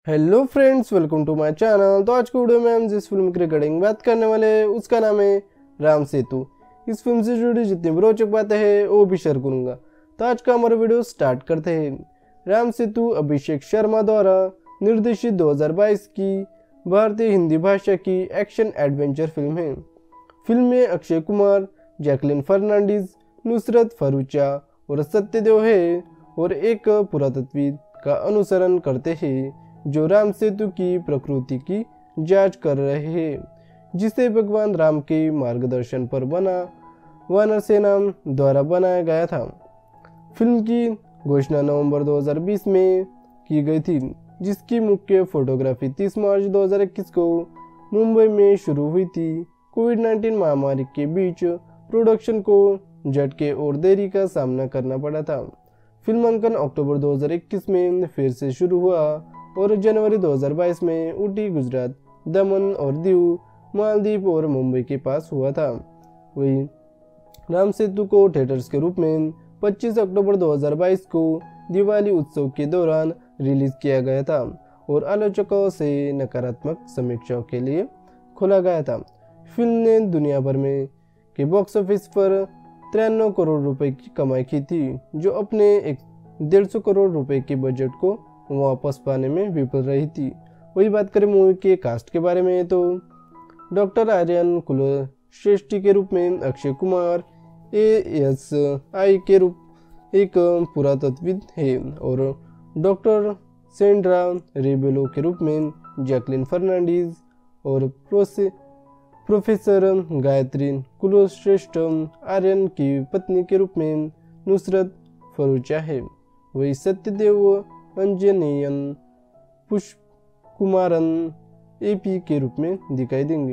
Hello friends, welcome to my channel. तो आज की वीडियो में हम जिस फिल्म की रिगार्डिंग बात करने वाले हैं उसका नाम है राम सेतु। इस फिल्म से जुड़ी जितनी भी रोचक बातें हैं वो भी शेयर करूंगा। तो आज का हमारा वीडियो स्टार्ट करते हैं। राम सेतु अभिषेक शर्मा द्वारा निर्देशित 2022 की भारतीय हिंदी भाषा की एक्शन एडवेंचर फिल्म है। फिल्म में अक्षय कुमार, जैकलिन फर्नांडीज, नुसरत फरूचा और सत्यदेव है और एक पुरातत्वविद का अनुसरण करते हैं जो राम सेतु की प्रकृति की जांच कर रहे हैं, जिसे भगवान राम के मार्गदर्शन पर बना वानर सेना द्वारा बनाया गया था। फिल्म की घोषणा नवंबर 2020 में की गई थी, जिसकी मुख्य फोटोग्राफी 30 मार्च 2021 को मुंबई में शुरू हुई थी। कोविड-19 महामारी के बीच प्रोडक्शन को झटके और देरी का सामना करना पड़ा था। फिल्मांकन अक्टूबर 2021 में फिर से शुरू हुआ और जनवरी 2022 में ऊटी, गुजरात, दमन और दीव, मालदीव और मुंबई के पास हुआ था। वही राम सेतु को थिएटर्स के रूप में 25 अक्टूबर 2022 को दिवाली उत्सव के दौरान रिलीज किया गया था और आलोचकों से नकारात्मक समीक्षाओं के लिए खोला गया था। फिल्म ने दुनिया भर में के बॉक्स ऑफिस पर 93 करोड़ रुपए की कमाई की थी, जो अपने 150 करोड़ रुपए के बजट को वापस पाने में विफल रही थी। वही बात करें मूवी के कास्ट के बारे में तो डॉक्टर आर्यन कुलश्रेष्ठी के रूप में अक्षय कुमार, ASI के रूप एक पुरातत्वविद है और डॉक्टर सेंड्रा रेबेलो के रूप में जैकलिन फर्नांडीज और प्रोफेसर गायत्री कुलश्रेष्ठ आर्यन की पत्नी के रूप में नुसरत फरूचा है। वही सत्यदेव अंजनेयन पुष्पकुमारन AP के रूप में दिखाई देंगे।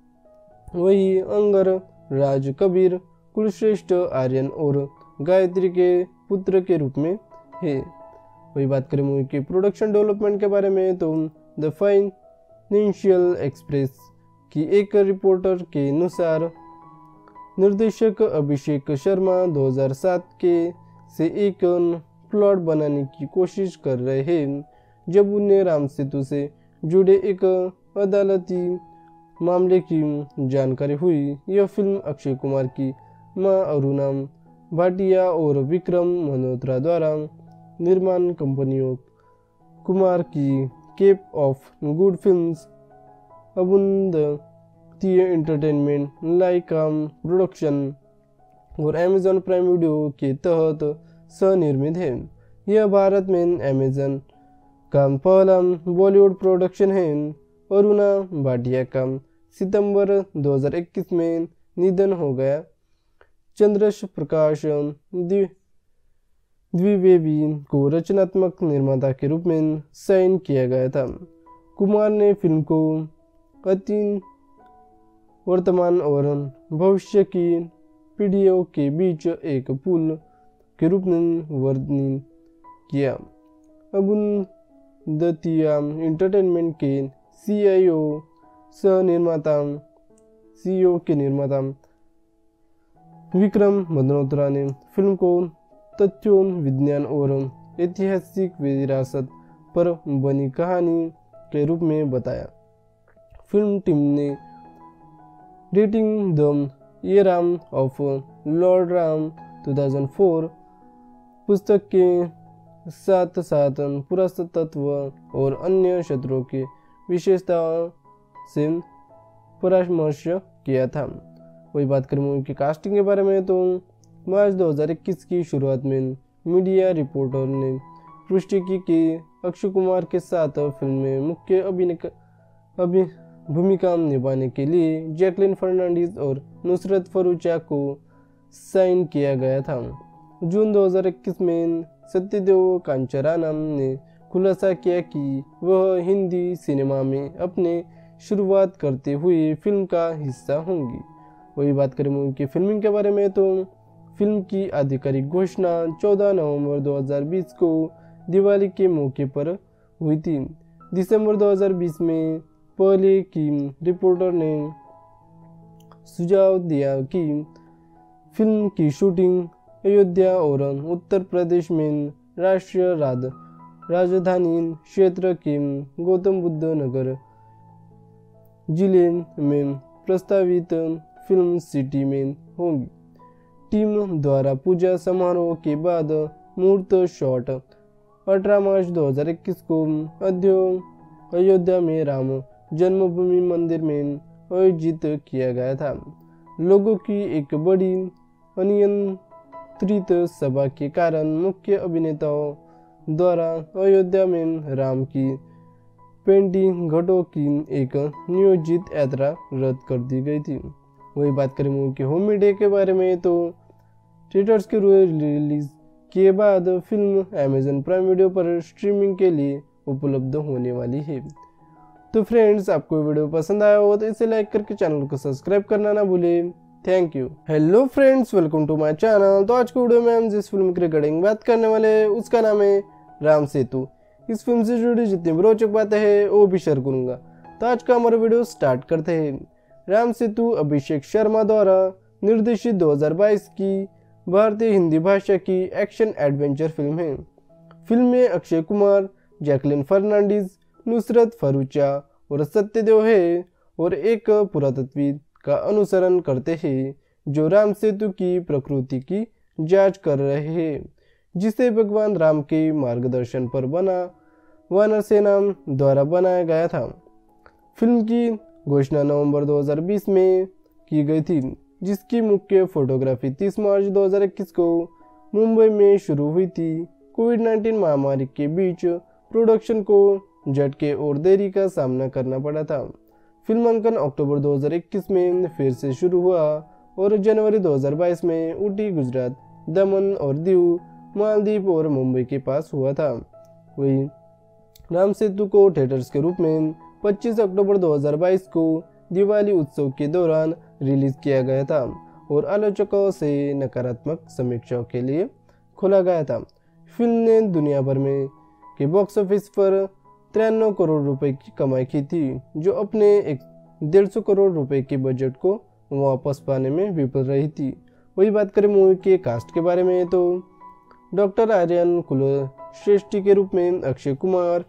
वही अंगर राज कबीर कुलश्रेष्ठ आर्यन और गायत्री के पुत्र के रूप में है। वही बात करें मूवी के प्रोडक्शन डेवलपमेंट के बारे में तो द फाइनेंशियल एक्सप्रेस की एक रिपोर्टर के अनुसार निर्देशक अभिषेक शर्मा 2007 के से एक प्लॉट बनाने की कोशिश कर रहे हैं, जब उन्हें राम सेतु से जुड़े एक अदालती मामले की जानकारी हुई। यह फिल्म अक्षय कुमार की मां अरुणा भाटिया और विक्रम मल्होत्रा द्वारा निर्माण कंपनियों कुमार की Cape of Good Films, अबुंदतीय Entertainment, लाइकाम production और अमेजॉन प्राइम वीडियो के तहत सह-निर्मित है। यह भारत में अमेजन का पहला बॉलीवुड प्रोडक्शन है। अरुणा भाटिया का सितंबर 2021 में निधन हो गया। चंद्रश प्रकाश द्विवेदी को रचनात्मक निर्माता के रूप में साइन किया गया था। कुमार ने फिल्म को अतीत, वर्तमान और भविष्य की पीढ़ियों के बीच एक पुल के रूप में वर्णन किया। अबुंदतीय एंटरटेनमेंट के CEO के निर्माता विक्रम मल्होत्रा ने फिल्म को तथ्यों, विज्ञान और ऐतिहासिक विरासत पर बनी कहानी के रूप में बताया। फिल्म टीम ने rating the era of Lord Ram 2004 पुस्तक के साथ साथ पुरातत्व और अन्य क्षेत्रों की विशेषताओं से परामर्श किया था। वही बात करें मूवी की कास्टिंग के बारे में तो मार्च 2021 की शुरुआत में मीडिया रिपोर्टर ने पुष्टि की कि अक्षय कुमार के साथ फिल्म में मुख्य भूमिका निभाने के लिए जैकलिन फर्नांडीज और नुसरत फरूचा को साइन किया गया था। जून 2021 में सत्यदेव कांचरानम ने खुलासा किया कि वह हिंदी सिनेमा में अपने शुरुआत करते हुए फिल्म का हिस्सा होंगी। वही बात करें मूवी की फिल्मिंग के बारे में तो फिल्म की आधिकारिक घोषणा 14 नवंबर 2020 को दिवाली के मौके पर हुई थी। दिसंबर 2020 में पहले की रिपोर्टर ने सुझाव दिया कि फिल्म की शूटिंग अयोध्या और उत्तर प्रदेश में राष्ट्रीय राजधानी क्षेत्र के गौतम बुद्ध नगर जिले में प्रस्तावित फिल्म सिटी में होगी। टीम द्वारा पूजा समारोह के बाद मुहूर्त शॉट 18 मार्च 2021 को अयोध्या में राम जन्मभूमि मंदिर में आयोजित किया गया था। लोगों की एक बड़ी अनियंत्रित सभा के कारण मुख्य अभिनेताओं द्वारा अयोध्या में राम की पेंटिंग घाटों की एक नियोजित यात्रा रद्द कर दी गई थी। वही बात करें मूवी के होम मीडिया के बारे में तो थिएटर्स के रिलीज के बाद फिल्म अमेजन प्राइम वीडियो पर स्ट्रीमिंग के लिए उपलब्ध होने वाली है। तो फ्रेंड्स, आपको वीडियो पसंद आया हो तो इसे लाइक करके चैनल को सब्सक्राइब करना ना भूलें। Thank you. Hello friends, welcome to my channel. तो आज की वीडियो में हम जिस फिल्म की रिगार्डिंग बात करने वाले हैं उसका नाम है राम सेतु। इस फिल्म से जुड़ी जितनी भी रोचक बातें हैं वो भी शेयर करूंगा। तो आज का हमारा वीडियो स्टार्ट करते हैं। राम सेतु अभिषेक शर्मा द्वारा निर्देशित 2022 की भारतीय हिंदी भाषा की एक्शन एडवेंचर फिल्म है। फिल्म में अक्षय कुमार, जैकलिन फर्नांडीज, नुसरत फरूचा और सत्यदेव है और एक पुरातत्वविद का अनुसरण करते हैं जो राम सेतु की प्रकृति की जांच कर रहे हैं, जिसे भगवान राम के मार्गदर्शन पर बना वानर सेना द्वारा बनाया गया था। फिल्म की घोषणा नवंबर 2020 में की गई थी, जिसकी मुख्य फोटोग्राफी 30 मार्च 2021 को मुंबई में शुरू हुई थी। कोविड-19 महामारी के बीच प्रोडक्शन को झटके और देरी का सामना करना पड़ा था। फिल्मांकन अक्टूबर 2021 में फिर से शुरू हुआ और जनवरी 2022 में ऊटी, गुजरात, दमन और दीव, मालदीव और मुंबई के पास हुआ था। वही राम सेतु को थिएटर्स के रूप में 25 अक्टूबर 2022 को दिवाली उत्सव के दौरान रिलीज किया गया था और आलोचकों से नकारात्मक समीक्षाओं के लिए खोला गया था। फिल्म ने दुनिया भर में के बॉक्स ऑफिस पर 93 करोड़ रुपए की कमाई की थी, जो अपने 150 करोड़ रुपए के बजट को वापस पाने में विफल रही थी। वही बात करें मूवी के कास्ट के बारे में तो डॉक्टर आर्यन कुलश्रेष्ठी के रूप में अक्षय कुमार,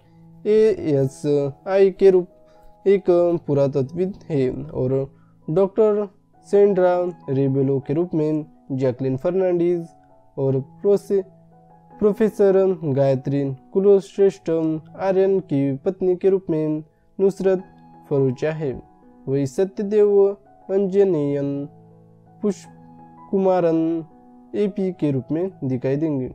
ASI के रूप एक पुरातत्वविद है और डॉक्टर सेंड्रा रेबेलो के रूप में जैकलिन फर्नांडीज और प्रोफेसर गायत्री कुलश्रेष्ठ आर्यन की पत्नी के रूप में नुसरत फरूचा है। वही सत्यदेव अंजनेयन पुष्पकुमारन AP के रूप में दिखाई देंगे।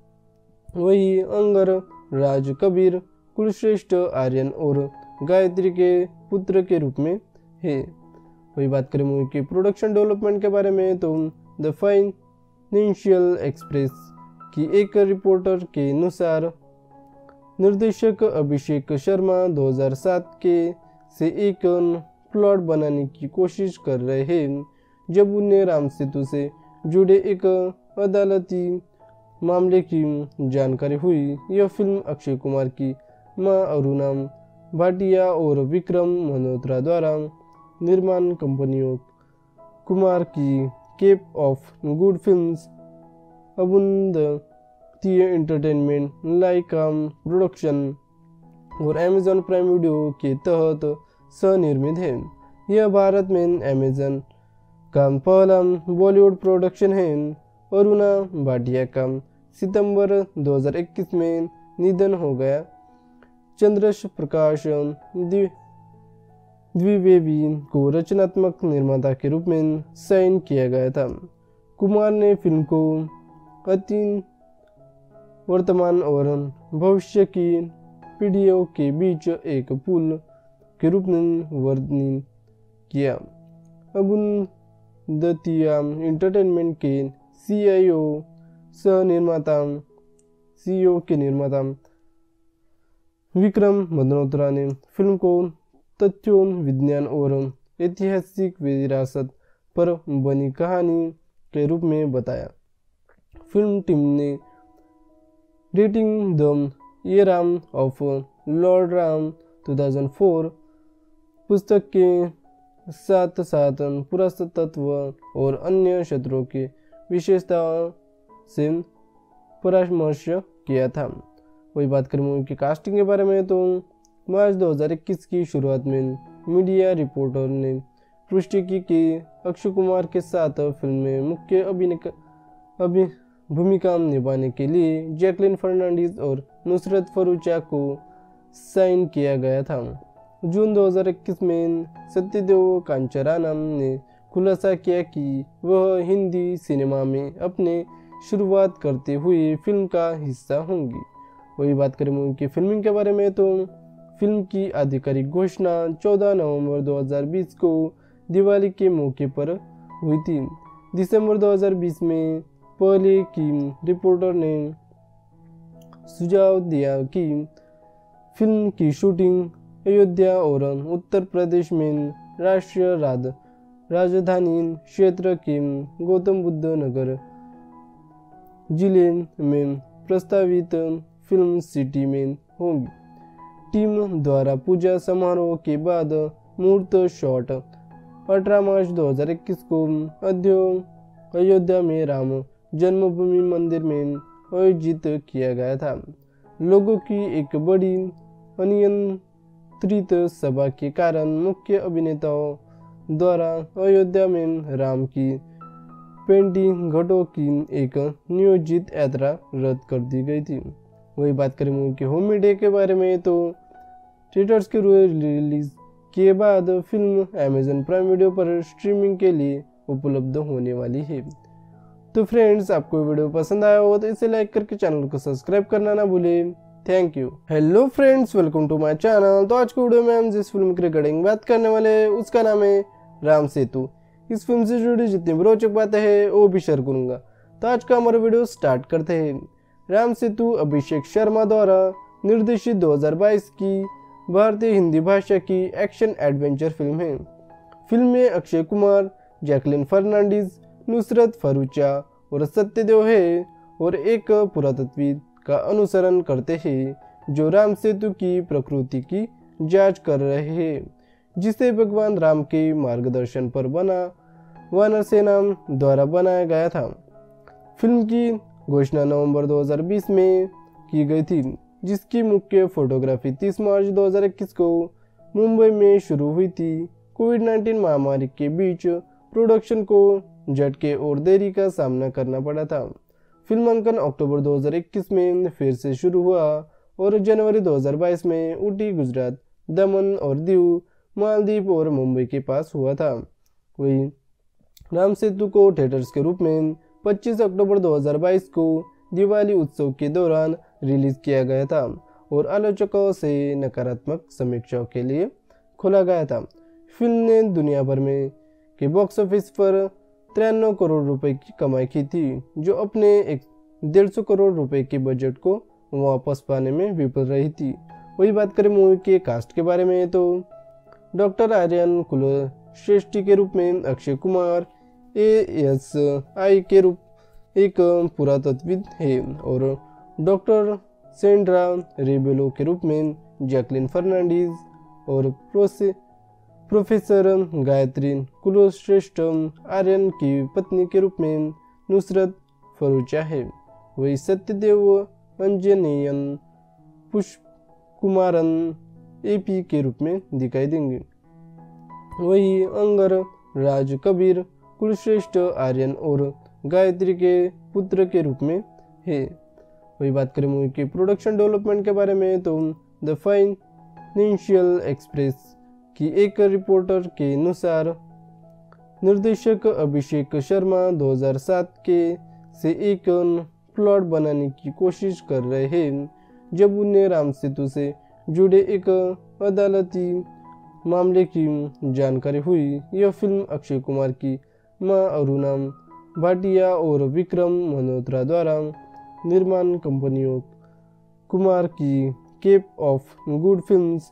वही अंगर राज कबीर कुलश्रेष्ठ आर्यन और गायत्री के पुत्र के रूप में है। वही बात करें मूवी के प्रोडक्शन डेवलपमेंट के बारे में तो द फाइनेंशियल एक्सप्रेस की एक रिपोर्टर के अनुसार निर्देशक अभिषेक शर्मा 2007 के से एक प्लॉट बनाने की कोशिश कर रहे हैं जब उन्हें राम सेतु से जुड़े एक अदालती मामले की जानकारी हुई। यह फिल्म अक्षय कुमार की मां अरुणा भाटिया और विक्रम मल्होत्रा द्वारा निर्माण कंपनियों कुमार की Cape of Good Films, Abundantia Entertainment, Lyca Production और अमेजन प्राइम वीडियो के तहत सह-निर्मित है। यह भारत में अमेजन का पहला बॉलीवुड प्रोडक्शन है। अरुणा भाटिया का सितंबर 2021 में निधन हो गया। चंद्रश प्रकाश द्विवेदी को रचनात्मक निर्माता के रूप में साइन किया गया था। कुमार ने फिल्म को अतीत, वर्तमान और भविष्य की पीढ़ियों के बीच एक पुल के रूप में वर्णन किया। अबुंदतिया एंटरटेनमेंट के CEO के निर्माता विक्रम मल्होत्रा ने फिल्म को तथ्यों, विज्ञान और ऐतिहासिक विरासत पर बनी कहानी के रूप में बताया। फिल्म टीम ने rating the era of Lord Ram 2004 पुस्तक के साथ साथ पुरातत्व और अन्य क्षेत्रों की विशेषताओं से परामर्श किया था। वही बात करें मूवी की कास्टिंग के बारे में तो मार्च 2021 की शुरुआत में मीडिया रिपोर्टर ने पुष्टि की कि अक्षय कुमार के साथ फिल्म में मुख्य भूमिका निभाने के लिए जैकलिन फर्नांडीज और नुसरत फरूचा को साइन किया गया था। जून 2021 में सत्यदेव कांचरानम ने खुलासा किया कि वह हिंदी सिनेमा में अपने शुरुआत करते हुए फिल्म का हिस्सा होंगी। वही बात करें मूवी की फिल्मिंग के बारे में तो फिल्म की आधिकारिक घोषणा 14 नवंबर 2020 को दिवाली के मौके पर हुई थी। दिसंबर 2020 में पहले की रिपोर्टर ने सुझाव दिया कि फिल्म की शूटिंग अयोध्या और उत्तर प्रदेश में राष्ट्रीय राजधानी क्षेत्र के गौतम बुद्ध नगर जिले में प्रस्तावित फिल्म सिटी में होगी। टीम द्वारा पूजा समारोह के बाद मुहूर्त शॉट 18 मार्च 2021 को अयोध्या में राम जन्मभूमि मंदिर में आयोजित किया गया था। लोगों की एक बड़ी अनियंत्रित सभा के कारण मुख्य अभिनेताओं द्वारा अयोध्या में राम की पेंटिंग घटों की एक नियोजित यात्रा रद्द कर दी गई थी। वही बात करें मूवी के होम मीडिया के बारे में तो थिएटर्स के रिलीज के बाद फिल्म अमेज़न प्राइम वीडियो पर स्ट्रीमिंग के लिए उपलब्ध होने वाली है। तो फ्रेंड्स, आपको वीडियो पसंद आया हो तो इसे लाइक करके चैनल को सब्सक्राइब करना ना भूलें। Thank you. Hello friends, welcome to my channel. तो आज की वीडियो में हम जिस फिल्म की रिगार्डिंग बात करने वाले हैं उसका नाम है राम सेतु। इस फिल्म से जुड़ी जितनी भी रोचक बातें हैं वो भी शेयर करूंगा। तो आज का हमारा वीडियो स्टार्ट करते हैं। राम सेतु अभिषेक शर्मा द्वारा निर्देशित 2022 की भारतीय हिंदी भाषा की एक्शन एडवेंचर फिल्म है। फिल्म में अक्षय कुमार, जैकलिन फर्नांडीज, नुसरत फरूचा और सत्यदेव है और एक पुरातत्वविद का अनुसरण करते हैं जो राम सेतु की प्रकृति की जांच कर रहे हैं, जिसे भगवान राम के मार्गदर्शन पर बना वानर सेना द्वारा बनाया गया था। फिल्म की घोषणा नवंबर 2020 में की गई थी, जिसकी मुख्य फोटोग्राफी 30 मार्च 2021 को मुंबई में शुरू हुई थी। कोविड-19 महामारी के बीच प्रोडक्शन को झटके और देरी का सामना करना पड़ा था। फिल्मांकन अक्टूबर 2021 में फिर से शुरू हुआ और जनवरी 2022 में ऊटी, गुजरात, दमन और दीव, मालदीव और मुंबई के पास हुआ था। वही राम सेतु को थिएटर्स के रूप में 25 अक्टूबर 2022 को दिवाली उत्सव के दौरान रिलीज किया गया था और आलोचकों से नकारात्मक समीक्षाओं के लिए खोला गया था। फिल्म ने दुनिया भर में के बॉक्स ऑफिस पर 93 करोड़ रुपए की कमाई की थी, जो अपने 150 करोड़ रुपए के बजट को वापस पाने में विफल रही थी। वही बात करें मूवी के कास्ट के बारे में तो डॉक्टर आर्यन कुलश्रेष्ठी के रूप में अक्षय कुमार, ASI के रूप एक पुरातत्वविद है और डॉक्टर सेंड्रा रेबेलो के रूप में जैकलिन फर्नांडीज और प्रोफेसर गायत्री कुलश्रेष्ठ आर्यन की पत्नी के रूप में नुसरत फरूचा है। वही सत्यदेव अंजनेयन पुष्पकुमारन AP के रूप में दिखाई देंगे। वही अंगर राज कबीर कुलश्रेष्ठ आर्यन और गायत्री के पुत्र के रूप में है। वही बात करें मूवी के प्रोडक्शन डेवलपमेंट के बारे में तो द फाइनेंशियल एक्सप्रेस की एक रिपोर्टर के अनुसार निर्देशक अभिषेक शर्मा 2007 के से एक प्लॉट बनाने की कोशिश कर रहे हैं जब उन्हें राम सेतु से जुड़े एक अदालती मामले की जानकारी हुई। यह फिल्म अक्षय कुमार की मां अरुणा भाटिया और विक्रम मल्होत्रा द्वारा निर्माण कंपनियों कुमार की Cape of Good Films,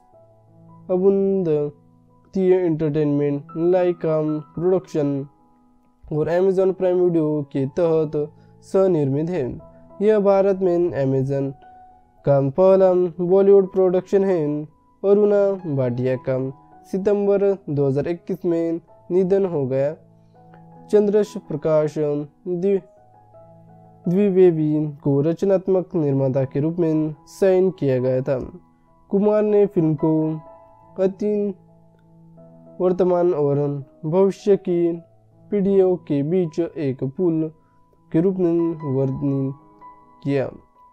अबुंदतीय Entertainment, लाइकाम production और अमेज़न प्राइम वीडियो के तहत सह-निर्मित है। यह भारत में अमेज़न का पहला बॉलीवुड प्रोडक्शन है। अरुणा भाटिया का सितंबर 2021 में निधन हो गया। चंद्रश प्रकाश द्विवेदी को रचनात्मक निर्माता के रूप में साइन किया गया था। कुमार ने फिल्म को अतीत, वर्तमान और भविष्य की पीढ़ियों के बीच एक पुल के रूप में वर्णित किया।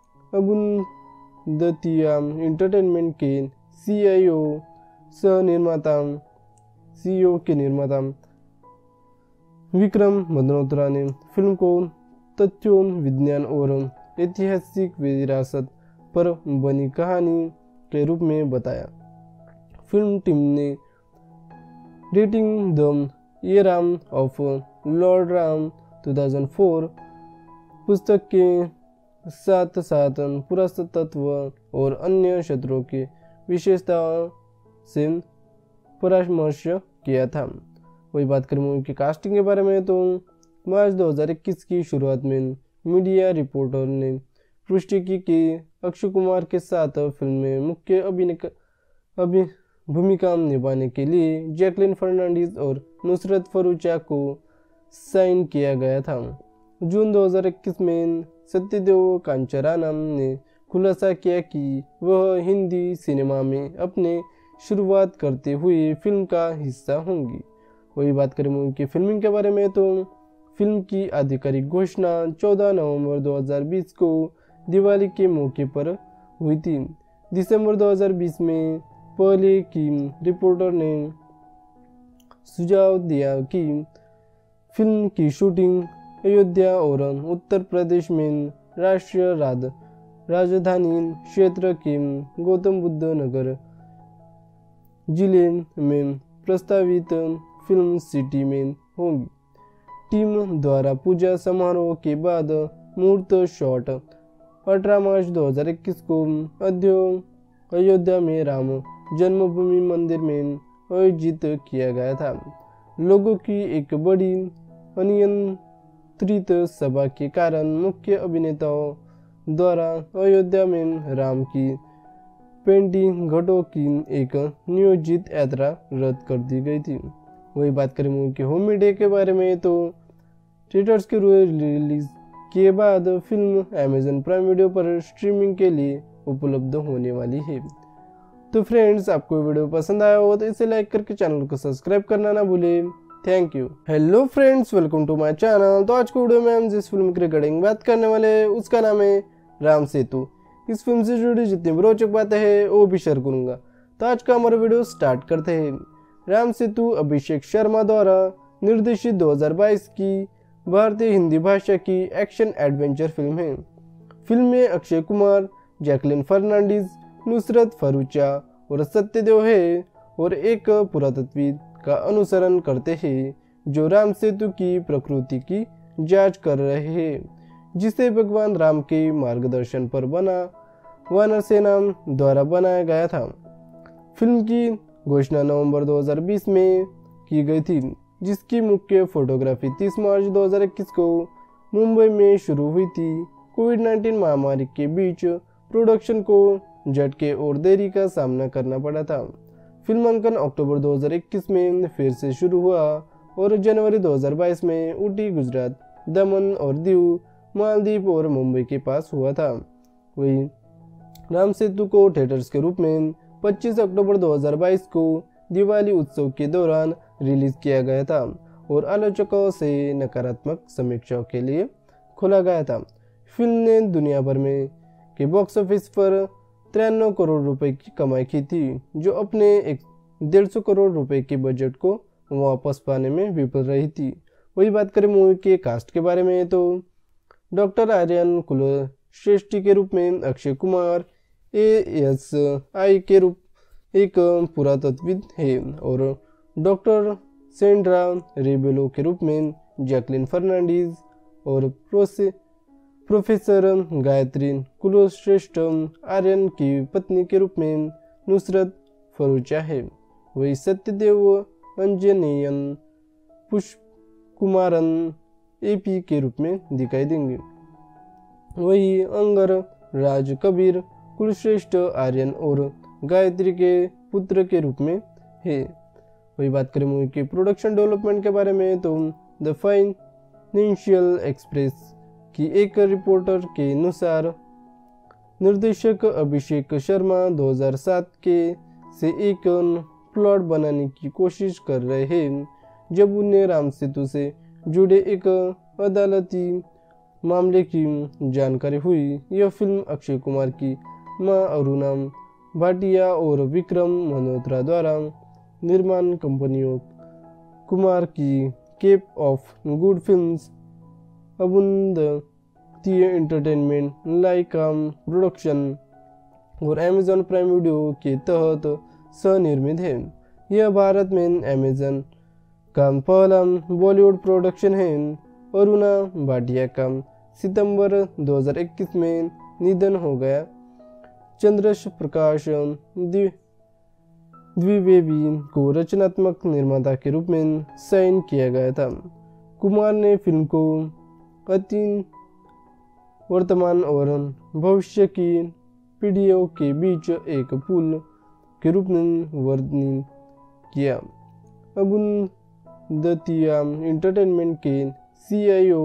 अरुंधतिया एंटरटेनमेंट के सीईओ के निर्माता विक्रम मल्होत्रा ने फिल्म को तथ्यों, विज्ञान और ऐतिहासिक विरासत पर बनी कहानी के रूप में बताया। फिल्म टीम ने rating the era of Lord Ram 2004 पुस्तक के साथ साथ पुरातत्व और अन्य क्षेत्रों की विशेषताओं से परामर्श किया था। वही बात करें मूवी की कास्टिंग के बारे में तो मार्च 2021 की शुरुआत में मीडिया रिपोर्टर ने पुष्टि की कि अक्षय कुमार के साथ फिल्म में मुख्य भूमिका निभाने के लिए जैकलिन फर्नांडीज और नुसरत फरूचा को साइन किया गया था। जून 2021 में सत्यदेव कांचरानम ने खुलासा किया कि वह हिंदी सिनेमा में अपने शुरुआत करते हुए फिल्म का हिस्सा होंगी। वही बात करें मूवी की फिल्मिंग के बारे में तो फिल्म की आधिकारिक घोषणा 14 नवंबर 2020 को दिवाली के मौके पर हुई थी। दिसंबर 2020 में पहले की रिपोर्टर ने सुझाव दिया कि फिल्म की शूटिंग अयोध्या और उत्तर प्रदेश में राष्ट्रीय राजधानी क्षेत्र के गौतम बुद्ध नगर जिले में प्रस्तावित फिल्म सिटी में होगी। टीम द्वारा पूजा समारोह के बाद मुहूर्त शॉट 18 मार्च 2021 को अयोध्या में राम जन्मभूमि मंदिर में आयोजित किया गया था। लोगों की एक बड़ी अनियंत्रित सभा के कारण मुख्य अभिनेताओं द्वारा अयोध्या में राम की पेंटिंग घाटों की एक नियोजित यात्रा रद्द कर दी गई थी। वही बात करें मूवी के होम मीडिया के बारे में तो थिएटर्स के रिलीज के बाद फिल्म अमेज़न प्राइम वीडियो पर स्ट्रीमिंग के लिए उपलब्ध होने वाली है। तो फ्रेंड्स, आपको वीडियो पसंद आया हो तो इसे लाइक करके चैनल को सब्सक्राइब करना ना भूलें। Thank you. Hello friends, welcome to my channel. तो आज की वीडियो में हम जिस फिल्म की रिगार्डिंग बात करने वाले उसका नाम है राम सेतु। इस फिल्म से जुड़ी जितनी भी रोचक बातें हैं वो भी शेयर करूंगा। तो आज का हमारा वीडियो स्टार्ट करते हैं। राम सेतु अभिषेक शर्मा द्वारा निर्देशित 2022 की भारतीय हिंदी भाषा की एक्शन एडवेंचर फिल्म है। फिल्म में अक्षय कुमार, जैकलिन फर्नांडीज, नुसरत फरूचा और सत्यदेव है और एक पुरातत्वविद का अनुसरण करते हैं जो राम सेतु की प्रकृति की जांच कर रहे हैं, जिसे भगवान राम के मार्गदर्शन पर बना वानर सेना द्वारा बनाया गया था। फिल्म की घोषणा नवंबर 2020 में की गई थी, जिसकी मुख्य फोटोग्राफी 30 मार्च 2021 को मुंबई में शुरू हुई थी। कोविड-19 महामारी के बीच प्रोडक्शन को झटके और देरी का सामना करना पड़ा था। फिल्मांकन अक्टूबर 2021 में फिर से शुरू हुआ और जनवरी 2022 में ऊटी, गुजरात, दमन और दीव, मालदीव और मुंबई के पास हुआ था। वही राम सेतु को थिएटर्स के रूप में 25 अक्टूबर 2022 को दिवाली उत्सव के दौरान रिलीज किया गया था और आलोचकों से नकारात्मक समीक्षाओं के लिए खोला गया था। फिल्म ने दुनिया भर में के बॉक्स ऑफिस पर 93 करोड़ रुपए की कमाई की थी, जो अपने 150 करोड़ रुपए के बजट को वापस पाने में विफल रही थी। वही बात करें मूवी के कास्ट के बारे में तो डॉक्टर आर्यन कुलश्रेष्ठी के रूप में अक्षय कुमार, ASI के रूप एक पुरातत्वविद है और डॉक्टर सेंड्रा रेबेलो के रूप में जैकलिन फर्नांडीज और प्रोफेसर गायत्री कुलश्रेष्ठ आर्यन की पत्नी के रूप में नुसरत फरूचा है। वही सत्यदेव अंजनेयन पुष्पकुमारन AP के रूप में दिखाई देंगे। वही अंगर राज कबीर कुलश्रेष्ठ आर्यन और गायत्री के पुत्र के रूप में है। वही बात करें मूवी के प्रोडक्शन डेवलपमेंट के बारे में तो द फाइनेंशियल एक्सप्रेस की एक रिपोर्टर के अनुसार निर्देशक अभिषेक शर्मा 2007 के से एक प्लॉट बनाने की कोशिश कर रहे हैं जब उन्हें राम सेतु से जुड़े एक अदालती मामले की जानकारी हुई। यह फिल्म अक्षय कुमार की मां अरुणा भाटिया और विक्रम मल्होत्रा द्वारा निर्माण कंपनियों कुमार की Cape of Good Films अबुंदतीय Entertainment लाइकाम production और अमेजॉन प्राइम वीडियो के तहत सह-निर्मित है। यह भारत में अमेजॉन का पहला बॉलीवुड प्रोडक्शन है। अरुणा भाटिया का सितंबर 2021 में निधन हो गया। चंद्रश प्रकाश द्विवेदी को रचनात्मक निर्माता के रूप में साइन किया गया था। कुमार ने फिल्म को अतीत, वर्तमान और भविष्य की पीढ़ियों के बीच एक पुल के रूप में वर्णित किया। अबुंदतीय एंटरटेनमेंट के सीईओ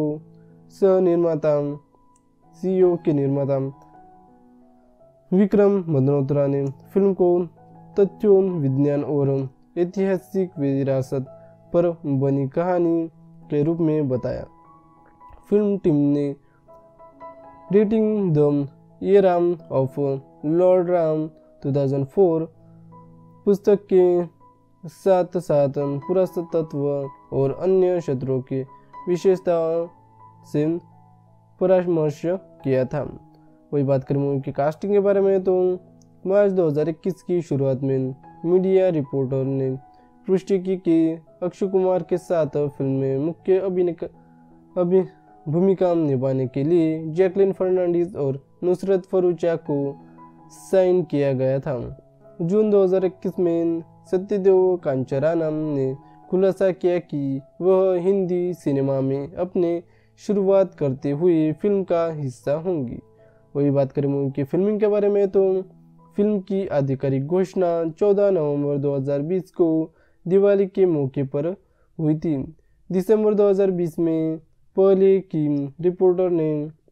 के निर्माता विक्रम मल्होत्रा ने फिल्म को तथ्यों, विज्ञान और ऐतिहासिक विरासत पर बनी कहानी के रूप में बताया। फिल्म टीम ने rating the era of Lord Ram 2004 पुस्तक के साथ साथ पुरातत्व और अन्य क्षेत्रों की विशेषताओं से परामर्श किया था। वही बात करें मूवी की कास्टिंग के बारे में तो मार्च 2021 की शुरुआत में मीडिया रिपोर्टर ने पुष्टि की कि अक्षय कुमार के साथ फिल्म में मुख्य भूमिका निभाने के लिए जैकलिन फर्नांडीज और नुसरत फरूचा को साइन किया गया था। जून 2021 में सत्यदेव कांचरानम ने खुलासा किया कि वह हिंदी सिनेमा में अपने शुरुआत करते हुए फिल्म का हिस्सा होंगी। वही बात करें मूवी की फिल्मिंग के बारे में तो फिल्म की आधिकारिक घोषणा 14 नवंबर 2020 को दिवाली के मौके पर हुई थी। दिसंबर 2020 में पहले की रिपोर्टर ने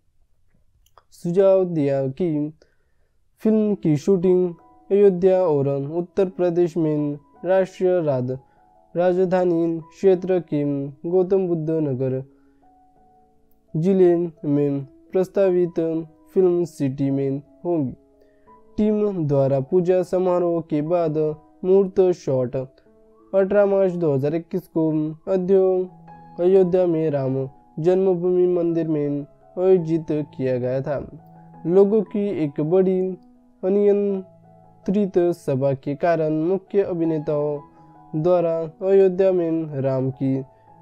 सुझाव दिया कि फिल्म की शूटिंग अयोध्या और उत्तर प्रदेश में राष्ट्रीय राजधानी क्षेत्र के गौतम बुद्ध नगर जिले में प्रस्तावित फिल्म सिटी में होगी। टीम द्वारा पूजा समारोह के बाद मुहूर्त शॉट 18 मार्च 2021 को अयोध्या में राम जन्मभूमि मंदिर में आयोजित किया गया था। लोगों की एक बड़ी अनियंत्रित सभा के कारण मुख्य अभिनेताओं द्वारा अयोध्या में राम की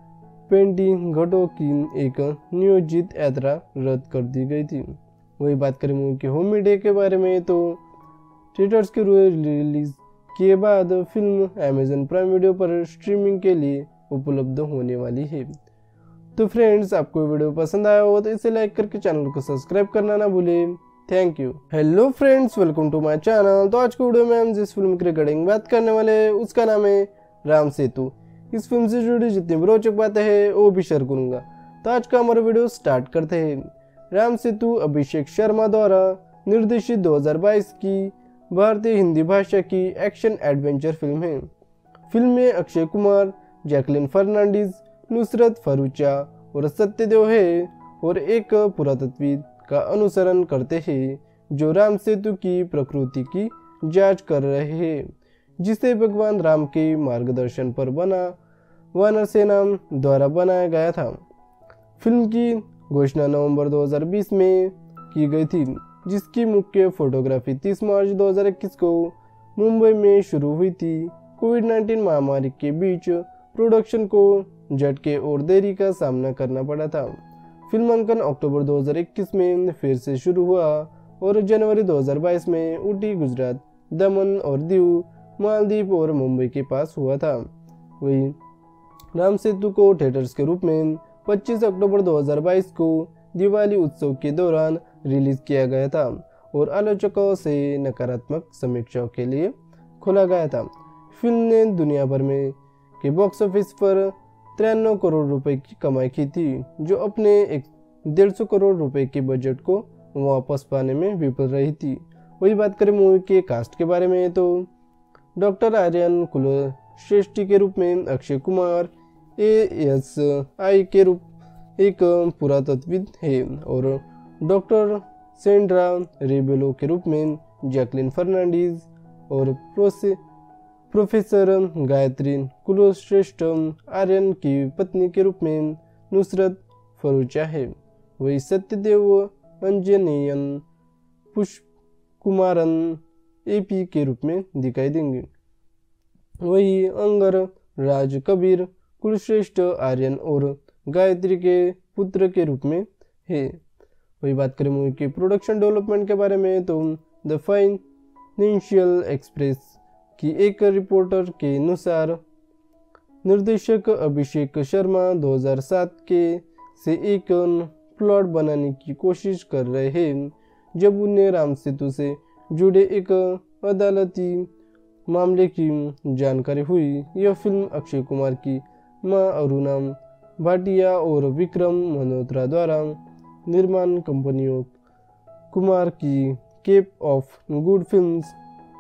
20 घाटों की एक नियोजित यात्रा रद्द कर दी गई थी। वही बात करें मूवी के होम मीडिया के बारे में तो थिएटर्स के रिलीज के बाद फिल्म अमेजॉन प्राइम वीडियो पर स्ट्रीमिंग के लिए उपलब्ध होने वाली है। तो फ्रेंड्स, आपको वीडियो पसंद आया हो तो इसे लाइक करके चैनल को सब्सक्राइब करना ना भूलें। Thank you. Hello friends, welcome to my channel. तो आज की वीडियो में हम जिस फिल्म की रिगार्डिंग बात करने वाले हैं उसका नाम है राम सेतु। इस फिल्म से जुड़ी जितनी भी रोचक बातें हैं वो भी शेयर करूंगा। तो आज का हमारा वीडियो स्टार्ट करते हैं। राम सेतु अभिषेक शर्मा द्वारा निर्देशित 2022 की भारतीय हिंदी भाषा की एक्शन एडवेंचर फिल्म है। फिल्म में अक्षय कुमार, जैकलिन फर्नांडीज, नुसरत फरूचा और सत्यदेव है और एक पुरातत्वविद का अनुसरण करते हैं जो राम सेतु की प्रकृति की जांच कर रहे हैं, जिसे भगवान राम के मार्गदर्शन पर बना वानर सेना द्वारा बनाया गया था। फिल्म की घोषणा नवंबर 2020 में की गई थी, जिसकी मुख्य फोटोग्राफी 30 मार्च 2021 को मुंबई में शुरू हुई थी। कोविड-19 महामारी के बीच प्रोडक्शन को झटके और देरी का सामना करना पड़ा था। फिल्मांकन अक्टूबर 2021 में फिर से शुरू हुआ और जनवरी 2022 में ऊटी, गुजरात, दमन और दीव, मालदीव और मुंबई के पास हुआ था। वही राम सेतु को थिएटर्स के रूप में 25 अक्टूबर 2022 को दिवाली उत्सव के दौरान रिलीज किया गया था और आलोचकों से नकारात्मक समीक्षाओं के लिए खोला गया था। फिल्म ने दुनिया भर में के बॉक्स ऑफिस पर 93 करोड़ रुपए की कमाई की थी, जो अपने 150 करोड़ रुपए के बजट को वापस पाने में विफल रही थी। वही बात करें मूवी के कास्ट के बारे में तो डॉक्टर आर्यन कुलश्रेष्ठी के रूप में अक्षय कुमार ASI के रूप एक पुरातत्वविद है और डॉक्टर सेंड्रा रेबेलो के रूप में जैकलिन फर्नांडीज और प्रोफेसर गायत्री कुलश्रेष्ठ आर्यन की पत्नी के रूप में नुसरत फरूचा है। वही सत्यदेव अंजनेयन पुष्पकुमारन AP के रूप में दिखाई देंगे। वही अंगर राज कबीर कुलश्रेष्ठ आर्यन और गायत्री के पुत्र के रूप में है। वही बात करें मूवी के प्रोडक्शन डेवलपमेंट के बारे में तो द फाइनेंशियल एक्सप्रेस की एक रिपोर्टर के अनुसार निर्देशक अभिषेक शर्मा 2007 से एक प्लॉट बनाने की कोशिश कर रहे हैं जब उन्हें राम सेतु से जुड़े एक अदालती मामले की जानकारी हुई। यह फिल्म अक्षय कुमार की मां अरुणा भाटिया और विक्रम मल्होत्रा द्वारा निर्माण कंपनियों कुमार की Cape of Good Films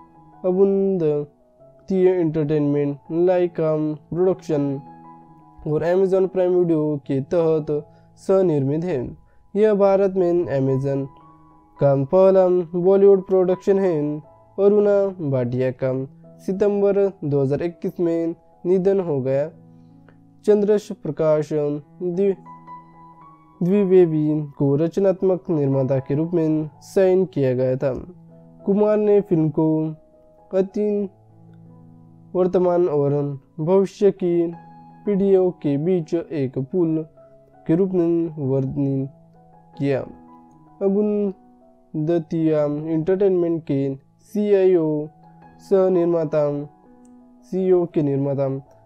Abundantia Entertainment Lyca Production और अमेजॉन प्राइम वीडियो के तहत सह-निर्मित है। यह भारत में अमेजॉन का पहला बॉलीवुड प्रोडक्शन है। अरुणा भाटिया का सितंबर 2021 में निधन हो गया। चंद्रश प्रकाश द्विवेदी को रचनात्मक निर्माता के रूप में साइन किया गया था। कुमार ने फिल्म को अतीत, वर्तमान और भविष्य की पीढ़ियों के बीच एक पुल के रूप में वर्णित किया। अबुंदतिया एंटरटेनमेंट के CEO के निर्माता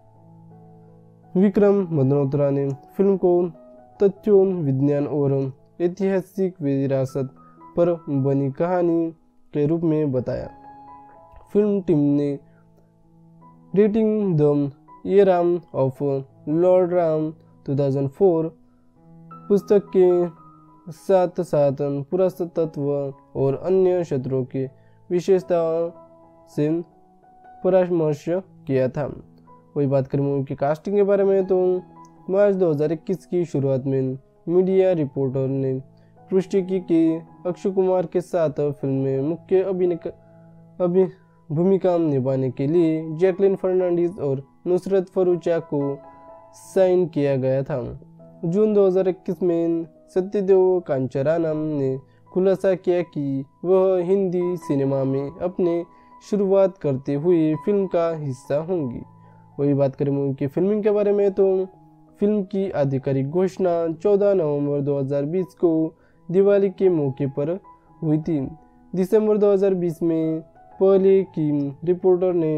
विक्रम मल्होत्रा ने फिल्म को तथ्यों, विज्ञान और ऐतिहासिक विरासत पर बनी कहानी के रूप में बताया। फिल्म टीम ने rating the era of Lord Ram 2004 पुस्तक के साथ साथ पुरातत्व और अन्य क्षेत्रों की विशेषताओं से परामर्श किया था। वही बात करें मूवी की कास्टिंग के बारे में तो मार्च 2021 की शुरुआत में मीडिया रिपोर्टर ने पुष्टि की कि अक्षय कुमार के साथ फिल्म में मुख्य भूमिका निभाने के लिए जैकलिन फर्नांडीज और नुसरत फरूचा को साइन किया गया था। जून 2021 में सत्यदेव कांचरानम ने खुलासा किया कि वह हिंदी सिनेमा में अपने शुरुआत करते हुए फिल्म का हिस्सा होंगी। वही बात करें मूवी की फिल्मिंग के बारे में तो फिल्म की आधिकारिक घोषणा 14 नवंबर 2020 को दिवाली के मौके पर हुई थी। दिसंबर 2020 में पहले की रिपोर्टर ने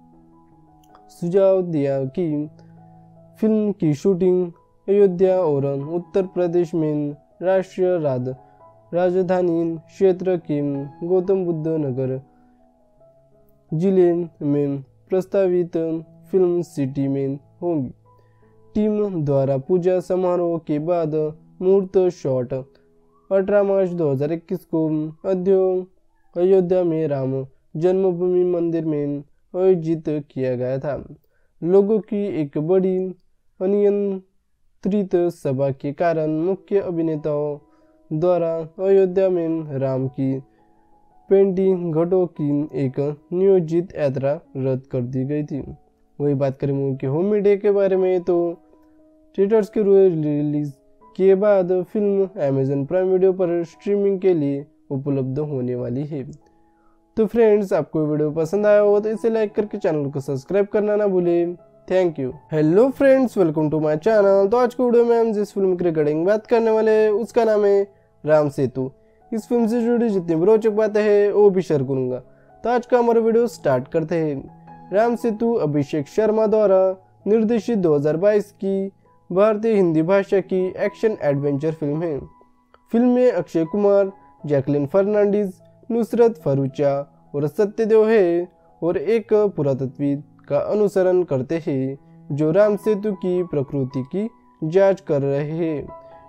सुझाव दिया कि फिल्म की शूटिंग अयोध्या और उत्तर प्रदेश में राष्ट्रीय राजधानी क्षेत्र के गौतम बुद्ध नगर जिले में प्रस्तावित फिल्म सिटी में होगी। टीम द्वारा पूजा समारोह के बाद मुहूर्त शॉट 18 मार्च 2021 को अयोध्या में राम जन्मभूमि मंदिर में आयोजित किया गया था। लोगों की एक बड़ी अनियंत्रित सभा के कारण मुख्य अभिनेताओं द्वारा अयोध्या में राम की पेंटिंग घाटों की एक नियोजित यात्रा रद्द कर दी गई थी। वही बात करें मूवी के होम मीडिया के बारे में तो थिएटर्स के रिलीज के बाद फिल्म अमेजॉन प्राइम वीडियो पर स्ट्रीमिंग के लिए उपलब्ध होने वाली है। तो फ्रेंड्स, आपको वीडियो पसंद आया हो तो इसे लाइक करके चैनल को सब्सक्राइब करना ना भूलें। Thank you. Hello friends, welcome to my channel. तो आज की वीडियो में हम जिस फिल्म की रिगार्डिंग बात करने वाले हैं उसका नाम है राम सेतु। इस फिल्म से जुड़ी जितनी भी रोचक बातें हैं वो भी शेयर करूंगा। तो आज का हमारा वीडियो स्टार्ट करते हैं। राम सेतु अभिषेक शर्मा द्वारा निर्देशित 2022 की भारतीय हिंदी भाषा की एक्शन एडवेंचर फिल्म है। फिल्म में अक्षय कुमार, जैकलिन फर्नांडीज, नुसरत फरूचा और सत्यदेव है और एक पुरातत्वविद का अनुसरण करते हैं जो राम सेतु की प्रकृति की जांच कर रहे हैं।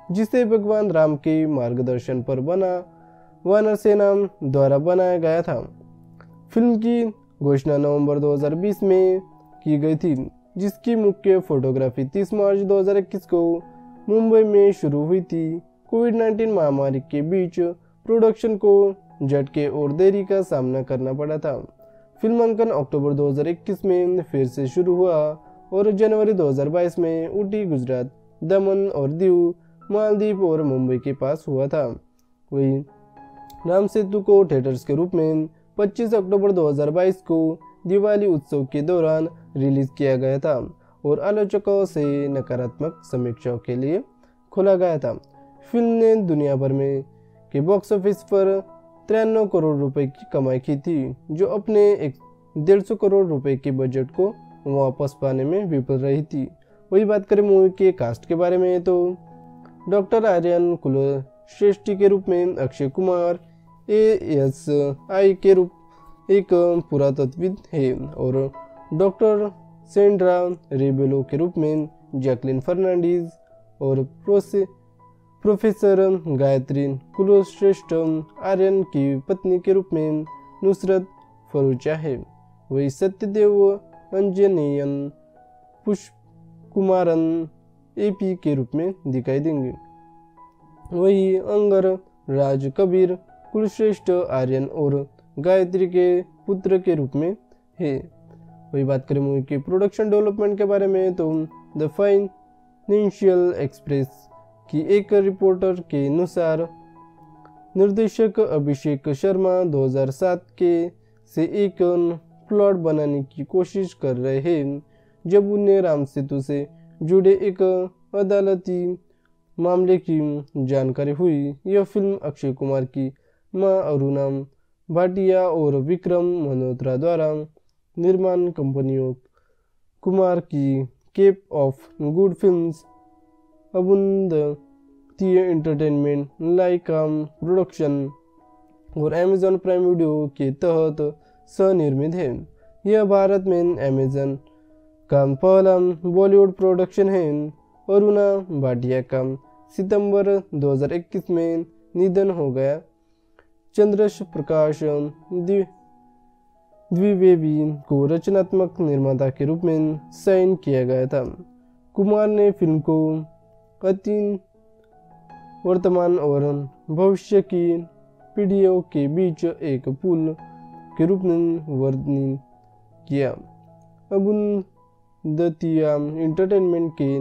जिसे भगवान राम के मार्गदर्शन पर बना वानर सेना द्वारा बनाया गया था। फिल्म की घोषणा नवंबर 2020 में की गई थी, जिसकी मुख्य फोटोग्राफी 30 मार्च 2021 को मुंबई में शुरू हुई थी। कोविड-19 महामारी के बीच प्रोडक्शन को झटके और देरी का सामना करना पड़ा था। फिल्मांकन अक्टूबर 2021 में फिर से शुरू हुआ और जनवरी 2022 में ऊटी, गुजरात, दमन और दीव, मालदीव और मुंबई के पास हुआ था। वही राम सेतु को थिएटर्स के रूप में 25 अक्टूबर 2022 को दिवाली उत्सव के दौरान रिलीज किया गया था और आलोचकों से नकारात्मक समीक्षाओं के लिए खोला गया था। फिल्म ने दुनिया भर में के बॉक्स ऑफिस पर 93 करोड़ रुपए की कमाई की थी, जो अपने 150 करोड़ रुपए के बजट को वापस पाने में विफल रही थी। वही बात करें मूवी के कास्ट के बारे में तो डॉक्टर आर्यन कुलश्रेष्ठी के रूप में अक्षय कुमार, ASI के रूप एक पुरातत्वविद है और डॉक्टर सेंड्रा रेबेलो के रूप में जैकलिन फर्नांडीज और प्रोफेसर गायत्री कुलश्रेष्ठ आर्यन की पत्नी के रूप में नुसरत फरूचा है। वही सत्यदेव अंजनेयन पुष्पकुमारन AP के रूप में दिखाई देंगे। वही अंगर राज कबीर कुलश्रेष्ठ आर्यन और गायत्री के पुत्र के रूप में है। वही बात करें मूवी के प्रोडक्शन डेवलपमेंट के बारे में तो द फाइनेंशियल एक्सप्रेस की एक रिपोर्टर के अनुसार निर्देशक अभिषेक शर्मा 2007 के से एक प्लॉट बनाने की कोशिश कर रहे हैं जब उन्हें राम सेतु से जुड़े एक अदालती मामले की जानकारी हुई। यह फिल्म अक्षय कुमार की मां अरुणा भाटिया और विक्रम मल्होत्रा द्वारा निर्माण कंपनियों कुमार की Cape of Good Films, Abundantia Entertainment, लाइकाम production और अमेजॉन प्राइम वीडियो के तहत सह-निर्मित है। यह भारत में अमेजॉन का पहला बॉलीवुड प्रोडक्शन है। अरुणा भाटिया का सितंबर 2021 में निधन हो गया। चंद्रश प्रकाश द्विवेदी को रचनात्मक निर्माता के रूप में साइन किया गया था। कुमार ने फिल्म को अतीत, वर्तमान और भविष्य की पीढ़ियों के बीच एक पुल के रूप में वर्णित किया। अबुंदतिया एंटरटेनमेंट के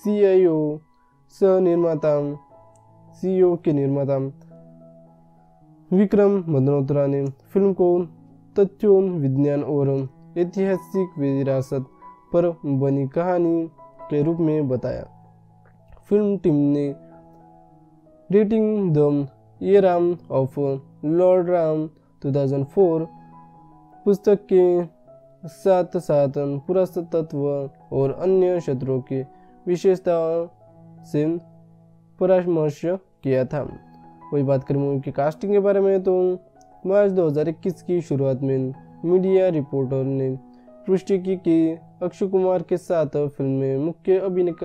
CEO के निर्माता विक्रम मल्होत्रा ने फिल्म को तथ्यों, विज्ञान और ऐतिहासिक विरासत पर बनी कहानी के रूप में बताया। फिल्म टीम ने rating the era of Lord Ram 2004 पुस्तक के साथ साथ पुरातत्व और अन्य क्षेत्रों की विशेषताओं से परामर्श किया था। वही बात करें मूवी की कास्टिंग के बारे में तो मार्च 2021 की शुरुआत में मीडिया रिपोर्टर ने पुष्टि की कि अक्षय कुमार के साथ फिल्म में मुख्य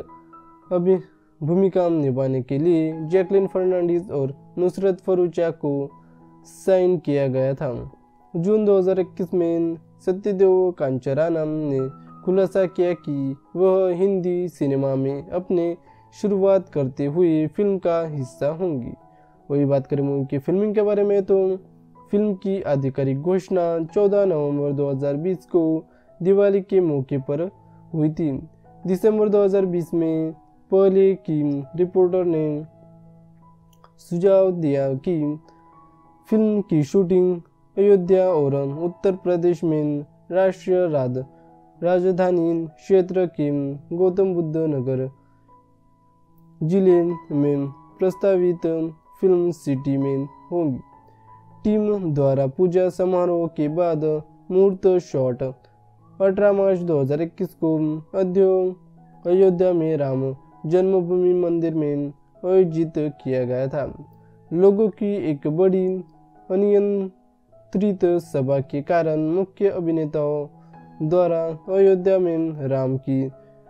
भूमिका निभाने के लिए जैकलिन फर्नांडीज और नुसरत फरूचा को साइन किया गया था। जून 2021 में सत्यदेव कांचरानम ने खुलासा किया कि वह हिंदी सिनेमा में अपने शुरुआत करते हुए फिल्म का हिस्सा होंगी। वही बात करें मूवी की फिल्मिंग के बारे में तो फिल्म की आधिकारिक घोषणा 14 नवंबर 2020 को दिवाली के मौके पर हुई थी। दिसंबर 2020 में पहले की रिपोर्टर ने सुझाव दिया कि फिल्म की शूटिंग अयोध्या और उत्तर प्रदेश में राष्ट्रीय राजधानी क्षेत्र के गौतम बुद्ध नगर जिले में प्रस्तावित फिल्म सिटी में होगी। टीम द्वारा पूजा समारोह के बाद मुहूर्त शॉट 18 मार्च 2021 को अयोध्या में राम जन्मभूमि मंदिर में आयोजित किया गया था। लोगों की एक बड़ी अनियंत्रित सभा के कारण मुख्य अभिनेताओं द्वारा अयोध्या में राम की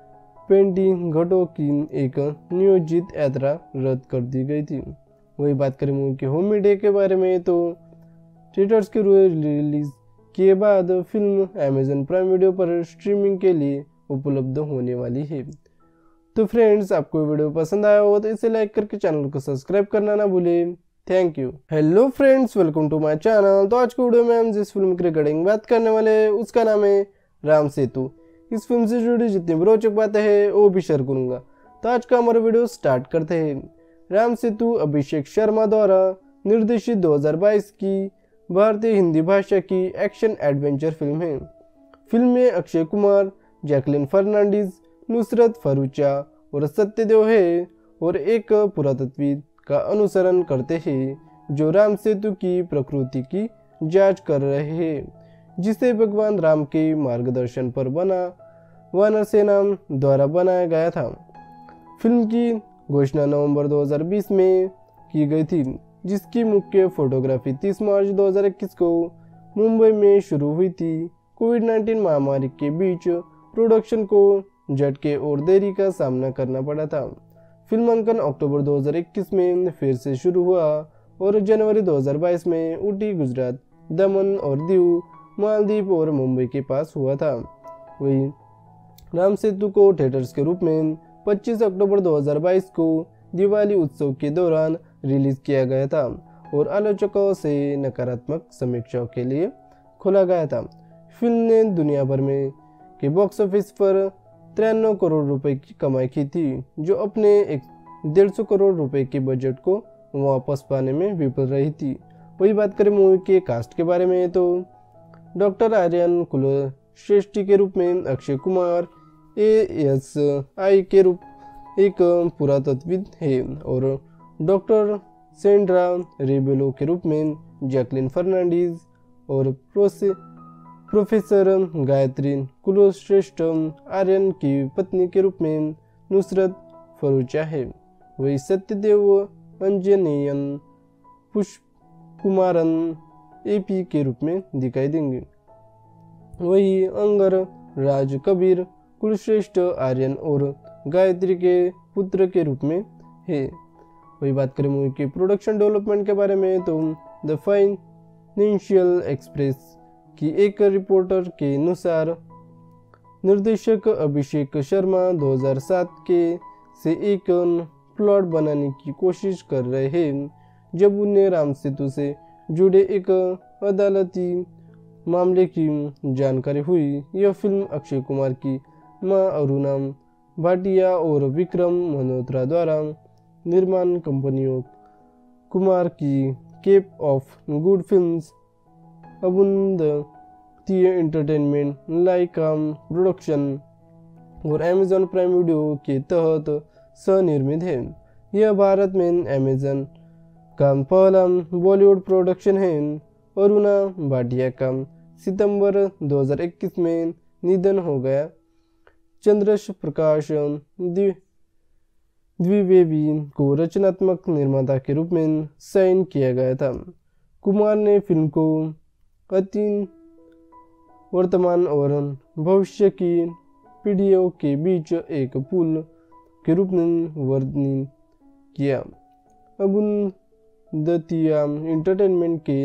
पेंटी घाटों की एक नियोजित यात्रा रद्द कर दी गई थी। वही बात करें मूवी के होम मीडिया के बारे में तो थिएटर्स के रिलीज के बाद फिल्म अमेजन प्राइम वीडियो पर स्ट्रीमिंग के लिए उपलब्ध होने वाली है। तो फ्रेंड्स, आपको वीडियो पसंद आया हो तो इसे लाइक करके चैनल को सब्सक्राइब करना ना भूलें। Thank you. Hello friends, welcome to my channel. तो आज की वीडियो में हम जिस फिल्म की रिगार्डिंग बात करने वाले उसका नाम है राम सेतु। इस फिल्म से जुड़ी जितनी भी रोचक बातें हैं वो भी शेयर करूंगा। तो आज का हमारा वीडियो स्टार्ट करते हैं। राम सेतु अभिषेक शर्मा द्वारा निर्देशित 2022 की भारतीय हिंदी भाषा की एक्शन एडवेंचर फिल्म है। फिल्म में अक्षय कुमार, जैकलिन फर्नांडीज, नुसरत फरूचा और सत्यदेव है और एक पुरातत्वविद का अनुसरण करते हैं जो राम सेतु की प्रकृति की जांच कर रहे हैं, जिसे भगवान राम के मार्गदर्शन पर बना वानर सेना द्वारा बनाया गया था। फिल्म की घोषणा नवंबर 2020 में की गई थी, जिसकी मुख्य फोटोग्राफी 30 मार्च 2021 को मुंबई में शुरू हुई थी। कोविड-19 महामारी के बीच प्रोडक्शन को झटके और देरी का सामना करना पड़ा था। फिल्मांकन अक्टूबर 2021 में फिर से शुरू हुआ और जनवरी 2022 में ऊटी, गुजरात, दमन और दीव, मालदीव और मुंबई के पास हुआ था। वही राम सेतु को थिएटर्स के रूप में 25 अक्टूबर 2022 को दिवाली उत्सव के दौरान रिलीज किया गया था और आलोचकों से नकारात्मक समीक्षाओं के लिए खोला गया था। फिल्म ने दुनिया भर में के बॉक्स ऑफिस पर 93 करोड़ रुपए की कमाई की थी, जो अपने 150 करोड़ रुपए के बजट को वापस पाने में विफल रही थी। वही बात करें मूवी के कास्ट के बारे में तो डॉक्टर आर्यन कुलश्रेष्ठी के रूप में अक्षय कुमार, ASI के रूप एक पुरातत्वविद है और डॉक्टर सेंड्रा रेबेलो के रूप में जैकलिन फर्नांडीज और प्रोफेसर गायत्री कुलश्रेष्ठ आर्यन की पत्नी के रूप में नुसरत फरूचा है। वही सत्यदेव अंजनेयन पुष्पकुमारन AP के रूप में दिखाई देंगे। वही अंगर राज कबीर कुलश्रेष्ठ आर्यन और गायत्री के पुत्र के रूप में है। वही बात करें मूवी के प्रोडक्शन डेवलपमेंट के बारे में तो द फाइनेंशियल एक्सप्रेस की एक रिपोर्टर के अनुसार निर्देशक अभिषेक शर्मा 2007 के से एक प्लॉट बनाने की कोशिश कर रहे हैं जब उन्हें राम सेतु से जुड़े एक अदालती मामले की जानकारी हुई। यह फिल्म अक्षय कुमार की मां अरुणा भाटिया और विक्रम मल्होत्रा द्वारा निर्माण कंपनियों कुमार की Cape of Good Films, Abundantia Entertainment, Lyca Production और अमेजन प्राइम वीडियो के तहत सह-निर्मित है। यह भारत में अमेजन का पहला बॉलीवुड प्रोडक्शन है। अरुणा भाटिया का सितंबर 2021 में निधन हो गया। चंद्रश प्रकाश द्विवेदी को रचनात्मक निर्माता के रूप में साइन किया गया था। कुमार ने फिल्म को अतीत, वर्तमान और भविष्य की पीढ़ियों के बीच एक पुल के रूप में वर्णित किया। अबुंदतिया एंटरटेनमेंट के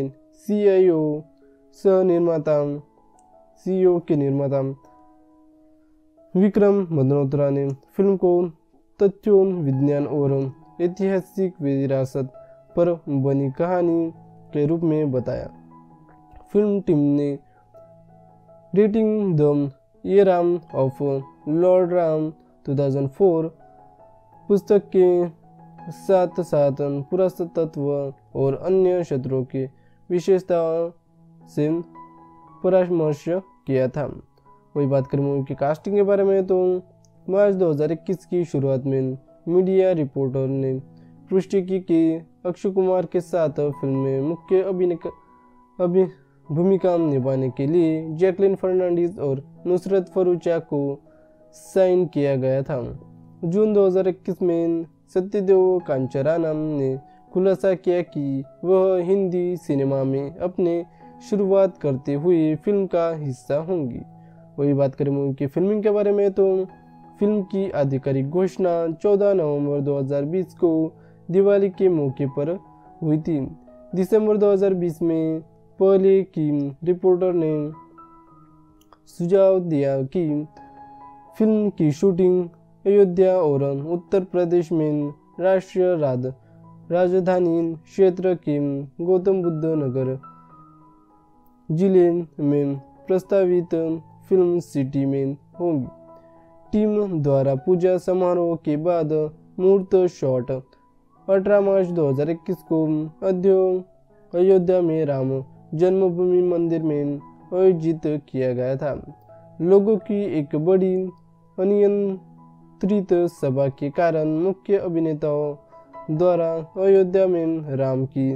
CEO के निर्माता विक्रम मल्होत्रा ने फिल्म को तथ्यों, विज्ञान और ऐतिहासिक विरासत पर बनी कहानी के रूप में बताया। फिल्म टीम ने rating the era of Lord Ram 2004 पुस्तक के साथ साथ पुरातत्व और अन्य क्षेत्रों की विशेषताओं से परामर्श किया था। वही बात करें मूवी की कास्टिंग के बारे में तो मार्च 2021 की शुरुआत में मीडिया रिपोर्टर ने पुष्टि की कि अक्षय कुमार के साथ फिल्म में मुख्य भूमिका निभाने के लिए जैकलिन फर्नांडीज और नुसरत फरूचा को साइन किया गया था। जून 2021 में सत्यदेव कांचरानम ने खुलासा किया कि वह हिंदी सिनेमा में अपने शुरुआत करते हुए फिल्म का हिस्सा होंगी। वही बात करें मूवी की फिल्मिंग के बारे में तो फिल्म की आधिकारिक घोषणा 14 नवंबर 2020 को दिवाली के मौके पर हुई थी। दिसंबर 2020 में पहले की रिपोर्टर ने सुझाव दिया कि फिल्म की शूटिंग अयोध्या और उत्तर प्रदेश में राष्ट्रीय राजधानी क्षेत्र के गौतम बुद्ध नगर जिले में प्रस्तावित फिल्म सिटी में होगी। टीम द्वारा पूजा समारोह के बाद मुहूर्त शॉट 18 मार्च 2021 को अयोध्या में राम जन्मभूमि मंदिर में आयोजित किया गया था। लोगों की एक बड़ी अनियंत्रित सभा के कारण मुख्य अभिनेताओं द्वारा अयोध्या में राम की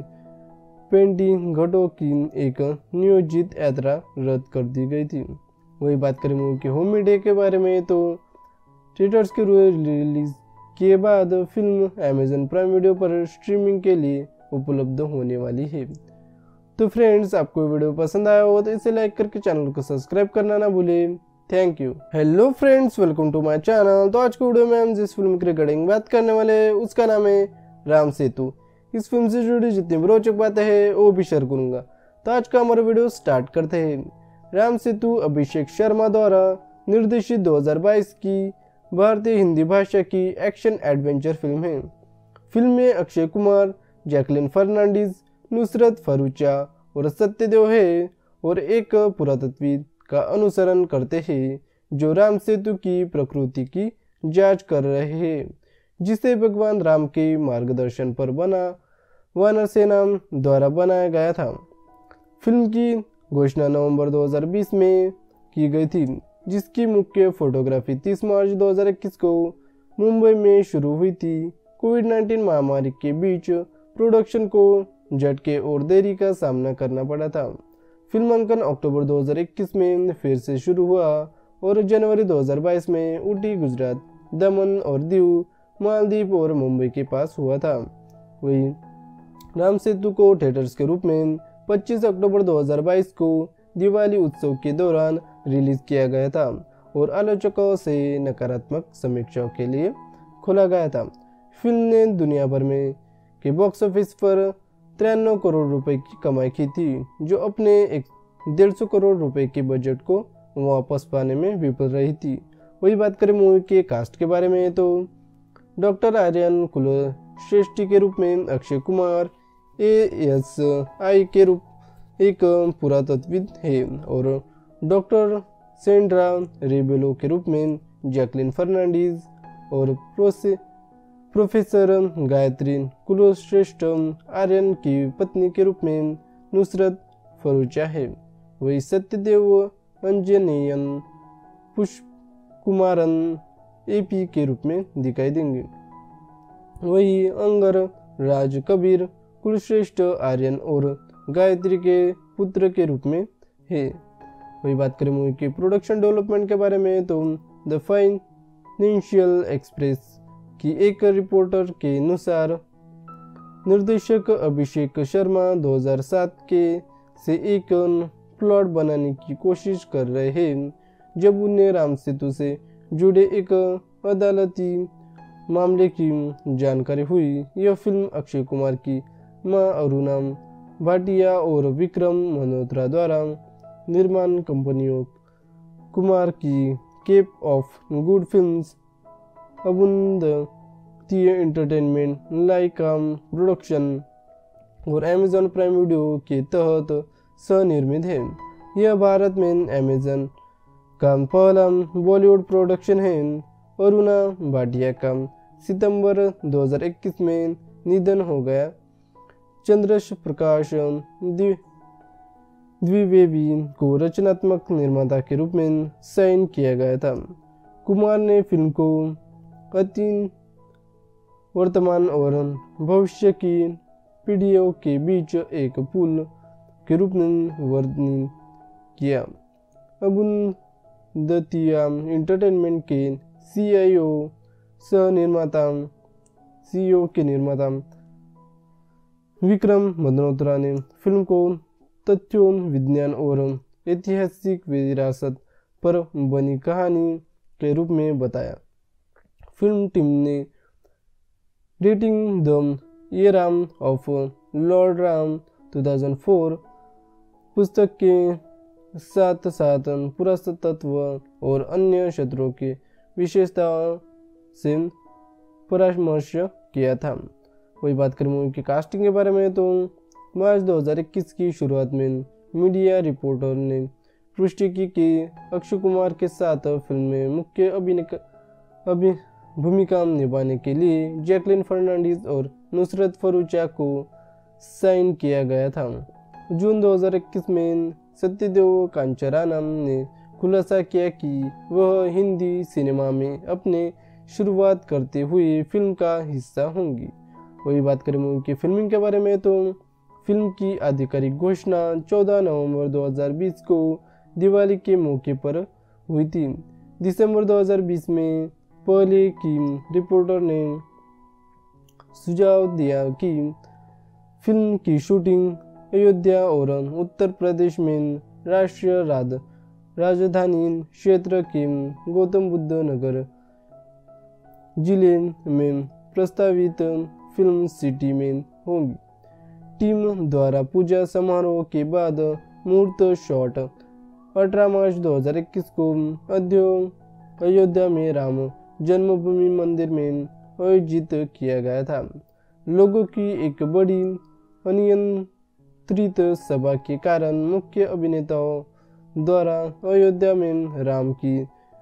20 घाटों की एक नियोजित यात्रा रद्द कर दी गई थी। वही बात करें मूवी के होम मीडिया के बारे में तो थिएटर्स के रिलीज के बाद फिल्म अमेजन प्राइम वीडियो पर स्ट्रीमिंग के लिए उपलब्ध होने वाली है। तो फ्रेंड्स, आपको वीडियो पसंद आया हो तो इसे लाइक करके चैनल को सब्सक्राइब करना ना भूलें। Thank you. Hello friends, welcome to my channel. तो आज की वीडियो में हम जिस फिल्म की रिगार्डिंग बात करने वाले हैं उसका नाम है राम सेतु। इस फिल्म से जुड़ी जितनी भी रोचक बातें हैं वो भी शेयर करूंगा। तो आज का हमारा वीडियो स्टार्ट करते हैं। राम सेतु अभिषेक शर्मा द्वारा निर्देशित 2022 की भारतीय हिंदी भाषा की एक्शन एडवेंचर फिल्म है। फिल्म में अक्षय कुमार, जैकलिन फर्नांडीज, नुसरत फरूचा और सत्यदेव है और एक पुरातत्वविद का अनुसरण करते हैं जो राम सेतु की प्रकृति की जांच कर रहे हैं, जिसे भगवान राम के मार्गदर्शन पर बना वानर सेना द्वारा बनाया गया था। फिल्म की घोषणा नवंबर 2020 में की गई थी, जिसकी मुख्य फोटोग्राफी 30 मार्च 2021 को मुंबई में शुरू हुई थी। कोविड-19 महामारी के बीच प्रोडक्शन को झटके और देरी का सामना करना पड़ा था। फिल्मांकन अक्टूबर 2021 में फिर से शुरू हुआ और जनवरी 2022 में ऊटी, गुजरात, दमन और दीव, मालदीव और मुंबई के पास हुआ था। वही राम सेतु को थिएटर्स के रूप में 25 अक्टूबर 2022 को दिवाली उत्सव के दौरान रिलीज किया गया था और आलोचकों से नकारात्मक समीक्षाओं के लिए खोला गया था। फिल्म ने दुनिया भर में के बॉक्स ऑफिस पर 93 करोड़ रुपए की कमाई की थी, जो अपने 150 करोड़ रुपए के बजट को वापस पाने में विफल रही थी। वही बात करें मूवी के कास्ट के बारे में तो डॉक्टर आर्यन कुलश्रेष्ठी के रूप में अक्षय कुमार, ASI के रूप एक पुरातत्वविद है और डॉक्टर सेंड्रा रेबेलो के रूप में जैकलिन फर्नांडीज और प्रोफेसर गायत्री कुलश्रेष्ठ आर्यन की पत्नी के रूप में नुसरत फरूचा है। वही सत्यदेव अंजनेयन पुष्पकुमारन AP के रूप में दिखाई देंगे। वही अंगर राज कबीर कुलश्रेष्ठ आर्यन और गायत्री के पुत्र के रूप में है। वही बात करें मूवी के प्रोडक्शन डेवलपमेंट के बारे में तो द फाइनेंशियल एक्सप्रेस की एक रिपोर्टर के अनुसार निर्देशक अभिषेक शर्मा 2007 के से एक प्लॉट बनाने की कोशिश कर रहे हैं जब उन्हें राम सेतु से जुड़े एक अदालती मामले की जानकारी हुई। यह फिल्म अक्षय कुमार की मां अरुणा भाटिया और विक्रम मल्होत्रा द्वारा निर्माण कंपनियों कुमार की Cape of Good Films, Abundantia Entertainment, Lyca Production और अमेजन प्राइम वीडियो के तहत सह-निर्मित है। यह भारत में अमेजन का पहला बॉलीवुड प्रोडक्शन है। अरुणा भाटिया का सितंबर 2021 में निधन हो गया। चंद्रश प्रकाश द्विवेदी को रचनात्मक निर्माता के रूप में साइन किया गया था। कुमार ने फिल्म को अतीत, वर्तमान और भविष्य की पीढ़ियों के बीच एक पुल के रूप में वर्णन किया। अबुंदतिया एंटरटेनमेंट के CEO के निर्माता विक्रम मल्होत्रा ने फिल्म को तथ्यों, विज्ञान और ऐतिहासिक विरासत पर बनी कहानी के रूप में बताया। फिल्म टीम ने rating the era of Lord Ram 2004 पुस्तक के साथ साथ पुरातत्व और अन्य क्षेत्रों की विशेषताओं से परामर्श किया था। वही बात करें मूवी की कास्टिंग के बारे में तो मार्च 2021 की शुरुआत में मीडिया रिपोर्टर ने पुष्टि की कि अक्षय कुमार के साथ फिल्म में मुख्य भूमिका निभाने के लिए जैकलिन फर्नांडीज और नुसरत फरूचा को साइन किया गया था। जून 2021 में सत्यदेव कांचरानम ने खुलासा किया कि वह हिंदी सिनेमा में अपने शुरुआत करते हुए फिल्म का हिस्सा होंगी। वही बात करें मूवी की फिल्मिंग के बारे में तो फिल्म की आधिकारिक घोषणा 14 नवंबर 2020 को दिवाली के मौके पर हुई थी। दिसंबर 2020 में पहले की रिपोर्टर ने सुझाव दिया कि फिल्म की शूटिंग अयोध्या और उत्तर प्रदेश में राष्ट्रीय राजधानी क्षेत्र के गौतम बुद्ध नगर जिले में प्रस्तावित फिल्म सिटी में होगी। टीम द्वारा पूजा समारोह के बाद मुहूर्त शॉट 18 मार्च 2021 को अयोध्या में राम जन्मभूमि मंदिर में आयोजित किया गया था। लोगों की एक बड़ी अनियंत्रित सभा के कारण मुख्य अभिनेताओं द्वारा अयोध्या में राम की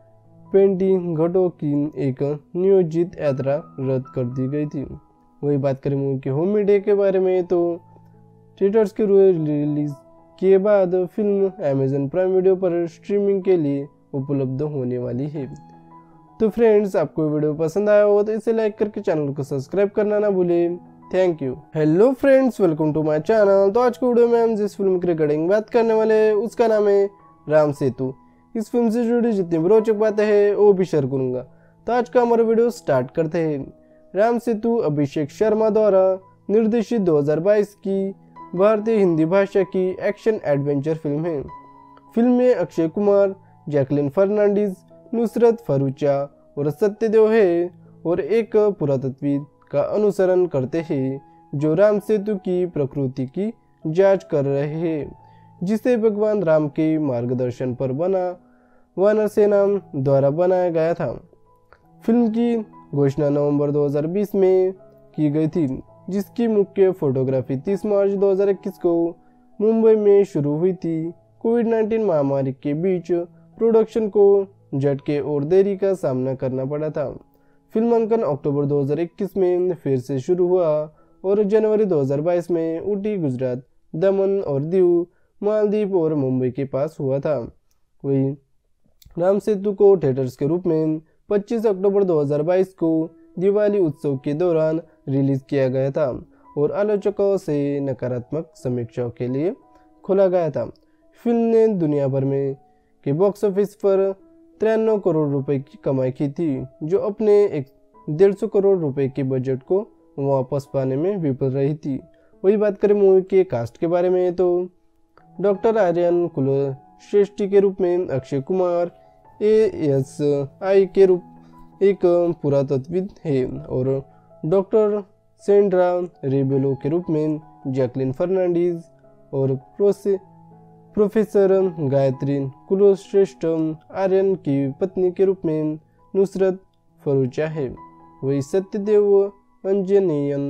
पेंटिंग घाटों की एक नियोजित यात्रा रद्द कर दी गई थी। वही बात करें मूवी के होम मीडिया के बारे में तो थिएटर्स के रिलीज के बाद फिल्म अमेज़न प्राइम वीडियो पर स्ट्रीमिंग के लिए उपलब्ध होने वाली है। तो फ्रेंड्स, आपको वीडियो पसंद आया हो तो इसे लाइक करके चैनल को सब्सक्राइब करना ना भूलें। Thank you. Hello friends, welcome to my channel. तो आज की वीडियो में हम जिस फिल्म की रिगार्डिंग बात करने वाले हैं उसका नाम है राम सेतु। इस फिल्म से जुड़ी जितनी भी रोचक बातें हैं वो भी शेयर करूंगा। तो आज का हमारा वीडियो स्टार्ट करते हैं। राम सेतु अभिषेक शर्मा द्वारा निर्देशित 2022 की भारतीय हिंदी भाषा की एक्शन एडवेंचर फिल्म है। फिल्म में अक्षय कुमार, जैकलिन फर्नांडीज, नुसरत फरूचा और सत्यदेव है और एक पुरातत्वविद का अनुसरण करते हैं जो राम सेतु की प्रकृति की जांच कर रहे हैं, जिसे भगवान राम के मार्गदर्शन पर बना वानर सेना द्वारा बनाया गया था। फिल्म की घोषणा नवंबर 2020 में की गई थी, जिसकी मुख्य फोटोग्राफी 30 मार्च 2021 को मुंबई में शुरू हुई थी। कोविड-19 महामारी के बीच प्रोडक्शन को झटके और देरी का सामना करना पड़ा था। फिल्मांकन अक्टूबर 2021 में फिर से शुरू हुआ और जनवरी 2022 में ऊटी, गुजरात, दमन और दीव, मालदीव और मुंबई के पास हुआ था। वही राम सेतु को थिएटर्स के रूप में 25 अक्टूबर 2022 को दिवाली उत्सव के दौरान रिलीज किया गया था और आलोचकों से नकारात्मक समीक्षाओं के लिए खोला गया था। फिल्म ने दुनिया भर में के बॉक्स ऑफिस पर 93 करोड़ रुपए की कमाई की थी, जो अपने 150 करोड़ रुपए के बजट को वापस पाने में विफल रही थी। वही बात करें मूवी के कास्ट के बारे में तो डॉक्टर आर्यन कुलश्रेष्ठी के रूप में अक्षय कुमार, ASI के रूप एक पुरातत्वविद है और डॉक्टर सेंड्रा रेबेलो के रूप में जैकलिन फर्नांडीज और प्रोफेसर गायत्री कुलश्रेष्ठ आर्यन की पत्नी के रूप में नुसरत फरूचा है। वही सत्यदेव अंजनेयन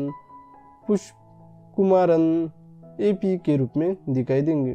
पुष्पकुमारन AP के रूप में दिखाई देंगे।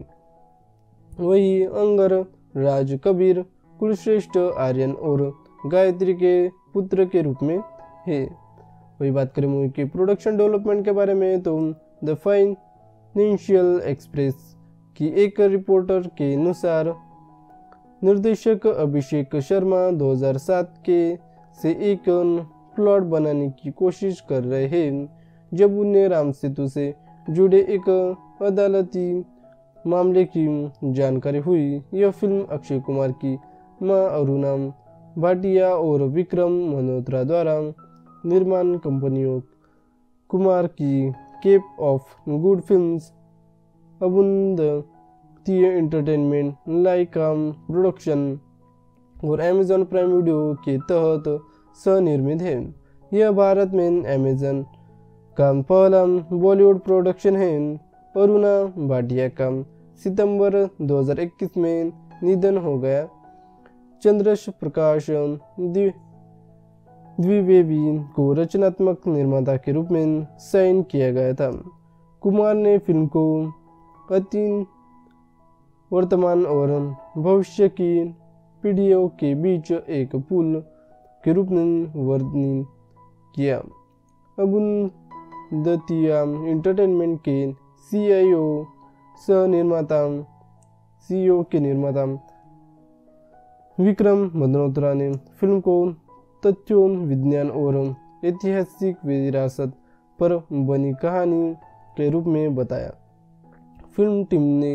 वही अंगर राज कबीर कुलश्रेष्ठ आर्यन और गायत्री के पुत्र के रूप में है। वही बात करें मूवी के प्रोडक्शन डेवलपमेंट के बारे में तो द फाइनेंशियल एक्सप्रेस की एक रिपोर्टर के अनुसार निर्देशक अभिषेक शर्मा 2007 के से एक प्लॉट बनाने की कोशिश कर रहे हैं जब उन्हें राम सेतु से जुड़े एक अदालती मामले की जानकारी हुई। यह फिल्म अक्षय कुमार की मां अरुणा भाटिया और विक्रम मल्होत्रा द्वारा निर्माण कंपनियों कुमार की Cape of Good Films, Abundantia Entertainment, Lyca Production और अमेज़न प्राइम वीडियो के तहत सह-निर्मित है। यह भारत में अमेजन का पहला बॉलीवुड प्रोडक्शन है। अरुणा भाटिया का सितंबर 2021 में निधन हो गया। चंद्रश प्रकाश द्विवेदी को रचनात्मक निर्माता के रूप में साइन किया गया था। कुमार ने फिल्म को अतीत, वर्तमान और भविष्य की पीढ़ियों के बीच एक पुल के रूप में वर्णित किया। अरुंधतिया एंटरटेनमेंट के सीईओ के निर्माता विक्रम मल्होत्रा ने फिल्म को तथ्यों, विज्ञान और ऐतिहासिक विरासत पर बनी कहानी के रूप में बताया। फिल्म टीम ने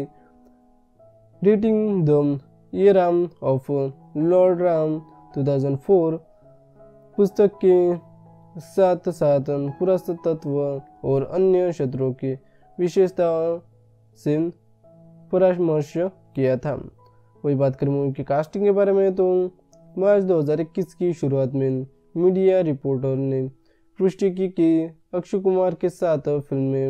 rating the era of Lord Ram 2004 पुस्तक के साथ साथ पुरातत्व और अन्य क्षेत्रों की विशेषताओं से परामर्श किया था। वही बात करें मूवी की कास्टिंग के बारे में तो मार्च 2021 की शुरुआत में मीडिया रिपोर्टर ने पुष्टि की कि अक्षय कुमार के साथ फिल्म में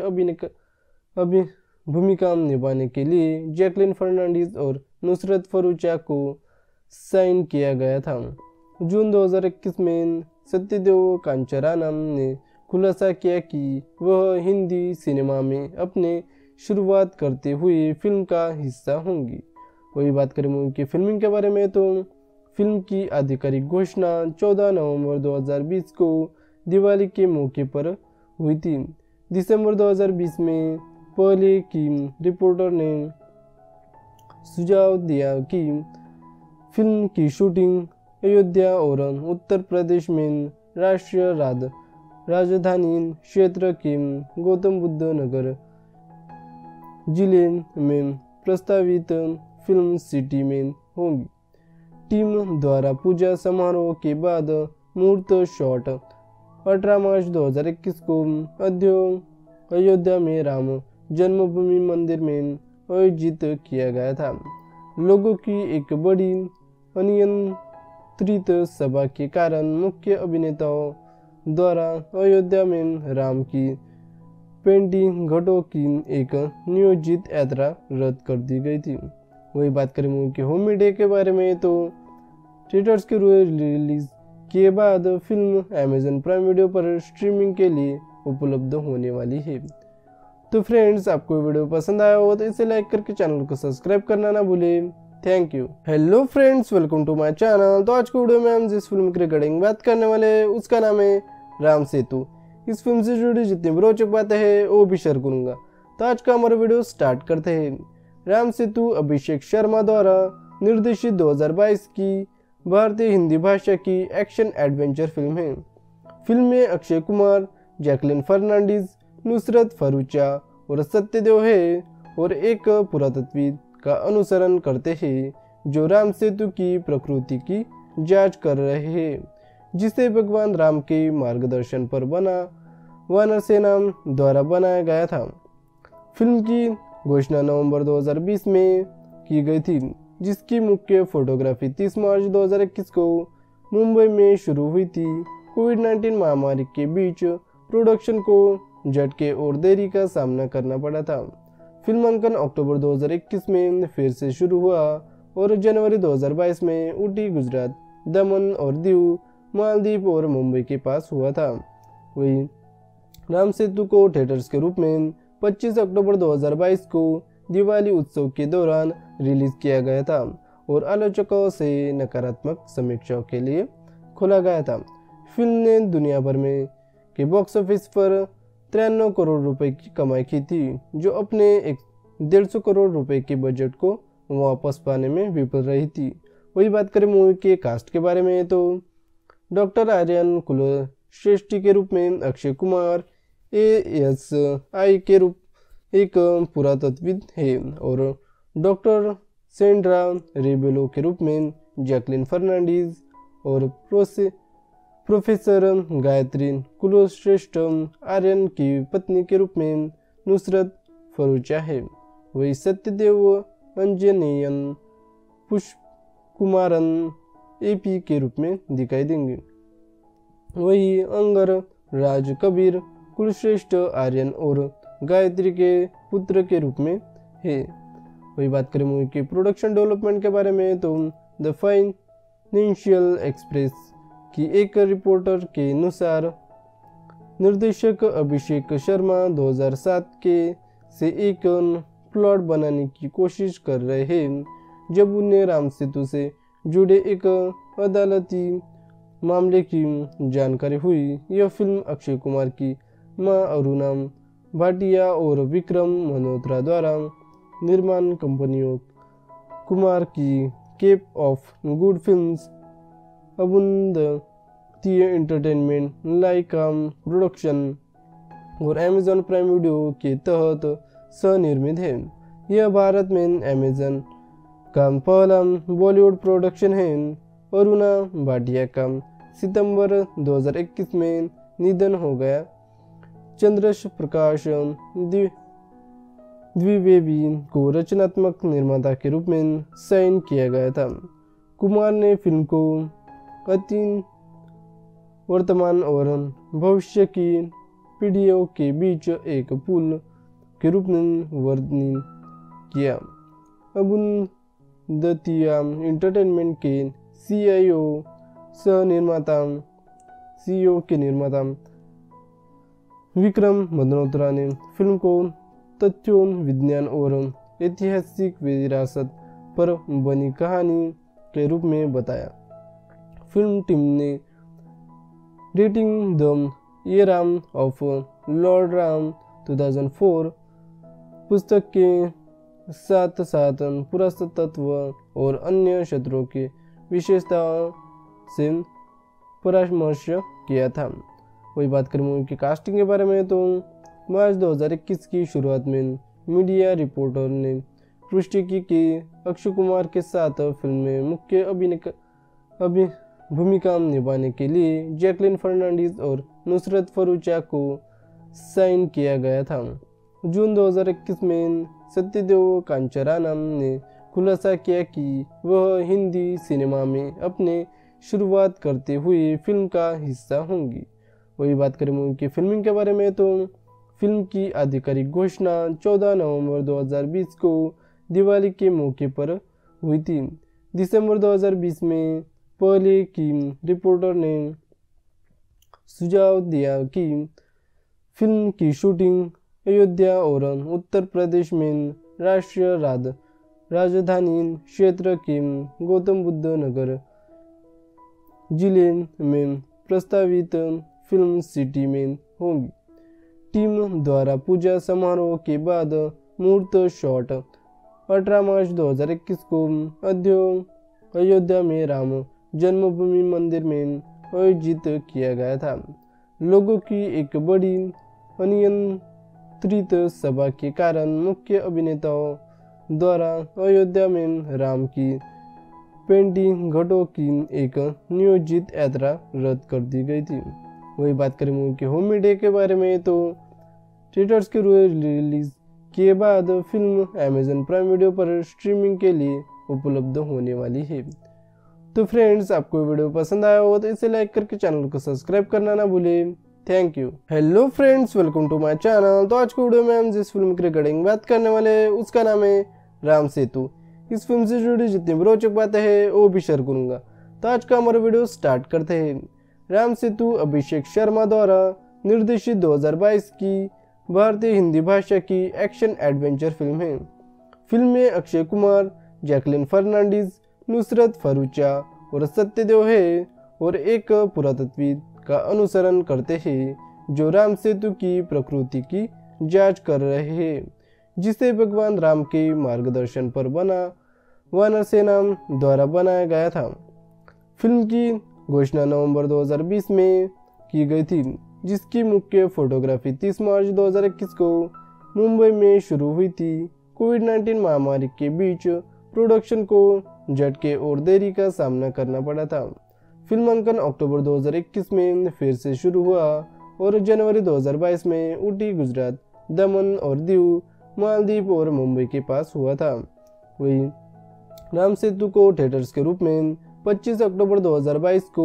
मुख्य भूमिका निभाने के लिए जैकलिन फर्नांडीज और नुसरत फरूचा को साइन किया गया था। जून 2021 में सत्यदेव कांचरानम ने खुलासा किया कि वह हिंदी सिनेमा में अपने शुरुआत करते हुए फिल्म का हिस्सा होंगी। वही बात करें मूवी की फिल्मिंग के बारे में तो फिल्म की आधिकारिक घोषणा 14 नवंबर 2020 को दिवाली के मौके पर हुई थी। दिसंबर 2020 में पहले की रिपोर्टर ने सुझाव दिया कि फिल्म की शूटिंग अयोध्या और उत्तर प्रदेश में राष्ट्रीय राजधानी क्षेत्र के गौतम बुद्ध नगर जिले में प्रस्तावित फिल्म सिटी में होगी। टीम द्वारा पूजा समारोह के बाद मुहूर्त शॉट 18 मार्च 2021 को अयोध्या में राम जन्मभूमि मंदिर में आयोजित किया गया था। लोगों की एक बड़ी अनियंत्रित सभा के कारण मुख्य अभिनेताओं द्वारा अयोध्या में राम की पेंटिंग घाटों की एक नियोजित यात्रा रद्द कर दी गई थी। वही बात करें मूवी के होम मीडिया के बारे में तो थिएटर्स के रिलीज के बाद फिल्म अमेजन प्राइम वीडियो पर स्ट्रीमिंग के लिए उपलब्ध होने वाली है। तो फ्रेंड्स, आपको वीडियो पसंद आया हो तो इसे लाइक करके चैनल को सब्सक्राइब करना ना भूलें। Thank you. Hello friends, welcome to my channel. तो आज की वीडियो में हम जिस फिल्म की रिगार्डिंग बात करने वाले उसका नाम है राम सेतु। इस फिल्म से जुड़ी जितनी भी रोचक बातें हैं वो भी शेयर करूंगा। तो आज का हमारा वीडियो स्टार्ट करते हैं। राम सेतु अभिषेक शर्मा द्वारा निर्देशित 2022 की भारतीय हिंदी भाषा की एक्शन एडवेंचर फिल्म है। फिल्म में अक्षय कुमार, जैकलिन फर्नांडीज, नुसरत फरूचा और सत्यदेव है और एक पुरातत्वविद का अनुसरण करते हैं जो राम सेतु की प्रकृति की जांच कर रहे हैं, जिसे भगवान राम के मार्गदर्शन पर बना वानर सेना द्वारा बनाया गया था। फिल्म की घोषणा नवंबर 2020 में की गई थी, जिसकी मुख्य फोटोग्राफी 30 मार्च 2021 को मुंबई में शुरू हुई थी। कोविड-19 महामारी के बीच प्रोडक्शन को झटके और देरी का सामना करना पड़ा था। फिल्मांकन अक्टूबर 2021 में फिर से शुरू हुआ और जनवरी 2022 में ऊटी, गुजरात, दमन और दीव, मालदीव और मुंबई के पास हुआ था। वही राम सेतु को थिएटर्स के रूप में 25 अक्टूबर 2022 को दिवाली उत्सव के दौरान रिलीज किया गया था और आलोचकों से नकारात्मक समीक्षाओं के लिए खोला गया था। फिल्म ने दुनिया भर में के बॉक्स ऑफिस पर 93 करोड़ रुपए की कमाई की थी, जो अपने 150 करोड़ रुपए के बजट को वापस पाने में विफल रही थी। वही बात करें मूवी के कास्ट के बारे में तो डॉक्टर आर्यन कुलश्रेष्ठी के रूप में अक्षय कुमार, ASI के रूप एक पुरातत्वविद है और डॉक्टर सेंड्रा रेबेलो के रूप में जैकलिन फर्नांडीज और प्रोफेसर गायत्री कुलश्रेष्ठ आर्यन की पत्नी के रूप में नुसरत फरूचा है। वही सत्यदेव अंजनेयन पुष्पकुमारन AP के रूप में दिखाई देंगे। वही अंगर राज कबीर कुलश्रेष्ठ आर्यन और गायत्री के पुत्र के रूप में है। वही बात करें मूवी के प्रोडक्शन डेवलपमेंट के बारे में तो द फाइनेंशियल एक्सप्रेस की एक रिपोर्टर के अनुसार निर्देशक अभिषेक शर्मा 2007 के से एक प्लॉट बनाने की कोशिश कर रहे हैं जब उन्हें राम सेतु से जुड़े एक अदालती मामले की जानकारी हुई। यह फिल्म अक्षय कुमार की मां अरुणा भाटिया और विक्रम मल्होत्रा द्वारा निर्माण कंपनियों कुमार की Cape of Good Films अबुंदतीय Entertainment लाइकाम production और अमेजॉन प्राइम वीडियो के तहत सह-निर्मित है। यह भारत में अमेजॉन का पहला बॉलीवुड प्रोडक्शन है। अरुणा भाटिया का सितंबर 2021 में निधन हो गया। चंद्रश प्रकाश द्विवेदी को रचनात्मक निर्माता के रूप में साइन किया गया था। कुमार ने फिल्म को अतीत, वर्तमान और भविष्य की पीढ़ियों के बीच एक पुल के रूप में वर्णन किया। अबुंदतीय एंटरटेनमेंट के सीईओ के निर्माता विक्रम मल्होत्रा ने फिल्म को तथ्यों, विज्ञान और ऐतिहासिक विरासत पर बनी कहानी के रूप में बताया। फिल्म टीम ने rating the era of Lord Ram 2004 पुस्तक के साथ साथ पुरातत्व और अन्य क्षेत्रों की विशेषताओं से परामर्श किया था। वही बात करें मूवी की कास्टिंग के बारे में तो मार्च 2021 की शुरुआत में मीडिया रिपोर्टर ने पुष्टि की कि अक्षय कुमार के साथ फिल्म में मुख्य भूमिका निभाने के लिए जैकलिन फर्नांडीज और नुसरत फरूचा को साइन किया गया था। जून 2021 में सत्यदेव कांचरानम ने खुलासा किया कि वह हिंदी सिनेमा में अपने शुरुआत करते हुए फिल्म का हिस्सा होंगी। वही बात करें मूवी की फिल्मिंग के बारे में तो फिल्म की आधिकारिक घोषणा 14 नवंबर 2020 को दिवाली के मौके पर हुई थी। दिसंबर 2020 में पहले की रिपोर्टर ने सुझाव दिया कि फिल्म की शूटिंग अयोध्या और उत्तर प्रदेश में राष्ट्रीय राजधानी क्षेत्र के गौतम बुद्ध नगर जिले में प्रस्तावित फिल्म सिटी में होगी। टीम द्वारा पूजा समारोह के बाद मुहूर्त शॉट 18 मार्च 2021 को अयोध्या में राम जन्मभूमि मंदिर में आयोजित किया गया था। लोगों की एक बड़ी अनियंत्रित सभा के कारण मुख्य अभिनेताओं द्वारा अयोध्या में राम की 20 घाटों की एक नियोजित यात्रा रद्द कर दी गई थी। वही बात करें मूवी के होम मीडिया के बारे में तो थिएटर्स के रिलीज के बाद फिल्म अमेजॉन प्राइम वीडियो पर स्ट्रीमिंग के लिए उपलब्ध होने वाली है। तो फ्रेंड्स, आपको वीडियो पसंद आया हो तो इसे लाइक करके चैनल को सब्सक्राइब करना ना भूलें। Thank you. Hello friends, welcome to my channel. तो आज की वीडियो में हम जिस फिल्म की रिगार्डिंग बात करने वाले हैं उसका नाम है राम सेतु। इस फिल्म से जुड़ी जितनी भी रोचक बातें हैं वो भी शेयर करूंगा। तो आज का हमारा वीडियो स्टार्ट करते हैं। राम सेतु अभिषेक शर्मा द्वारा निर्देशित 2022 की भारतीय हिंदी भाषा की एक्शन एडवेंचर फिल्म है। फिल्म में अक्षय कुमार, जैकलिन फर्नांडीज, नुसरत फरूचा और सत्यदेव है और एक पुरातत्वविद का अनुसरण करते हैं जो राम सेतु की प्रकृति की जांच कर रहे हैं, जिसे भगवान राम के मार्गदर्शन पर बना वानर सेना द्वारा बनाया गया था। फिल्म की घोषणा नवंबर 2020 में की गई थी, जिसकी मुख्य फोटोग्राफी 30 मार्च 2021 को मुंबई में शुरू हुई थी। कोविड-19 महामारी के बीच प्रोडक्शन को झटके और देरी का सामना करना पड़ा था। फिल्मांकन अक्टूबर 2021 में फिर से शुरू हुआ और जनवरी 2022 में ऊटी, गुजरात, दमन और दीव, मालदीव और मुंबई के पास हुआ था। वही राम सेतु को थिएटर्स के रूप में 25 अक्टूबर 2022 को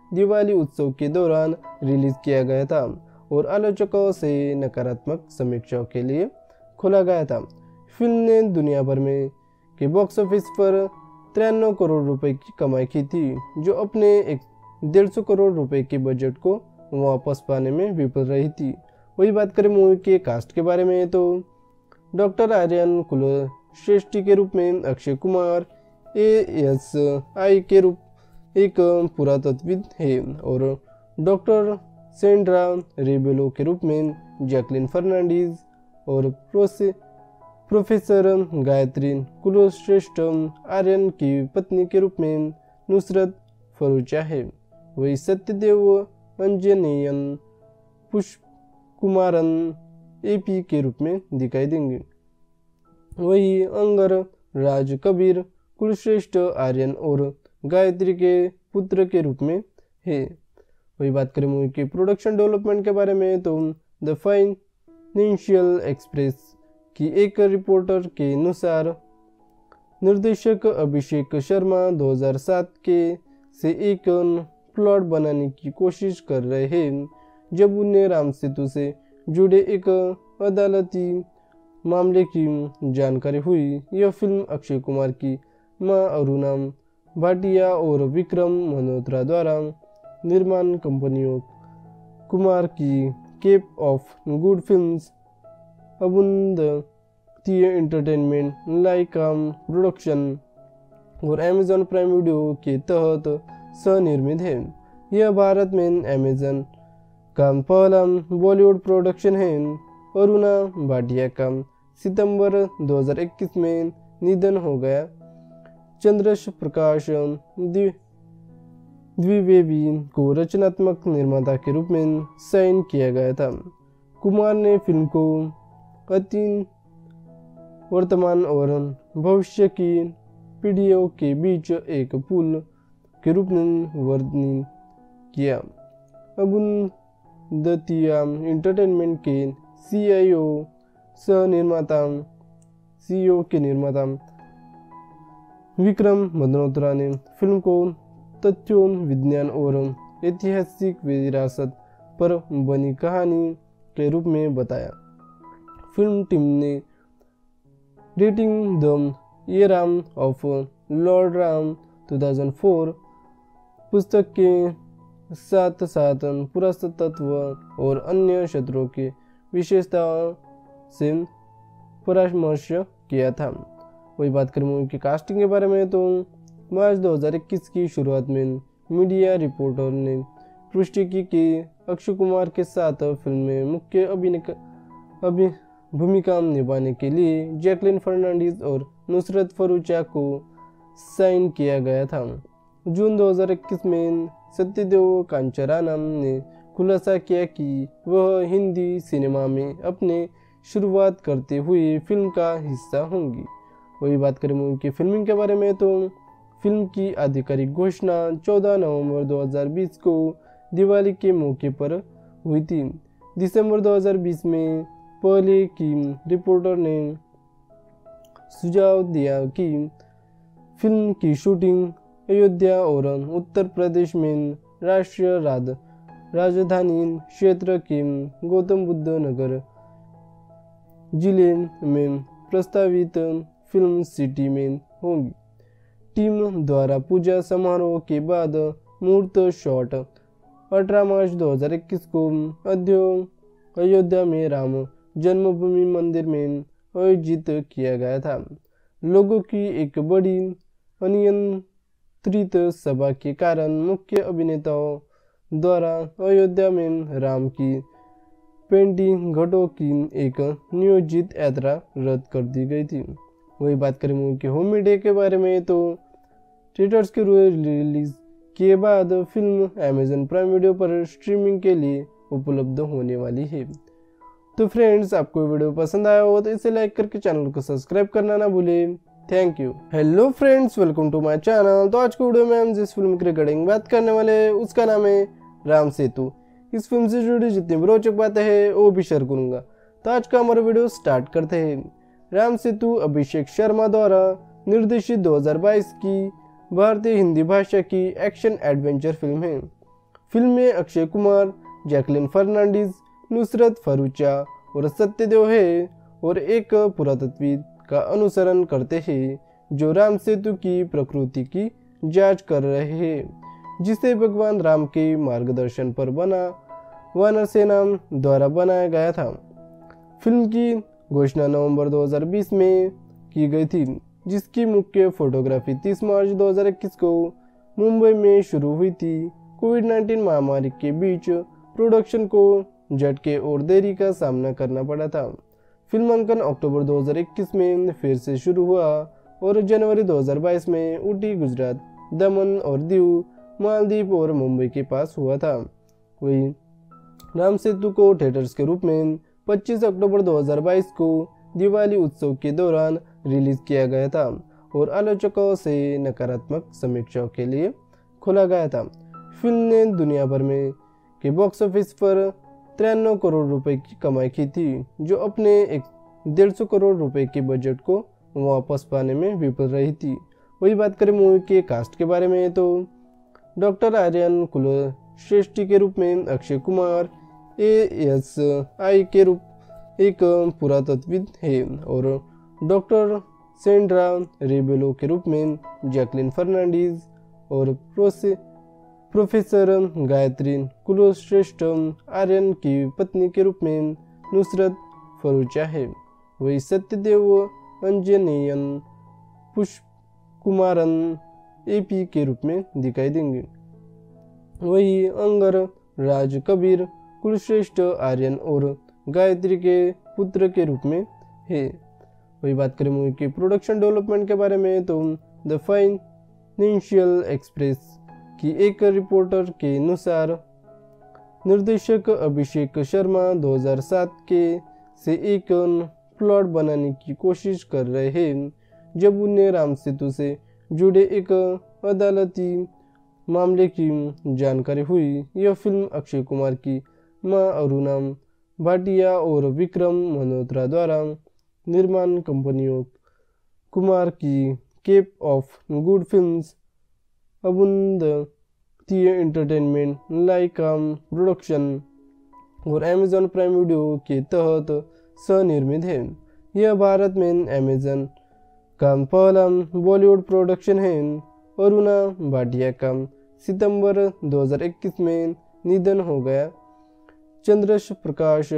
दिवाली उत्सव के दौरान रिलीज किया गया था और आलोचकों से नकारात्मक समीक्षाओं के लिए खोला गया था। फिल्म ने दुनिया भर में के बॉक्स ऑफिस पर 93 करोड़ रुपए की कमाई की थी, जो अपने 150 करोड़ रुपए के बजट को वापस पाने में विफल रही थी। वही बात करें मूवी के कास्ट के बारे में तो डॉक्टर आर्यन कुलश्रेष्ठी के रूप में अक्षय कुमार ASI के रूप एक पुरातत्वविद है और डॉक्टर सेंड्रा रेबेलो के रूप में जैकलिन फर्नांडीज और प्रोफेसर गायत्री कुलश्रेष्ठ आर्यन की पत्नी के रूप में नुसरत फरूचा है। वही सत्यदेव अंजनेयन पुष्पकुमारन AP के रूप में दिखाई देंगे। वही अंगर राज कबीर कुलश्रेष्ठ आर्यन और गायत्री के पुत्र के रूप में है। वही बात करें मूवी के प्रोडक्शन डेवलपमेंट के बारे में तो द फाइनेंशियल एक्सप्रेस की एक रिपोर्टर के अनुसार निर्देशक अभिषेक शर्मा 2007 के से एक प्लॉट बनाने की कोशिश कर रहे हैं जब उन्हें राम सेतु से जुड़े एक अदालती मामले की जानकारी हुई। यह फिल्म अक्षय कुमार की मां अरुणा भाटिया और विक्रम मल्होत्रा द्वारा निर्माण कंपनियों कुमार की Cape of Good Films Abundantia Entertainment लाइकाम production और अमेजॉन प्राइम वीडियो के तहत सह-निर्मित है। यह भारत में अमेजॉन का पहला बॉलीवुड प्रोडक्शन है। अरुणा भाटिया का सितंबर 2021 में निधन हो गया। चंद्रश प्रकाश द्विवेदी को रचनात्मक निर्माता के रूप में साइन किया गया था। कुमार ने फिल्म को अतीत, वर्तमान और भविष्य की पीढ़ियों के बीच एक पुल के रूप में वर्णन किया। अबुंदतिया एंटरटेनमेंट के CEO के निर्माता विक्रम मल्होत्रा ने फिल्म को तथ्यों, विज्ञान और ऐतिहासिक विरासत पर बनी कहानी के रूप में बताया। फिल्म टीम ने rating the era of Lord Ram 2004 पुस्तक के साथ साथ पुरातत्व और अन्य क्षेत्रों की विशेषताओं से परामर्श किया था। वही बात करें मूवी की कास्टिंग के बारे में तो मार्च 2021 की शुरुआत में मीडिया रिपोर्टर ने पुष्टि की कि अक्षय कुमार के साथ फिल्म में मुख्य भूमिका निभाने के लिए जैकलिन फर्नांडीज और नुसरत फरूचा को साइन किया गया था। जून 2021 में सत्यदेव कांचराना ने खुलासा किया कि वह हिंदी सिनेमा में अपने शुरुआत करते हुए फिल्म का हिस्सा होंगी। वही बात करें मूवी की फिल्मिंग के बारे में तो फिल्म की आधिकारिक घोषणा 14 नवंबर 2020 को दिवाली के मौके पर हुई थी। दिसंबर 2020 में पहले की रिपोर्टर ने सुझाव दिया कि फिल्म की शूटिंग अयोध्या और उत्तर प्रदेश में राष्ट्रीय राजधानी क्षेत्र के गौतम बुद्ध नगर जिले में प्रस्तावित फिल्म सिटी में होगी। टीम द्वारा पूजा समारोह के बाद मुहूर्त शॉट 18 मार्च 2021 को अयोध्या में राम जन्मभूमि मंदिर में आयोजित किया गया था। लोगों की एक बड़ी अनियंत्रित सभा के कारण मुख्य अभिनेताओं द्वारा अयोध्या में राम की पेंटिंग घाटों की एक नियोजित यात्रा रद्द कर दी गई थी। वही बात करें मूवी के होम मीडिया के बारे में तो थिएटर्स के रिलीज के बाद फिल्म अमेजॉन प्राइम वीडियो पर स्ट्रीमिंग के लिए उपलब्ध होने वाली है। तो फ्रेंड्स, आपको वीडियो पसंद आया हो तो इसे लाइक करके चैनल को सब्सक्राइब करना ना भूलें। Thank you. Hello friends, welcome to my channel. तो आज की वीडियो में हम जिस फिल्म की रिगार्डिंग बात करने वाले उसका नाम है राम सेतु। इस फिल्म से जुड़ी जितनी भी रोचक बातें हैं वो भी शेयर करूंगा। तो आज का हमारा वीडियो स्टार्ट करते हैं। राम सेतु अभिषेक शर्मा द्वारा निर्देशित 2022 की भारतीय हिंदी भाषा की एक्शन एडवेंचर फिल्म है। फिल्म में अक्षय कुमार, जैकलिन फर्नांडीज, नुसरत फरूचा और सत्यदेव है और एक पुरातत्वविद का अनुसरण करते हैं जो राम सेतु की प्रकृति की जांच कर रहे हैं, जिसे भगवान राम के मार्गदर्शन पर बना वानर सेना द्वारा बनाया गया था। फिल्म की घोषणा नवंबर 2020 में की गई थी, जिसकी मुख्य फोटोग्राफी 30 मार्च 2021 को मुंबई में शुरू हुई थी। कोविड-19 महामारी के बीच प्रोडक्शन को झटके और देरी का सामना करना पड़ा था। फिल्मांकन अक्टूबर 2021 में फिर से शुरू हुआ और जनवरी 2022 में ऊटी, गुजरात, दमन और दीव, मालदीव और मुंबई के पास हुआ था। वही राम सेतु को थिएटर्स के रूप में 25 अक्टूबर 2022 को दिवाली उत्सव के दौरान रिलीज किया गया था और आलोचकों से नकारात्मक समीक्षाओं के लिए खोला गया था। फिल्म ने दुनिया भर में के बॉक्स ऑफिस पर 93 करोड़ रुपए की कमाई की थी, जो अपने 150 करोड़ रुपए के बजट को वापस पाने में विफल रही थी। वही बात करें मूवी के कास्ट के बारे में तो डॉक्टर आर्यन कुलश्रेष्ठी के रूप में अक्षय कुमार, ASI के रूप एक पुरातत्वविद है और डॉक्टर सेंड्रा रेबेलो के रूप में जैकलिन फर्नांडीज और प्रोफेसर गायत्री कुलश्रेष्ठ आर्यन की पत्नी के रूप में नुसरत फरूचा है। वही सत्यदेव अंजनेयन पुष्पकुमारन AP के रूप में दिखाई देंगे। वही अंगर राज कबीर कुलश्रेष्ठ आर्यन और गायत्री के पुत्र के रूप में है। वही बात करें मूवी के प्रोडक्शन डेवलपमेंट के बारे में तो द फाइनेंशियल एक्सप्रेस की एक रिपोर्टर के अनुसार निर्देशक अभिषेक शर्मा 2007 के से एक प्लॉट बनाने की कोशिश कर रहे हैं जब उन्हें राम सेतु से जुड़े एक अदालती मामले की जानकारी हुई। यह फिल्म अक्षय कुमार की मां अरुणा भाटिया और विक्रम मल्होत्रा द्वारा निर्माण कंपनियों कुमार की Cape of Good Films, Abundantia Entertainment, लाइकाम production और अमेजॉन प्राइम वीडियो के तहत सह-निर्मित है। यह भारत में अमेजॉन का पहला बॉलीवुड प्रोडक्शन है। अरुणा भाटिया का सितंबर 2021 में निधन हो गया। चंद्रश प्रकाश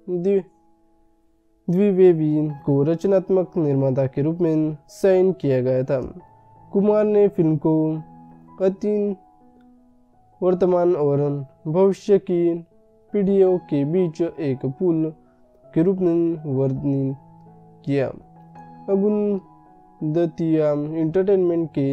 द्विवेदी को रचनात्मक निर्माता के रूप में साइन किया गया था। कुमार ने फिल्म को अतीत, वर्तमान और भविष्य की पीढ़ियों के बीच एक पुल के रूप में वर्णित किया। अबुंदतिया एंटरटेनमेंट के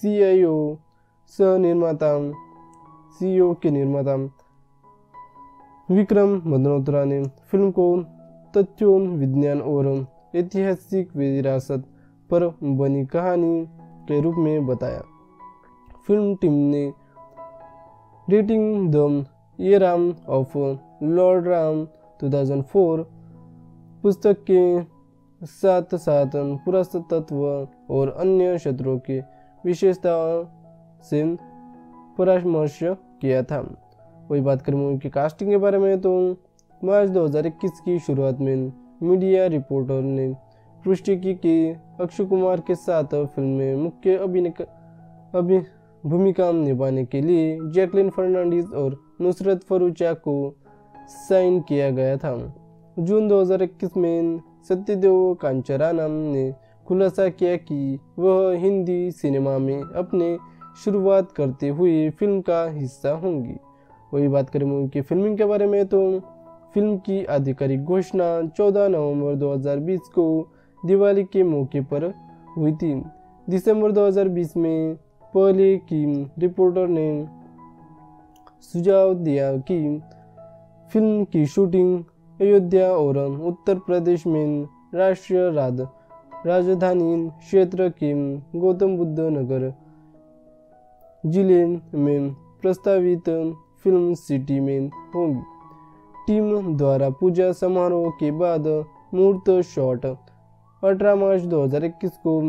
CEO के निर्माता विक्रम मल्होत्रा ने फिल्म को तथ्यों, विज्ञान और ऐतिहासिक विरासत पर बनी कहानी के रूप में बताया। फिल्म टीम ने rating the era of Lord Ram 2004 पुस्तक के साथ साथ पुरातत्व और अन्य क्षेत्रों की विशेषताओं से परामर्श किया था। वही बात करें मूवी की कास्टिंग के बारे में तो मार्च 2021 की शुरुआत में मीडिया रिपोर्टर ने पुष्टि की कि अक्षय कुमार के साथ फिल्म में मुख्य भूमिका निभाने के लिए जैकलिन फर्नांडीज और नुसरत फरूचा को साइन किया गया था। जून 2021 में सत्यदेव कांचराना ने खुलासा किया कि वह हिंदी सिनेमा में अपने शुरुआत करते हुए फिल्म का हिस्सा होंगी। वही बात करें मूवी की फिल्मिंग के बारे में तो फिल्म की आधिकारिक घोषणा 14 नवंबर 2020 को दिवाली के मौके पर हुई थी। दिसंबर 2020 में पहले की रिपोर्टर ने सुझाव दिया कि फिल्म की शूटिंग अयोध्या और उत्तर प्रदेश में राष्ट्रीय राजधानी क्षेत्र के गौतम बुद्ध नगर जिले में प्रस्तावित फिल्म सिटी में होगी। टीम द्वारा पूजा समारोह के बाद मुहूर्त शॉट 18 मार्च 2021 को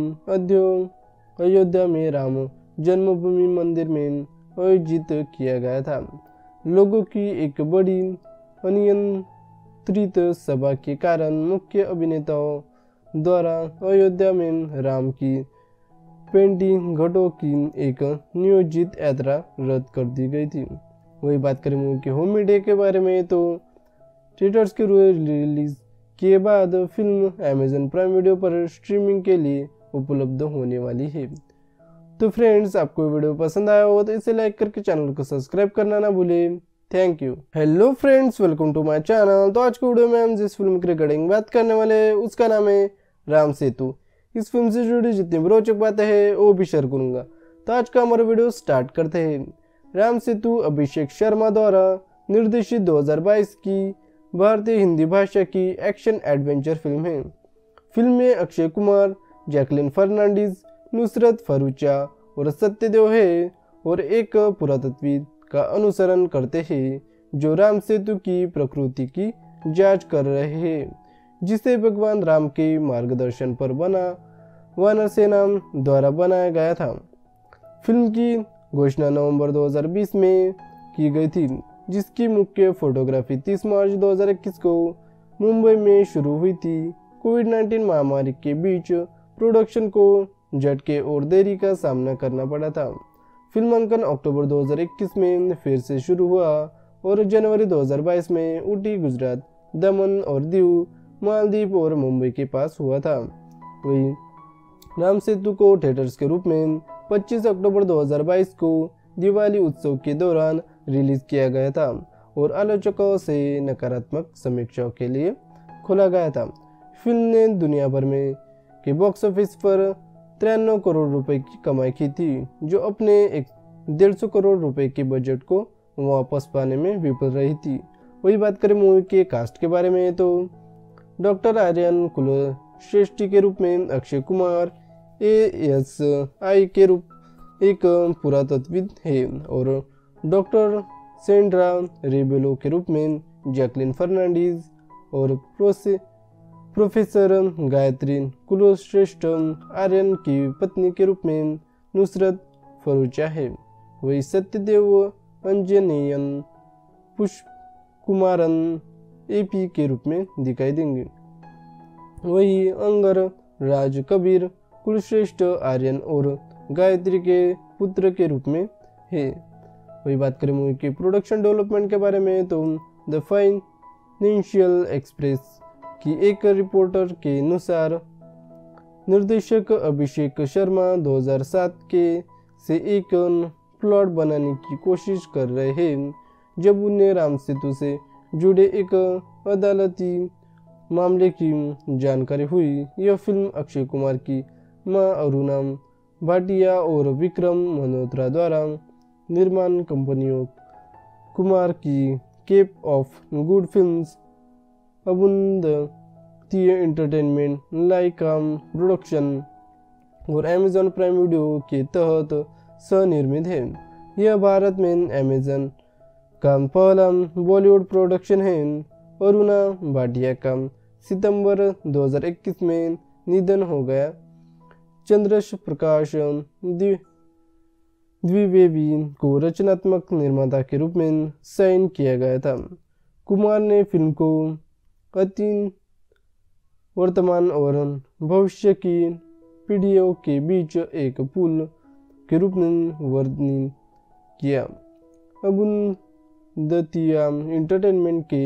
अयोध्या में राम जन्मभूमि मंदिर में आयोजित किया गया था। लोगों की एक बड़ी अनियंत्रित सभा के कारण मुख्य अभिनेताओं द्वारा अयोध्या में राम की पेंटिंग घटों की एक नियोजित यात्रा रद्द कर दी गई थी। वही बात करें मूवी के होम मीडिया के बारे में तो थिएटर्स के रिलीज के बाद फिल्म अमेजन प्राइम वीडियो पर स्ट्रीमिंग के लिए उपलब्ध होने वाली है। तो फ्रेंड्स, आपको वीडियो पसंद आया हो तो इसे लाइक करके चैनल को सब्सक्राइब करना ना भूलें। Thank you. Hello friends, welcome to my channel. तो आज की वीडियो में हम जिस फिल्म की रिगार्डिंग बात करने वाले उसका नाम है राम सेतु। इस फिल्म से जुड़ी जितनी भी रोचक बातें हैं वो भी शेयर करूंगा। तो आज का हमारा वीडियो स्टार्ट करते हैं। राम सेतु अभिषेक शर्मा द्वारा निर्देशित 2022 की भारतीय हिंदी भाषा की एक्शन एडवेंचर फिल्म है। फिल्म में अक्षय कुमार, जैकलिन फर्नांडीज, नुसरत फरूचा और सत्यदेव है और एक पुरातत्वविद का अनुसरण करते हैं जो राम सेतु की प्रकृति की जांच कर रहे हैं, जिसे भगवान राम के मार्गदर्शन पर बना वानर सेना द्वारा बनाया गया था। फिल्म की घोषणा नवंबर 2020 में की गई थी, जिसकी मुख्य फोटोग्राफी 30 मार्च 2021 को मुंबई में शुरू हुई थी। कोविड-19 महामारी के बीच प्रोडक्शन को झटके और देरी का सामना करना पड़ा था। फिल्मांकन अक्टूबर 2021 में फिर से शुरू हुआ और जनवरी 2022 में ऊटी, गुजरात, दमन और दीव, मालदीव और मुंबई के पास हुआ था। वही राम सेतु को थिएटर्स के रूप में 25 अक्टूबर 2022 को दिवाली उत्सव के दौरान रिलीज किया गया था और आलोचकों से नकारात्मक समीक्षाओं के लिए खोला गया था। फिल्म ने दुनिया भर में के बॉक्स ऑफिस पर 93 करोड़ रुपए की कमाई की थी, जो अपने 150 करोड़ रुपए के बजट को वापस पाने में विफल रही थी। वही बात करें मूवी के कास्ट के बारे में तो डॉक्टर आर्यन कुलश्रेष्ठी के रूप में अक्षय कुमार, ASI के रूप एक पुरातत्वविद है और डॉक्टर सेंड्रा रेबेलो के रूप में जैकलिन फर्नांडीज और प्रोफेसर गायत्री कुलश्रेष्ठ आर्यन की पत्नी के रूप में नुसरत फरूचा है। वही सत्यदेव अंजनेयन पुष्पकुमारन AP के रूप में दिखाई देंगे। वही अंगर राज कबीर कुलश्रेष्ठ आर्यन और गायत्री के पुत्र के रूप में है। वही बात करें मूवी के प्रोडक्शन डेवलपमेंट के बारे में तो द फाइनेंशियल एक्सप्रेस की एक रिपोर्टर के अनुसार निर्देशक अभिषेक शर्मा 2007 के से एक प्लॉट बनाने की कोशिश कर रहे हैं जब उन्हें राम सेतु से जुड़े एक अदालती मामले की जानकारी हुई। यह फिल्म अक्षय कुमार की मां अरुणा भाटिया और विक्रम मल्होत्रा द्वारा निर्माण कंपनियों कुमार की Cape of Good Films, अबुंदतीय Entertainment, लाइकाम production और अमेजन प्राइम वीडियो के तहत सह-निर्मित है। यह भारत में अमेजन का पहला बॉलीवुड प्रोडक्शन है। अरुणा भाटिया का सितंबर 2021 में निधन हो गया। चंद्रश प्रकाश द्विवेदी को रचनात्मक निर्माता के रूप में साइन किया गया था। कुमार ने फिल्म को अतीत, वर्तमान और भविष्य की पीढ़ियों के बीच एक पुल के रूप में वर्णित किया। अबुंदतीय एंटरटेनमेंट के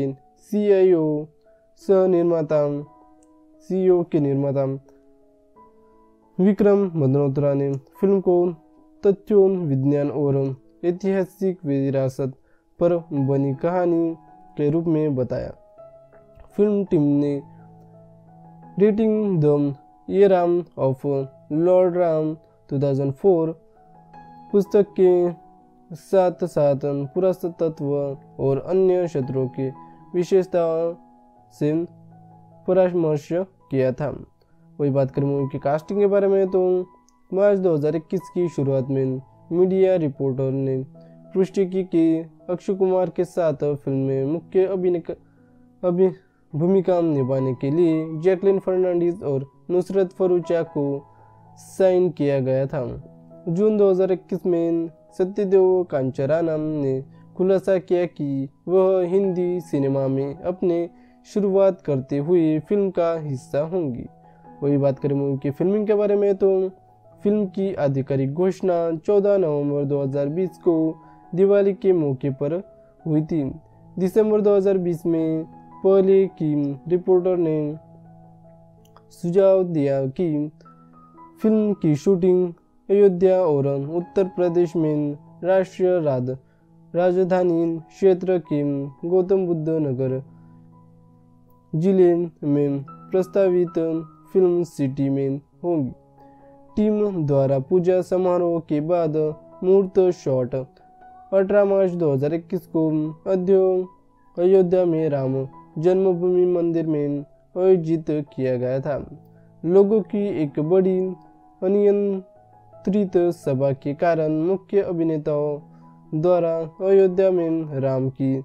CEO के निर्माता विक्रम मल्होत्रा ने फिल्म को तथ्यों, विज्ञान और ऐतिहासिक विरासत पर बनी कहानी के रूप में बताया। फिल्म टीम ने rating the era of Lord Ram 2004 पुस्तक के साथ साथ पुरातत्व और अन्य क्षेत्रों की विशेषताओं से परामर्श किया था। वही बात करें मूवी की कास्टिंग के बारे में तो मार्च 2021 की शुरुआत में मीडिया रिपोर्टर ने पुष्टि की कि अक्षय कुमार के साथ फिल्म में मुख्य भूमिका निभाने के लिए जैकलिन फर्नांडीज और नुसरत फरूचा को साइन किया गया था। जून 2021 में सत्यदेव कांचरानम ने खुलासा किया कि वह हिंदी सिनेमा में अपने शुरुआत करते हुए फिल्म का हिस्सा होंगी। वही बात करें मूवी की फिल्मिंग के बारे में तो फिल्म की आधिकारिक घोषणा 14 नवंबर 2020 को दिवाली के मौके पर हुई थी। दिसंबर 2020 में पहले की रिपोर्टर ने सुझाव दिया कि फिल्म की शूटिंग अयोध्या और उत्तर प्रदेश में राष्ट्रीय राजधानी क्षेत्र के गौतम बुद्ध नगर जिले में प्रस्तावित फिल्म सिटी में होगी। टीम द्वारा पूजा समारोह के बाद मुहूर्त शॉट 18 मार्च 2021 को अयोध्या में राम जन्मभूमि मंदिर में आयोजित किया गया था। लोगों की एक बड़ी अनियंत्रित सभा के कारण मुख्य अभिनेताओं द्वारा अयोध्या में राम की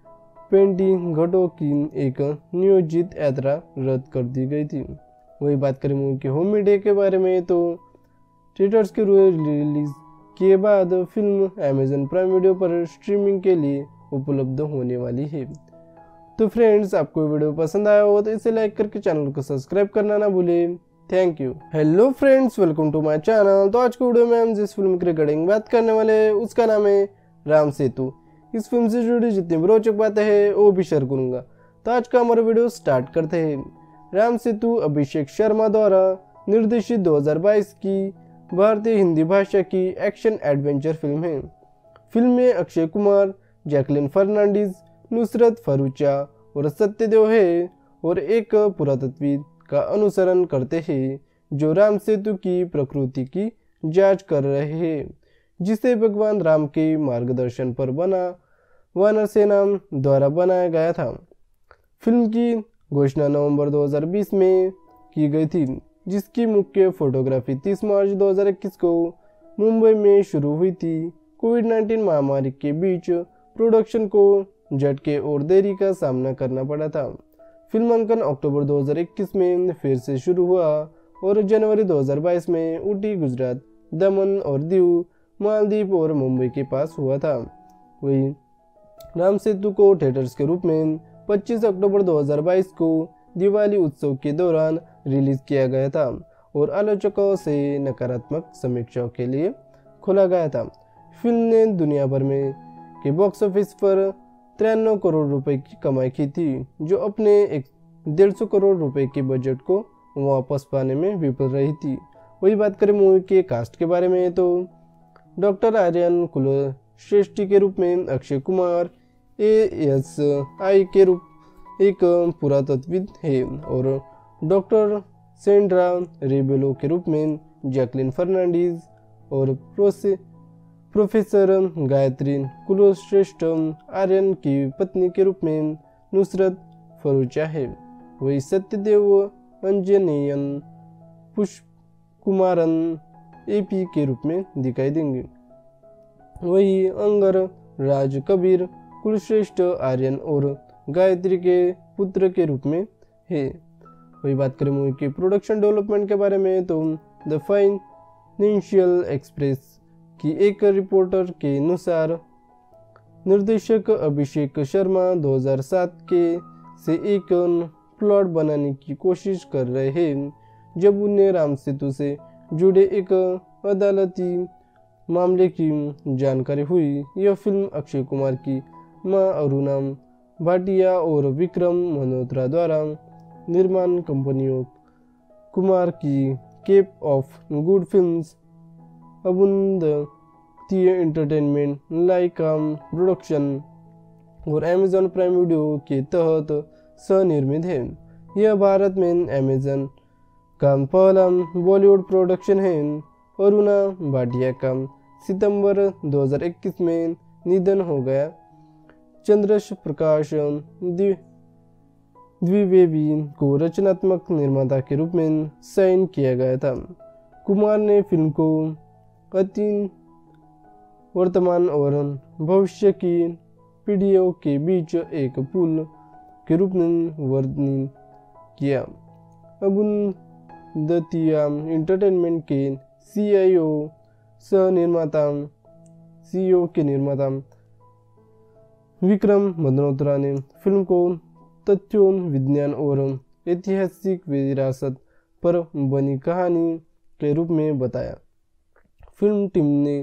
20 घाटों की एक नियोजित यात्रा रद्द कर दी गई थी। वही बात करें मूवी के होम मीडिया के बारे में तो थिएटर्स के रिलीज के बाद फिल्म अमेजन प्राइम वीडियो पर स्ट्रीमिंग के लिए उपलब्ध होने वाली है। तो फ्रेंड्स, आपको वीडियो पसंद आया हो तो इसे लाइक करके चैनल को सब्सक्राइब करना ना भूलें। Thank you. Hello friends, welcome to my channel. तो आज की वीडियो में हम जिस फिल्म की रिगार्डिंग बात करने वाले हैं उसका नाम है राम सेतु। इस फिल्म से जुड़ी जितनी भी रोचक बातें हैं वो भी शेयर करूंगा। तो आज का हमारा वीडियो स्टार्ट करते हैं। राम सेतु अभिषेक शर्मा द्वारा निर्देशित 2022 की भारतीय हिंदी भाषा की एक्शन एडवेंचर फिल्म है। फिल्म में अक्षय कुमार, जैकलिन फर्नांडीज, नुसरत फरूचा और सत्यदेव है और एक पुरातत्वविद का अनुसरण करते हैं जो राम सेतु की प्रकृति की जांच कर रहे हैं, जिसे भगवान राम के मार्गदर्शन पर बना वानर सेना द्वारा बनाया गया था। फिल्म की घोषणा नवंबर 2020 में की गई थी, जिसकी मुख्य फोटोग्राफी 30 मार्च 2021 को मुंबई में शुरू हुई थी। कोविड-19 महामारी के बीच प्रोडक्शन को झटके और देरी का सामना करना पड़ा था। फिल्मांकन अक्टूबर 2021 में फिर से शुरू हुआ और जनवरी 2022 में ऊटी, गुजरात, दमन और दीव, मालदीव और मुंबई के पास हुआ था। वही राम सेतु को थिएटर्स के रूप में 25 अक्टूबर 2022 को दिवाली उत्सव के दौरान रिलीज किया गया था और आलोचकों से नकारात्मक समीक्षाओं के लिए खोला गया था। फिल्म ने दुनिया भर में के बॉक्स ऑफिस पर 93 करोड़ रुपए की कमाई की थी, जो अपने 150 करोड़ रुपए के बजट को वापस पाने में विफल रही थी। वही बात करें मूवी के कास्ट के बारे में तो डॉक्टर आर्यन कुलश्रेष्ठी के रूप में अक्षय कुमार, ASI के रूप एक पुरातत्वविद है और डॉक्टर सेंड्रा रेबेलो के रूप में जैकलिन फर्नांडीज और प्रोफेसर गायत्री कुलश्रेष्ठ आर्यन की पत्नी के रूप में नुसरत फरूचा है। वही सत्यदेव अंजनेयन पुष्पकुमारन AP के रूप में दिखाई देंगे। वही अंगर राज कबीर कुलश्रेष्ठ आर्यन और गायत्री के पुत्र के रूप में है। वही बात करें मूवी के प्रोडक्शन डेवलपमेंट के बारे में तो द फाइनेंशियल एक्सप्रेस की एक रिपोर्टर के अनुसार निर्देशक अभिषेक शर्मा 2007 के से एक प्लॉट बनाने की कोशिश कर रहे हैं जब उन्हें राम सेतु से जुड़े एक अदालती मामले की जानकारी हुई। यह फिल्म अक्षय कुमार की मां अरुणा भाटिया और विक्रम मल्होत्रा द्वारा निर्माण कंपनियों कुमार की Cape of Good Films, Abundantia Entertainment, Lyca Production और अमेजन प्राइम वीडियो के तहत सह-निर्मित है। यह भारत में अमेजन का पहला बॉलीवुड प्रोडक्शन है। अरुणा भाटिया का सितंबर 2021 में निधन हो गया। चंद्रश प्रकाश द्विवेदी को रचनात्मक निर्माता के रूप में साइन किया गया था। कुमार ने फिल्म को अतीत, वर्तमान और भविष्य की पीढ़ियों के बीच एक पुल के रूप में वर्णन किया। अबुंदतिया एंटरटेनमेंट के CEO के निर्माता विक्रम मल्होत्रा ने फिल्म को तथ्यों, विज्ञान और ऐतिहासिक विरासत पर बनी कहानी के रूप में बताया। फिल्म टीम ने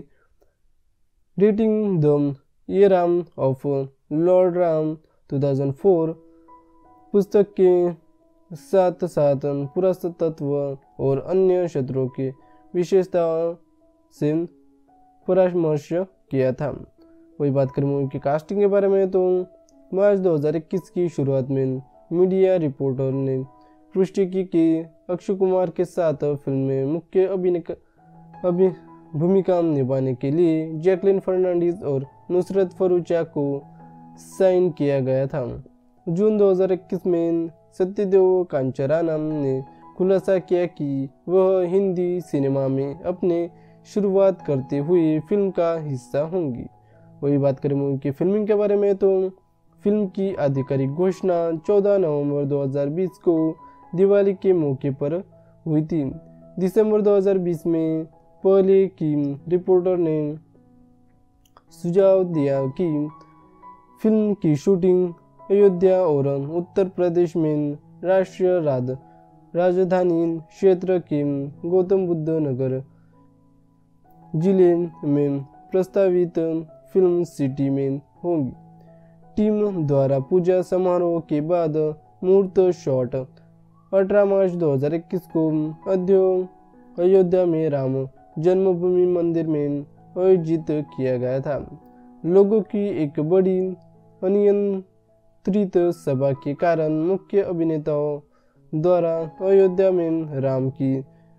rating the era of Lord Ram 2004 पुस्तक के साथ साथ पुरातत्व और अन्य क्षेत्रों की विशेषताओं से परामर्श किया था। वही बात करें मूवी की कास्टिंग के बारे में तो मार्च 2021 की शुरुआत में मीडिया रिपोर्टर ने पुष्टि की कि अक्षय कुमार के साथ फिल्म में मुख्य भूमिका निभाने के लिए जैकलिन फर्नांडीज और नुसरत फरूचा को साइन किया गया था। जून 2021 में सत्यदेव कांचरानम ने खुलासा किया कि वह हिंदी सिनेमा में अपने शुरुआत करते हुए फिल्म का हिस्सा होंगी। वही बात करें मूवी की फिल्मिंग के बारे में तो फिल्म की आधिकारिक घोषणा 14 नवंबर 2020 को दिवाली के मौके पर हुई थी। दिसंबर 2020 में पहले की रिपोर्टर ने सुझाव दिया कि फिल्म की शूटिंग अयोध्या और उत्तर प्रदेश में राष्ट्रीय राजधानी क्षेत्र के गौतम बुद्ध नगर जिले में प्रस्तावित फिल्म सिटी में होगी। टीम द्वारा पूजा समारोह के बाद मुहूर्त शॉट 18 मार्च 2021 को अयोध्या में राम जन्मभूमि मंदिर में आयोजित किया गया था। लोगों की एक बड़ी अनियंत्रित सभा के कारण मुख्य अभिनेताओं द्वारा अयोध्या में राम की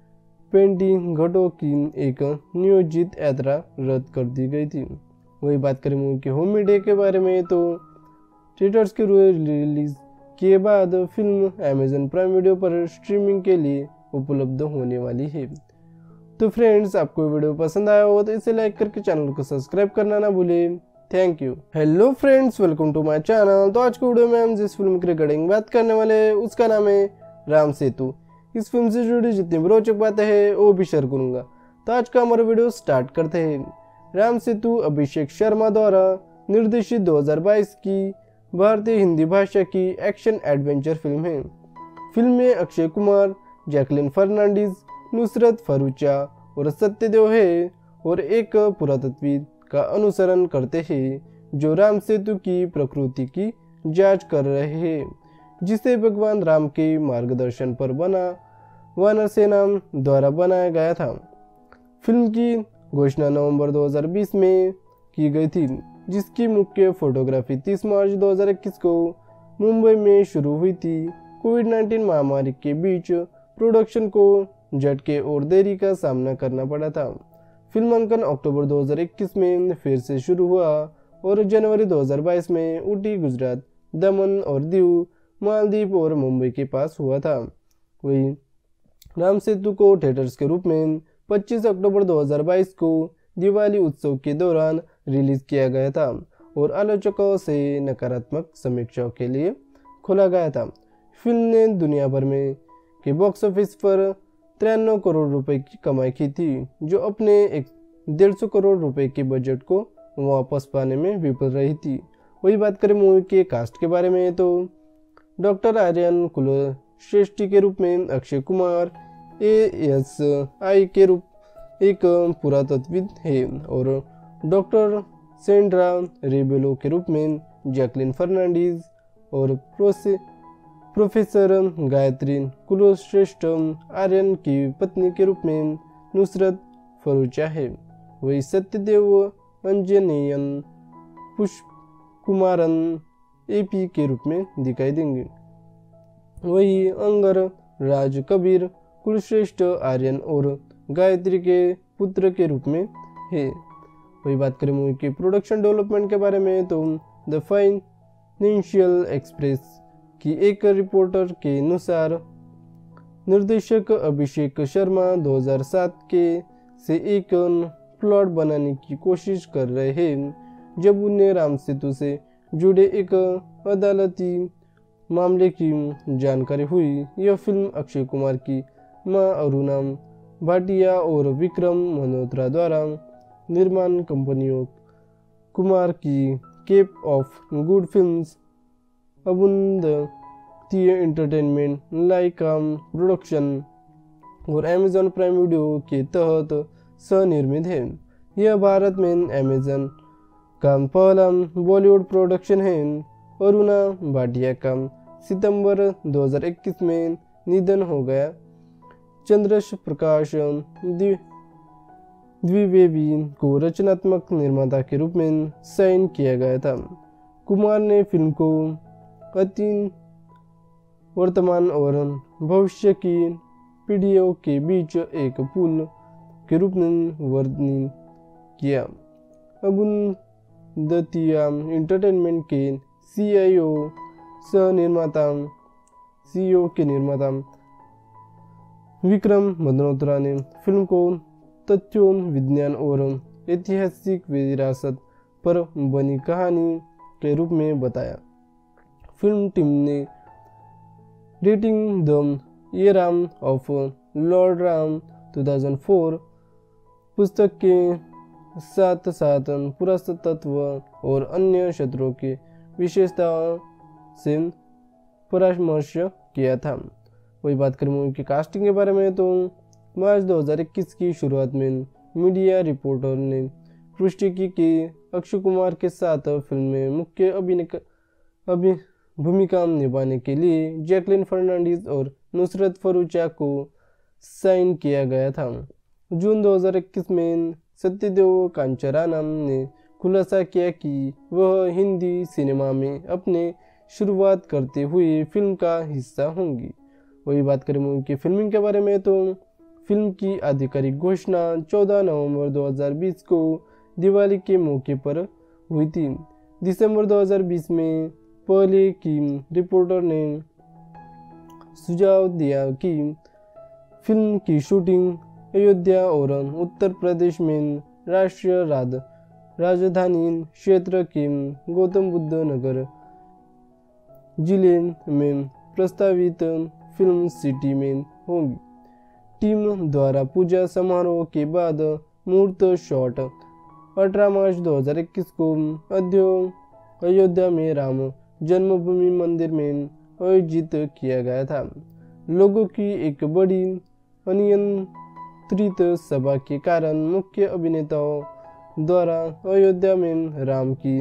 पेंटिंग घाटों की एक नियोजित यात्रा रद्द कर दी गई थी। वही बात करें मूवी के होम मीडिया के बारे में तो थिएटर्स के रिलीज के बाद फिल्म अमेज़न प्राइम वीडियो पर स्ट्रीमिंग के लिए उपलब्ध होने वाली है। तो फ्रेंड्स, आपको वीडियो पसंद आया हो तो इसे लाइक करके चैनल को सब्सक्राइब करना ना भूलें। Thank you. Hello friends, welcome to my channel. तो आज की वीडियो में हम जिस फिल्म की रिगार्डिंग बात करने वाले उसका नाम है राम सेतु। इस फिल्म से जुड़ी जितनी भी रोचक बातें हैं वो भी शेयर करूंगा। तो आज का हमारा वीडियो स्टार्ट करते हैं। राम सेतु अभिषेक शर्मा द्वारा निर्देशित 2022 की भारतीय हिंदी भाषा की एक्शन एडवेंचर फिल्म है। फिल्म में अक्षय कुमार, जैकलिन फर्नांडीज, नुसरत फरूचा और सत्यदेव है और एक पुरातत्वविद का अनुसरण करते हैं जो राम सेतु की प्रकृति की जांच कर रहे हैं, जिसे भगवान राम के मार्गदर्शन पर बना वानर सेना द्वारा बनाया गया था। फिल्म की घोषणा नवंबर 2020 में की गई थी, जिसकी मुख्य फोटोग्राफी 30 मार्च 2021 को मुंबई में शुरू हुई थी। कोविड-19 महामारी के बीच प्रोडक्शन को झटके और देरी का सामना करना पड़ा था। फिल्मांकन अक्टूबर 2021 में फिर से शुरू हुआ और जनवरी 2022 में ऊटी, गुजरात, दमन और दीव, मालदीव और मुंबई के पास हुआ था। वही राम सेतु को थिएटर्स के रूप में 25 अक्टूबर 2022 को दिवाली उत्सव के दौरान रिलीज किया गया था और आलोचकों से नकारात्मक समीक्षाओं के लिए खोला गया था। फिल्म ने दुनिया भर में के बॉक्स ऑफिस पर 93 करोड़ रुपए की कमाई की थी, जो अपने 150 करोड़ रुपए के बजट को वापस पाने में विफल रही थी। वही बात करें मूवी के कास्ट के बारे में तो डॉक्टर आर्यन कुलश्रेष्ठी के रूप में अक्षय कुमार, ASI के रूप एक पुरातत्वविद है और डॉक्टर सेंड्रा रेबेलो के रूप में जैकलिन फर्नांडीज और प्रोफेसर गायत्री कुलश्रेष्ठ आर्यन की पत्नी के रूप में नुसरत फरूचा है। वही सत्यदेव अंजनेयन पुष्पकुमारन AP के रूप में दिखाई देंगे। वही अंगर राज कबीर कुलश्रेष्ठ आर्यन और गायत्री के पुत्र के रूप में है। वही बात करें मूवी के प्रोडक्शन डेवलपमेंट के बारे में तो द फाइनेंशियल एक्सप्रेस की एक रिपोर्टर के अनुसार निर्देशक अभिषेक शर्मा 2007 के से एक प्लॉट बनाने की कोशिश कर रहे हैं जब उन्हें राम सेतु से जुड़े एक अदालती मामले की जानकारी हुई। यह फिल्म अक्षय कुमार की मां अरुणा भाटिया और विक्रम मल्होत्रा द्वारा निर्माण कंपनियों कुमार की Cape of Good Films Abundantia Entertainment लाइकाम production और अमेज़न प्राइम वीडियो के तहत सह-निर्मित है। यह भारत में अमेज़न का पहला बॉलीवुड प्रोडक्शन है। अरुणा भाटिया का सितंबर 2021 में निधन हो गया। चंद्रश प्रकाश द्विवेदी को रचनात्मक निर्माता के रूप में साइन किया गया था। कुमार ने फिल्म को अतीत, वर्तमान और भविष्य की पीढ़ियों के बीच एक पुल के रूप में वर्णित किया। अबुंदतिया एंटरटेनमेंट के सीईओ के निर्माता विक्रम मल्होत्रा ने फिल्म को तथ्यों, विज्ञान और ऐतिहासिक विरासत पर बनी कहानी के रूप में बताया। फिल्म टीम ने rating the era of Lord Ram 2004 पुस्तक के साथ साथ पुरातत्व और अन्य क्षेत्रों की विशेषताओं से परामर्श किया था। वही बात करें मूवी की कास्टिंग के बारे में तो मार्च 2021 की शुरुआत में मीडिया रिपोर्टर ने पुष्टि की कि अक्षय कुमार के साथ फिल्म में मुख्य भूमिका निभाने के लिए जैकलिन फर्नांडीज और नुसरत फरूचा को साइन किया गया था। जून 2021 में सत्यदेव कांचराना ने खुलासा किया कि वह हिंदी सिनेमा में अपने शुरुआत करते हुए फिल्म का हिस्सा होंगी। वही बात करें मूवी की फिल्मिंग के बारे में तो फिल्म की आधिकारिक घोषणा 14 नवंबर 2020 को दिवाली के मौके पर हुई थी। दिसंबर 2020 में पहले की रिपोर्टर ने सुझाव दिया कि फिल्म की शूटिंग अयोध्या और उत्तर प्रदेश में राष्ट्रीय राजधानी क्षेत्र के गौतम बुद्ध नगर जिले में प्रस्तावित फिल्म सिटी में होगी। टीम द्वारा पूजा समारोह के बाद मुहूर्त शॉट 18 मार्च 2021 को अयोध्या में राम जन्मभूमि मंदिर में आयोजित किया गया था। लोगों की एक बड़ी अनियंत्रित सभा के कारण मुख्य अभिनेताओं द्वारा अयोध्या में राम की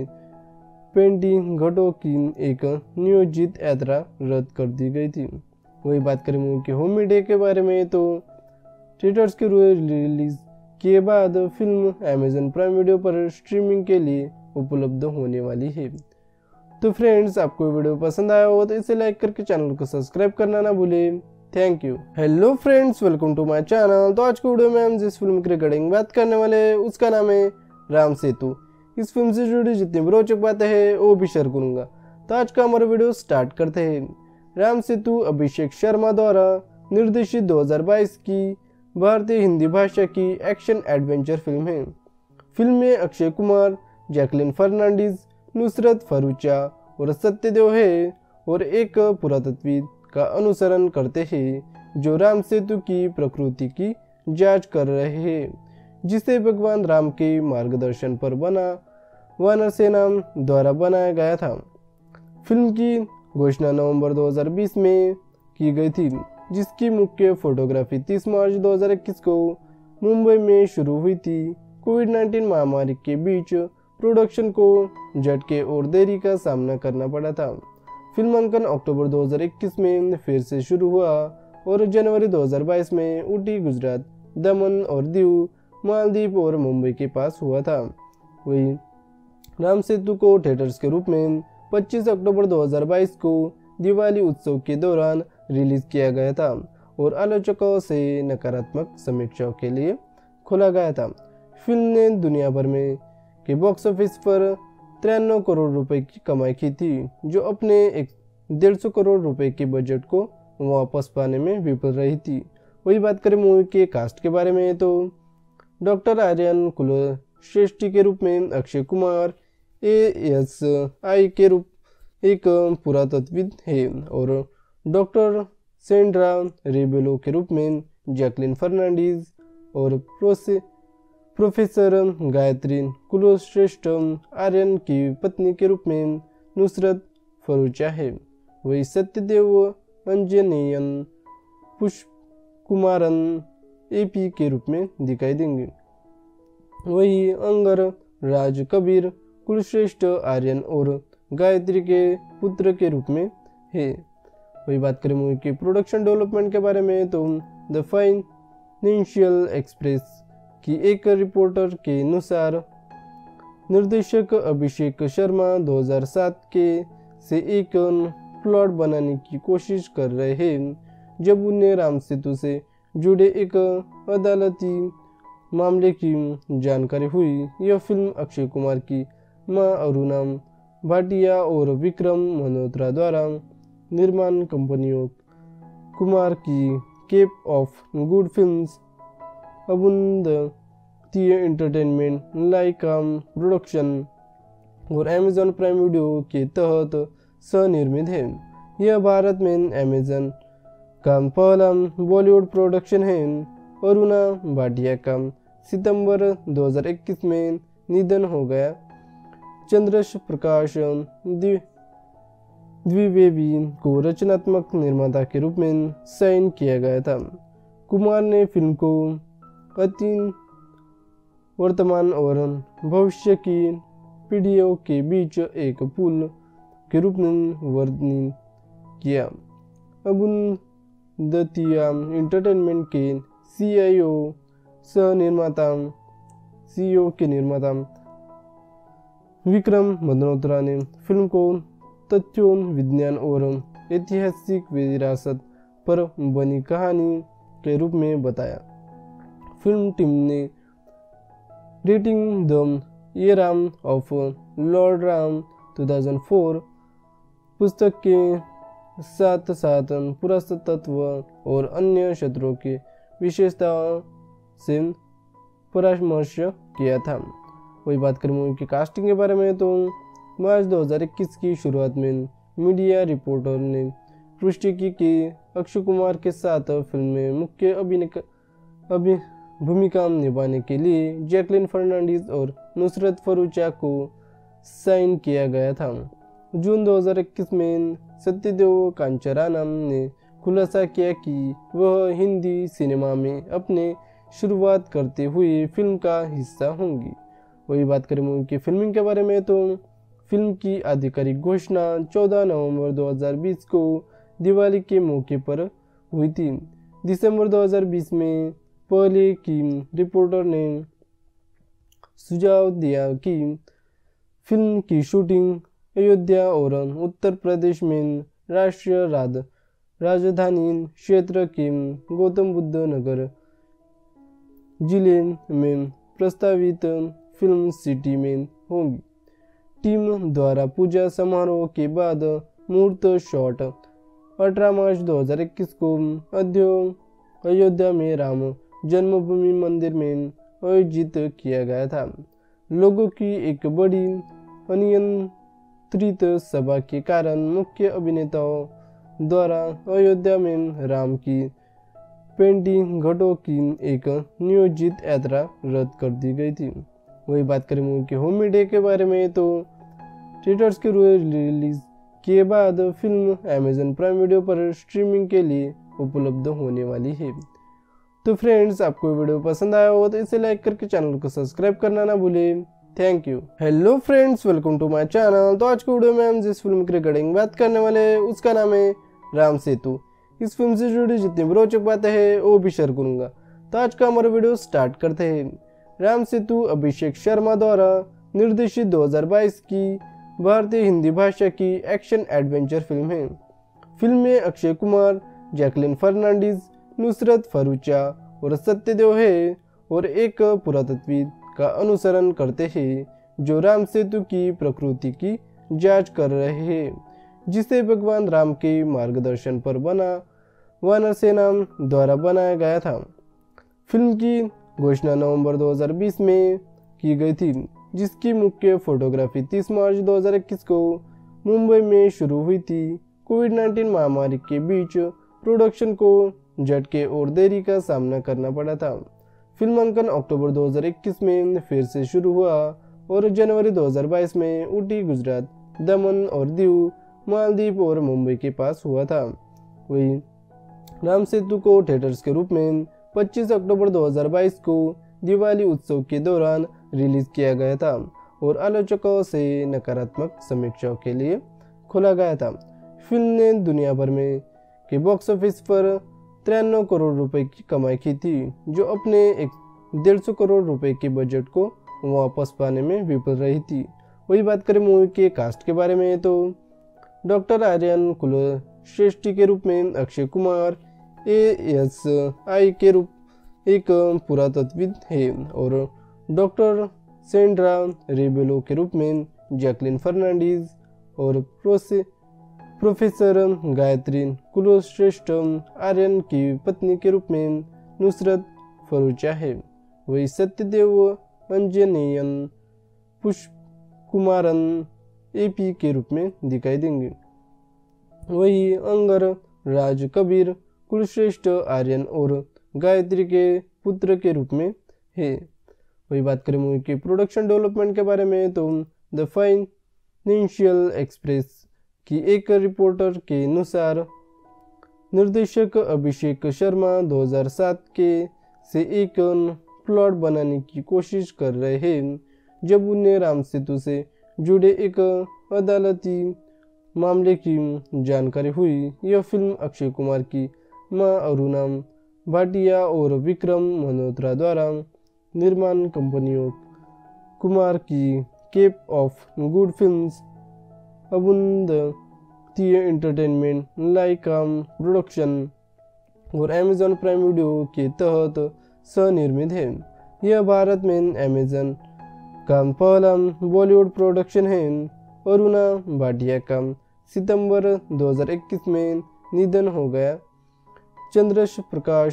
पेंटिंग घाटों की एक नियोजित यात्रा रद्द कर दी गई थी। वही बात करें मूवी के होम मीडिया के बारे में तो थिएटर्स के रिलीज के बाद फिल्म अमेज़न प्राइम वीडियो पर स्ट्रीमिंग के लिए उपलब्ध होने वाली है। तो फ्रेंड्स, आपको वीडियो पसंद आया हो तो इसे लाइक करके चैनल को सब्सक्राइब करना ना भूलें। Thank you. Hello friends, welcome to my channel. तो आज की वीडियो में हम जिस फिल्म की रिगार्डिंग बात करने वाले उसका नाम है राम सेतु। इस फिल्म से जुड़ी जितनी भी रोचक बातें हैं वो भी शेयर करूंगा। तो आज का हमारा वीडियो स्टार्ट करते हैं। राम सेतु अभिषेक शर्मा द्वारा निर्देशित 2022 की भारतीय हिंदी भाषा की एक्शन एडवेंचर फिल्म है। फिल्म में अक्षय कुमार, जैकलिन फर्नांडीज, नुसरत फरूचा और सत्यदेव है और एक पुरातत्वविद का अनुसरण करते हैं जो राम सेतु की प्रकृति की जांच कर रहे हैं, जिसे भगवान राम के मार्गदर्शन पर बना वानर सेना द्वारा बनाया गया था। फिल्म की घोषणा नवंबर 2020 में की गई थी, जिसकी मुख्य फोटोग्राफी 30 मार्च 2021 को मुंबई में शुरू हुई थी। कोविड-19 महामारी के बीच प्रोडक्शन को झटके और देरी का सामना करना पड़ा था। फिल्मांकन अक्टूबर 2021 में फिर से शुरू हुआ और जनवरी 2022 में ऊटी, गुजरात, दमन और दीव, मालदीव और मुंबई के पास हुआ था। वही राम सेतु को थिएटर्स के रूप में 25 अक्टूबर 2022 को दिवाली उत्सव के दौरान रिलीज किया गया था और आलोचकों से नकारात्मक समीक्षाओं के लिए खोला गया था। फिल्म ने दुनिया भर में के बॉक्स ऑफिस पर 93 करोड़ रुपए की कमाई की थी, जो अपने 150 करोड़ रुपए के बजट को वापस पाने में विफल रही थी। वही बात करें मूवी के कास्ट के बारे में तो डॉक्टर आर्यन कुलश्रेष्ठी के रूप में अक्षय कुमार, ASI के रूप एक पुरातत्वविद है और डॉक्टर सेंड्रा रेबेलो के रूप में जैकलिन फर्नांडीज और प्रोफेसर गायत्री कुलश्रेष्ठ आर्यन की पत्नी के रूप में नुसरत फरूचा है। वही सत्यदेव अंजनेयन पुष्पकुमारन एपी के रूप में दिखाई देंगे। वही अंगर राज कबीर कुलश्रेष्ठ आर्यन और गायत्री के पुत्र के रूप में है। वही बात करें मूवी के प्रोडक्शन डेवलपमेंट के बारे में तो द फाइनेंशियल एक्सप्रेस की एक रिपोर्टर के अनुसार निर्देशक अभिषेक शर्मा 2007 के से एक प्लॉट बनाने की कोशिश कर रहे हैं जब उन्हें राम सेतु से जुड़े एक अदालती मामले की जानकारी हुई। यह फिल्म अक्षय कुमार की मां अरुणा भाटिया और विक्रम मल्होत्रा द्वारा निर्माण कंपनियों कुमार की Cape of Good Films अबुंदतीय Entertainment लाइकाम production और अमेजॉन प्राइम वीडियो के तहत सह-निर्मित है। यह भारत में अमेजॉन का पहला बॉलीवुड प्रोडक्शन है। अरुणा भाटिया का सितंबर 2021 में निधन हो गया। चंद्रश प्रकाश द्विवेदी को रचनात्मक निर्माता के रूप में साइन किया गया था। कुमार ने फिल्म को अतीत, वर्तमान और भविष्य की पीढ़ियों के बीच एक पुल के रूप में वर्णित किया। अबुंदतीय एंटरटेनमेंट के सीईओ के निर्माता विक्रम मल्होत्रा ने फिल्म को तथ्यों, विज्ञान और ऐतिहासिक विरासत पर बनी कहानी के रूप में बताया। फिल्म टीम ने rating the era of Lord Ram 2004 पुस्तक के साथ साथ पुरातत्व और अन्य क्षेत्रों की विशेषताओं से परामर्श किया था। वही बात करें मूवी की कास्टिंग के बारे में तो मार्च 2021 की शुरुआत में मीडिया रिपोर्टर ने पुष्टि की कि अक्षय कुमार के साथ फिल्म में मुख्य भूमिका निभाने के लिए जैकलिन फर्नांडीज और नुसरत फरूचा को साइन किया गया था। जून 2021 में सत्यदेव कांचरानम ने खुलासा किया कि वह हिंदी सिनेमा में अपने शुरुआत करते हुए फिल्म का हिस्सा होंगी। वही बात करें मूवी की फिल्मिंग के बारे में तो फिल्म की आधिकारिक घोषणा 14 नवंबर 2020 को दिवाली के मौके पर हुई थी। दिसंबर 2020 में पहले की रिपोर्टर ने सुझाव दिया कि फिल्म की शूटिंग अयोध्या और उत्तर प्रदेश में राष्ट्रीय राजधानी क्षेत्र के गौतम बुद्ध नगर जिले में प्रस्तावित फिल्म सिटी में होगी। टीम द्वारा पूजा समारोह के बाद मुहूर्त शॉट 18 मार्च 2021 को अयोध्या में राम जन्मभूमि मंदिर में आयोजित किया गया था। लोगों की एक बड़ी अनियंत्रित सभा के कारण मुख्य अभिनेताओं द्वारा अयोध्या में राम की 20 घाटों की एक नियोजित यात्रा रद्द कर दी गई थी। वही बात करें मूवी के होम मीडिया के बारे में तो थिएटर्स के रिलीज के बाद फिल्म अमेजॉन प्राइम वीडियो पर स्ट्रीमिंग के लिए उपलब्ध होने वाली है। तो फ्रेंड्स, आपको वीडियो पसंद आया हो तो इसे लाइक करके चैनल को सब्सक्राइब करना ना भूलें। Thank you. Hello friends, welcome to my channel. तो आज की वीडियो में हम जिस फिल्म की रिगार्डिंग बात करने वाले हैं उसका नाम है राम सेतु। इस फिल्म से जुड़ी जितनी भी रोचक बातें हैं वो भी शेयर करूंगा। तो आज का हमारा वीडियो स्टार्ट करते हैं। राम सेतु अभिषेक शर्मा द्वारा निर्देशित 2022 की भारतीय हिंदी भाषा की एक्शन एडवेंचर फिल्म है। फिल्म में अक्षय कुमार, जैकलिन फर्नांडीज, नुसरत फरूचा और सत्यदेव है और एक पुरातत्वविद का अनुसरण करते हैं जो राम सेतु की प्रकृति की जांच कर रहे हैं, जिसे भगवान राम के मार्गदर्शन पर बना वानर सेना द्वारा बनाया गया था। फिल्म की घोषणा नवंबर 2020 में की गई थी, जिसकी मुख्य फोटोग्राफी 30 मार्च 2021 को मुंबई में शुरू हुई थी। कोविड-19 महामारी के बीच प्रोडक्शन को झटके और देरी का सामना करना पड़ा था। फिल्मांकन अक्टूबर 2021 में फिर से शुरू हुआ और जनवरी 2022 में ऊटी, गुजरात, दमन और दीव, मालदीव और मुंबई के पास हुआ था। वही राम सेतु को थिएटर्स के रूप में 25 अक्टूबर 2022 को दिवाली उत्सव के दौरान रिलीज किया गया था और आलोचकों से नकारात्मक समीक्षाओं के लिए खोला गया था। फिल्म ने दुनिया भर में के बॉक्स ऑफिस पर 93 करोड़ रुपए की कमाई की थी, जो अपने 150 करोड़ रुपए के बजट को वापस पाने में विफल रही थी। वही बात करें मूवी के कास्ट के बारे में तो डॉक्टर आर्यन कुलश्रेष्ठी के रूप में अक्षय कुमार ASI के रूप एक पुरातत्वविद है और डॉक्टर सेंड्रा रेबेलो के रूप में जैकलिन फर्नांडीज और प्रोफेसर गायत्री कुलश्रेष्ठ आर्यन की पत्नी के रूप में नुसरत फरूचा है। वही सत्यदेव अंजनेयन पुष्पकुमारन AP के रूप में दिखाई देंगे। वही अंगर राज कबीर कुलश्रेष्ठ आर्यन और गायत्री के पुत्र के रूप में है। वही बात करें मूवी के प्रोडक्शन डेवलपमेंट के बारे में तो द फाइनेंशियल एक्सप्रेस की एक रिपोर्टर के अनुसार निर्देशक अभिषेक शर्मा 2007 के से एक प्लॉट बनाने की कोशिश कर रहे हैं जब उन्हें राम सेतु से जुड़े एक अदालती मामले की जानकारी हुई। यह फिल्म अक्षय कुमार की मां अरुणा भाटिया और विक्रम मल्होत्रा द्वारा निर्माण कंपनियों कुमार की Cape of Good Films, Abundantia Entertainment, Lyca Production और अमेजॉन प्राइम वीडियो के तहत सह-निर्मित है। यह भारत में अमेजॉन का पहला बॉलीवुड प्रोडक्शन है। अरुणा भाटिया का सितंबर 2021 में निधन हो गया। चंद्रश प्रकाश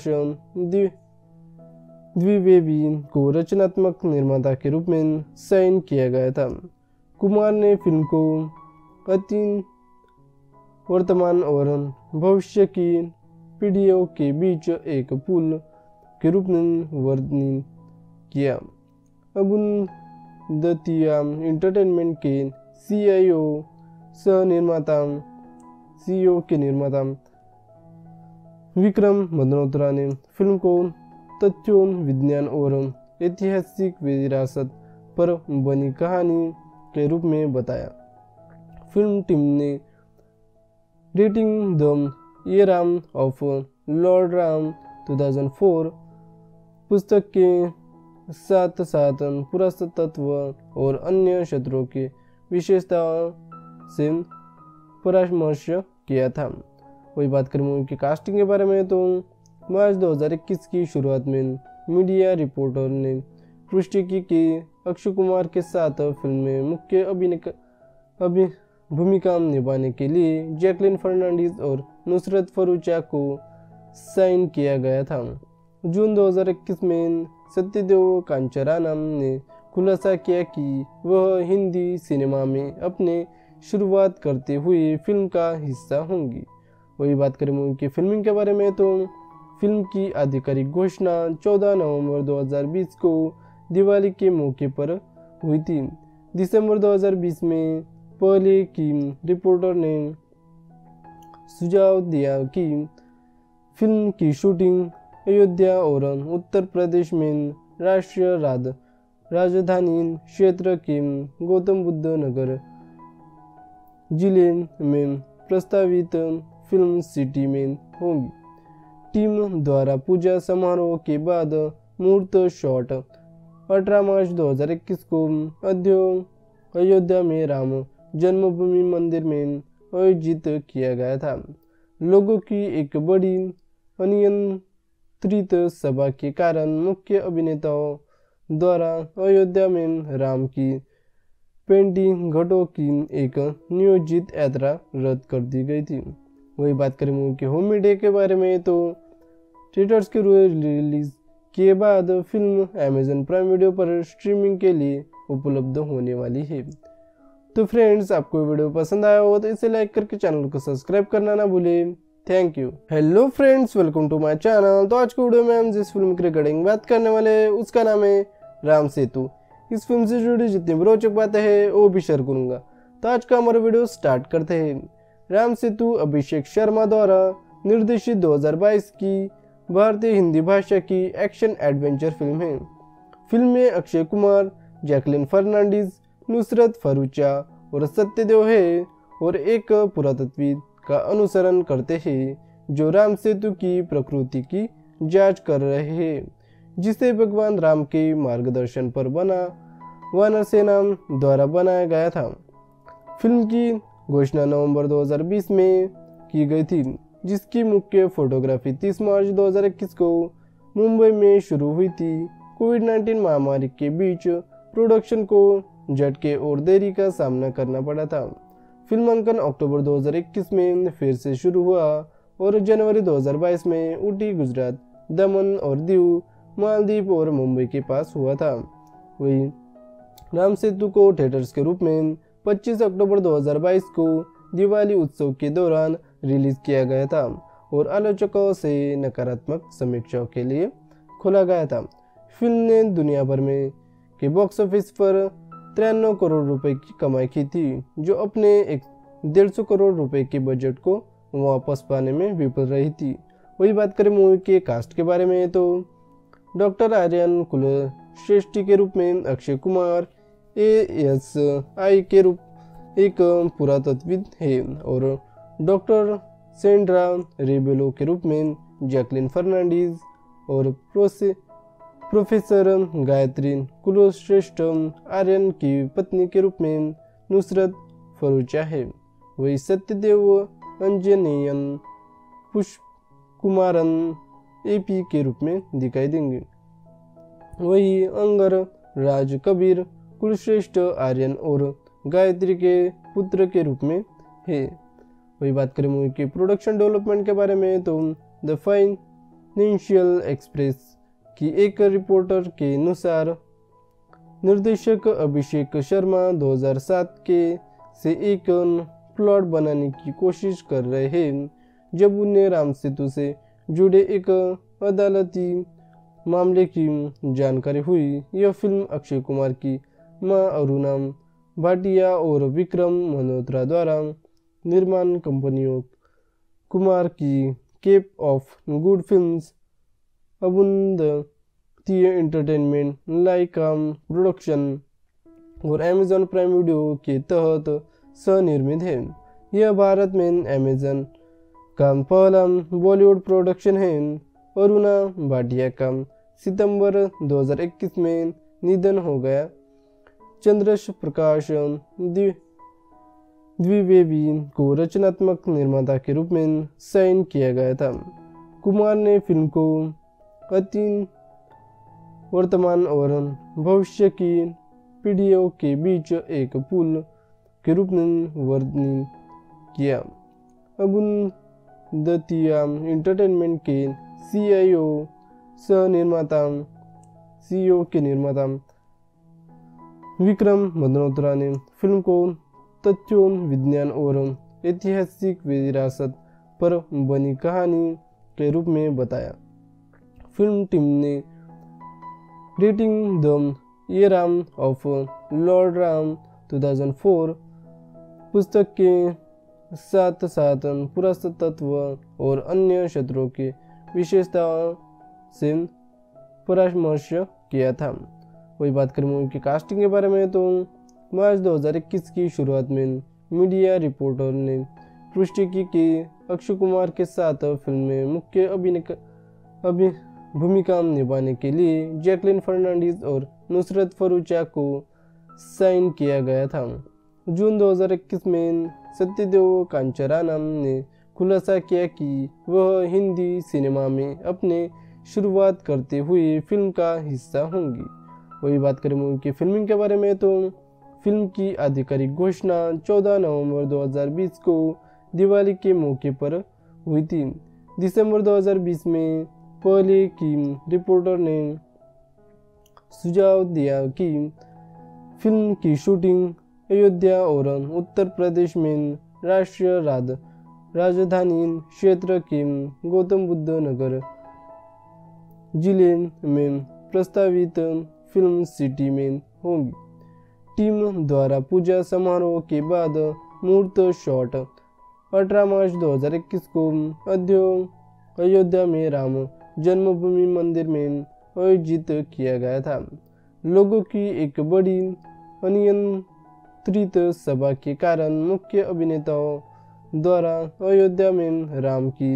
द्विवेदी को रचनात्मक निर्माता के रूप में साइन किया गया था। कुमार ने फिल्म को अतीत, वर्तमान और भविष्य की पीढ़ियों के बीच एक पुल के रूप में वर्णन किया। अबुंदतिया एंटरटेनमेंट के CEO के निर्माता विक्रम मल्होत्रा ने फिल्म को तथ्यों, विज्ञान और ऐतिहासिक विरासत पर बनी कहानी के रूप में बताया। फिल्म टीम ने rating the era of Lord Ram 2004 पुस्तक के साथ साथ पुरातत्व और अन्य क्षेत्रों की विशेषताओं से परामर्श किया था। वही बात करें मूवी की कास्टिंग के बारे में तो मार्च 2021 की शुरुआत में मीडिया रिपोर्टर ने पुष्टि की कि अक्षय कुमार के साथ फिल्म में मुख्य भूमिका निभाने के लिए जैकलिन फर्नांडीज और नुसरत फरूचा को साइन किया गया था। जून 2021 में सत्यदेव कांचरानम ने खुलासा किया कि वह हिंदी सिनेमा में अपने शुरुआत करते हुए फिल्म का हिस्सा होंगी। वही बात करें मूवी की फिल्मिंग के बारे में तो फिल्म की आधिकारिक घोषणा 14 नवंबर 2020 को दिवाली के मौके पर हुई थी। दिसंबर 2020 में पहले की रिपोर्टर ने सुझाव दिया कि फिल्म की शूटिंग अयोध्या और उत्तर प्रदेश में राष्ट्रीय राजधानी क्षेत्र के गौतम बुद्ध नगर जिले में प्रस्तावित फिल्म सिटी में होगी। टीम द्वारा पूजा समारोह के बाद मुहूर्त शॉट 18 मार्च 2021 को अयोध्या में राम जन्मभूमि मंदिर में आयोजित किया गया था। लोगों की एक बड़ी अनियंत्रित सभा के कारण मुख्य अभिनेताओं द्वारा अयोध्या में राम की पेंटिंग घाटों की एक नियोजित यात्रा रद्द कर दी गई थी। वही बात करें मूवी के होम मीडिया के बारे में तो थिएटर्स के रिलीज के बाद फिल्म अमेजॉन प्राइम वीडियो पर स्ट्रीमिंग के लिए उपलब्ध होने वाली है। तो फ्रेंड्स, आपको वीडियो पसंद आया हो तो इसे लाइक करके चैनल को सब्सक्राइब करना ना भूलें। Thank you. Hello friends, welcome to my channel. तो आज की वीडियो में हम जिस फिल्म की रिगार्डिंग बात करने वाले हैं उसका नाम है राम सेतु। इस फिल्म से जुड़ी जितनी भी रोचक बातें हैं वो भी शेयर करूंगा। तो आज का हमारा वीडियो स्टार्ट करते हैं। राम सेतु अभिषेक शर्मा द्वारा निर्देशित 2022 की भारतीय हिंदी भाषा की एक्शन एडवेंचर फिल्म है। फिल्म में अक्षय कुमार, जैकलिन फर्नांडीज, नुसरत फरूचा और सत्यदेव है और एक पुरातत्वविद का अनुसरण करते हैं जो राम सेतु की प्रकृति की जांच कर रहे हैं, जिसे भगवान राम के मार्गदर्शन पर बना वानर सेना द्वारा बनाया गया था। फिल्म की घोषणा नवंबर 2020 में की गई थी, जिसकी मुख्य फोटोग्राफी 30 मार्च 2021 को मुंबई में शुरू हुई थी। कोविड-19 महामारी के बीच प्रोडक्शन को झटके और देरी का सामना करना पड़ा था। फिल्मांकन अक्टूबर 2021 में फिर से शुरू हुआ और जनवरी 2022 में ऊटी, गुजरात, दमन और दीव, मालदीव और मुंबई के पास हुआ था। वही राम सेतु को थिएटर्स के रूप में 25 अक्टूबर 2022 को दिवाली उत्सव के दौरान रिलीज किया गया था और आलोचकों से नकारात्मक समीक्षाओं के लिए खोला गया था। फिल्म ने दुनिया भर में के बॉक्स ऑफिस पर 93 करोड़ रुपए की कमाई की थी, जो अपने 150 करोड़ रुपए के बजट को वापस पाने में विफल रही थी। वही बात करें मूवी के कास्ट के बारे में तो डॉक्टर आर्यन कुलश्रेष्ठी के रूप में अक्षय कुमार, ASI के रूप एक पुरातत्वविद है और डॉक्टर सेंड्रा रेबेलो के रूप में जैकलिन फर्नांडीज और प्रोफेसर गायत्री कुलश्रेष्ठ आर्यन की पत्नी के रूप में नुसरत फरूचा है। वही सत्यदेव अंजनेयन पुष्पकुमारन AP के रूप में दिखाई देंगे। वही अंगर राज कबीर कुलश्रेष्ठ आर्यन और गायत्री के पुत्र के रूप में है। वही बात करें मूवी के प्रोडक्शन डेवलपमेंट के बारे में तो द फाइनेंशियल एक्सप्रेस की एक रिपोर्टर के अनुसार निर्देशक अभिषेक शर्मा 2007 के से एक प्लॉट बनाने की कोशिश कर रहे हैं जब उन्हें राम सेतु से जुड़े एक अदालती मामले की जानकारी हुई। यह फिल्म अक्षय कुमार की मां अरुणा भाटिया और विक्रम मल्होत्रा द्वारा निर्माण कंपनियों कुमार की Cape of Good Films, Abundantia Entertainment, लाइकाम production और अमेजॉन प्राइम वीडियो के तहत सह-निर्मित है। यह भारत में अमेजॉन का पहला बॉलीवुड प्रोडक्शन है। अरुणा भाटिया का सितंबर 2021 में निधन हो गया। चंद्रश प्रकाश द्विवेदी को रचनात्मक निर्माता के रूप में साइन किया गया था। कुमार ने फिल्म को अतीत, वर्तमान और भविष्य की पीढ़ियों के बीच एक पुल के रूप में वर्णित किया। अबुंदतिया एंटरटेनमेंट के CEO के निर्माता विक्रम मल्होत्रा ने फिल्म को तथ्यों, विज्ञान और ऐतिहासिक विरासत पर बनी कहानी के रूप में बताया। फिल्म टीम ने rating the era of Lord Ram 2004 पुस्तक के साथ साथ पुरातत्व और अन्य क्षेत्रों की विशेषताओं से परामर्श किया था। वही बात करें मूवी की कास्टिंग के बारे में तो मार्च 2021 की शुरुआत में मीडिया रिपोर्टर ने पुष्टि की कि अक्षय कुमार के साथ फिल्म में मुख्य भूमिका निभाने के लिए जैकलिन फर्नांडीज और नुसरत फरूचा को साइन किया गया था। जून 2021 में सत्यदेव कांचरानम ने खुलासा किया कि वह हिंदी सिनेमा में अपने शुरुआत करते हुए फिल्म का हिस्सा होंगी। वही बात करें मूवी की फिल्मिंग के बारे में तो फिल्म की आधिकारिक घोषणा 14 नवंबर 2020 को दिवाली के मौके पर हुई थी। दिसंबर 2020 में पहले की रिपोर्टर ने सुझाव दिया कि फिल्म की शूटिंग अयोध्या और उत्तर प्रदेश में राष्ट्रीय राजधानी क्षेत्र के गौतम बुद्ध नगर जिले में प्रस्तावित फिल्म सिटी में होगी। टीम द्वारा पूजा समारोह के बाद मुहूर्त शॉट 18 मार्च 2021 को अयोध्या में राम जन्मभूमि मंदिर में आयोजित किया गया था। लोगों की एक बड़ी अनियंत्रित सभा के कारण मुख्य अभिनेताओं द्वारा अयोध्या में राम की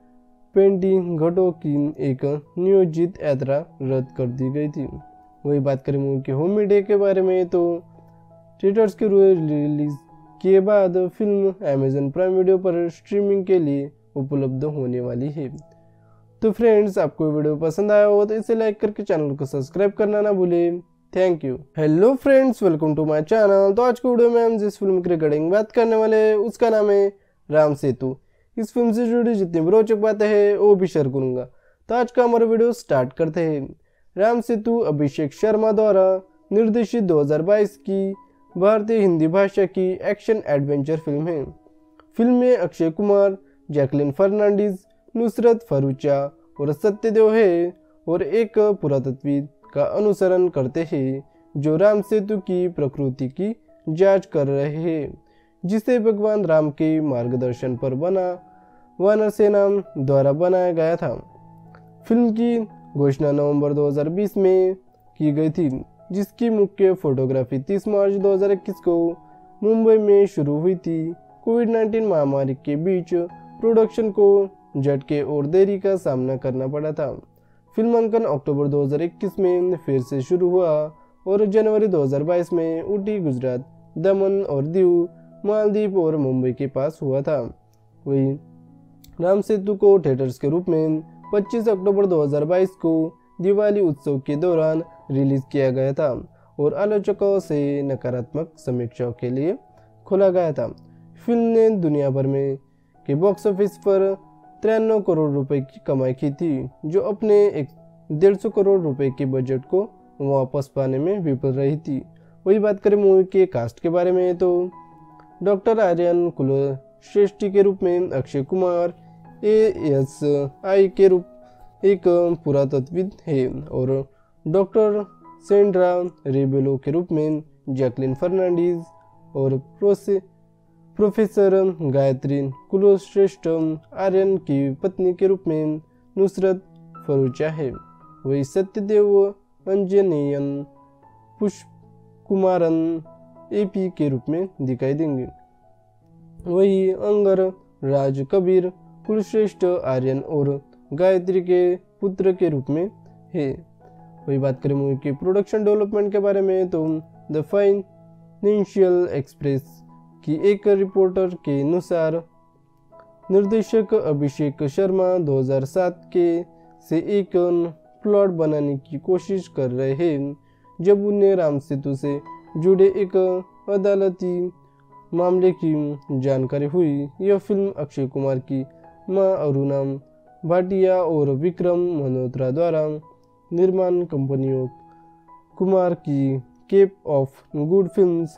पेंटिंग घाटों की एक नियोजित यात्रा रद्द कर दी गई थी। वही बात करें मूवी के होम मीडिया के बारे में तो थिएटर्स के रिलीज के बाद फिल्म अमेज़न प्राइम वीडियो पर स्ट्रीमिंग के लिए उपलब्ध होने वाली है। तो फ्रेंड्स, आपको वीडियो पसंद आया हो तो इसे लाइक करके चैनल को सब्सक्राइब करना ना भूलें। Thank you. Hello friends, welcome to my channel. तो आज की वीडियो में हम जिस फिल्म की रिगार्डिंग बात करने वाले उसका नाम है राम सेतु। इस फिल्म से जुड़ी जितनी भी रोचक बातें हैं वो भी शेयर करूंगा। तो आज का हमारा वीडियो स्टार्ट करते हैं। राम सेतु अभिषेक शर्मा द्वारा निर्देशित 2022 की भारतीय हिंदी भाषा की एक्शन एडवेंचर फिल्म है। फिल्म में अक्षय कुमार, जैकलिन फर्नांडीज, नुसरत फरूचा और सत्यदेव है और एक पुरातत्वविद का अनुसरण करते हैं जो राम सेतु की प्रकृति की जांच कर रहे हैं, जिसे भगवान राम के मार्गदर्शन पर बना वानर सेना द्वारा बनाया गया था। फिल्म की घोषणा नवंबर 2020 में की गई थी, जिसकी मुख्य फोटोग्राफी 30 मार्च 2021 को मुंबई में शुरू हुई थी। कोविड-19 महामारी के बीच प्रोडक्शन को झटके और देरी का सामना करना पड़ा था। फिल्मांकन अक्टूबर 2021 में फिर से शुरू हुआ और जनवरी 2022 में ऊटी, गुजरात, दमन और दीव, मालदीव और मुंबई के पास हुआ था। वही राम सेतु को थिएटर्स के रूप में 25 अक्टूबर 2022 को दिवाली उत्सव के दौरान रिलीज किया गया था और आलोचकों से नकारात्मक समीक्षाओं के लिए खोला गया था। फिल्म ने दुनिया भर में के बॉक्स ऑफिस पर 93 करोड़ रुपए की कमाई की थी, जो अपने 150 करोड़ रुपए के बजट को वापस पाने में विफल रही थी। वही बात करें मूवी के कास्ट के बारे में तो डॉक्टर आर्यन कुलश्रेष्ठी के रूप में अक्षय कुमार, ASI के रूप एक पुरातत्वविद है और डॉक्टर सेंड्रा रेबेलो के रूप में जैकलिन फर्नांडीज और प्रोफेसर गायत्री कुलश्रेष्ठ आर्यन की पत्नी के रूप में नुसरत फरूचा है। वही सत्यदेव अंजनेयन पुष्पकुमारन AP के रूप में दिखाई देंगे। वही अंगर राज कबीर कुलश्रेष्ठ आर्यन और गायत्री के पुत्र के रूप में है। वही बात करें मूवी के प्रोडक्शन डेवलपमेंट के बारे में तो द फाइनेंशियल एक्सप्रेस की एक रिपोर्टर के अनुसार निर्देशक अभिषेक शर्मा 2007 के से एक प्लॉट बनाने की कोशिश कर रहे हैं जब उन्हें राम सेतु से जुड़े एक अदालती मामले की जानकारी हुई। यह फिल्म अक्षय कुमार की मां अरुणा भाटिया और विक्रम मल्होत्रा द्वारा निर्माण कंपनियों कुमार की Cape of Good Films,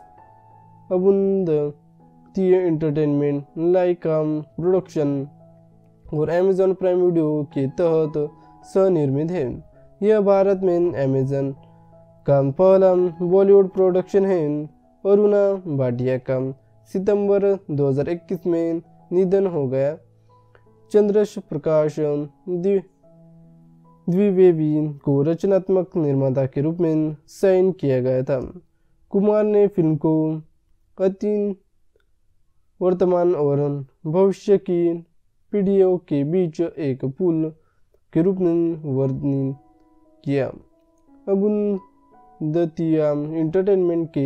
अबुंदतीय Entertainment, लाइकाम production और अमेज़न प्राइम वीडियो के तहत सह-निर्मित है। यह भारत में अमेज़न का पहला बॉलीवुड प्रोडक्शन है। अरुणा भाटिया का सितंबर 2021 में निधन हो गया। चंद्रश प्रकाश द्विवेदी को रचनात्मक निर्माता के रूप में साइन किया गया था। कुमार ने फिल्म को अतीत, वर्तमान और भविष्य की पीढ़ियों के बीच एक पुल के रूप में वर्णन किया। अबुंदतीय एंटरटेनमेंट के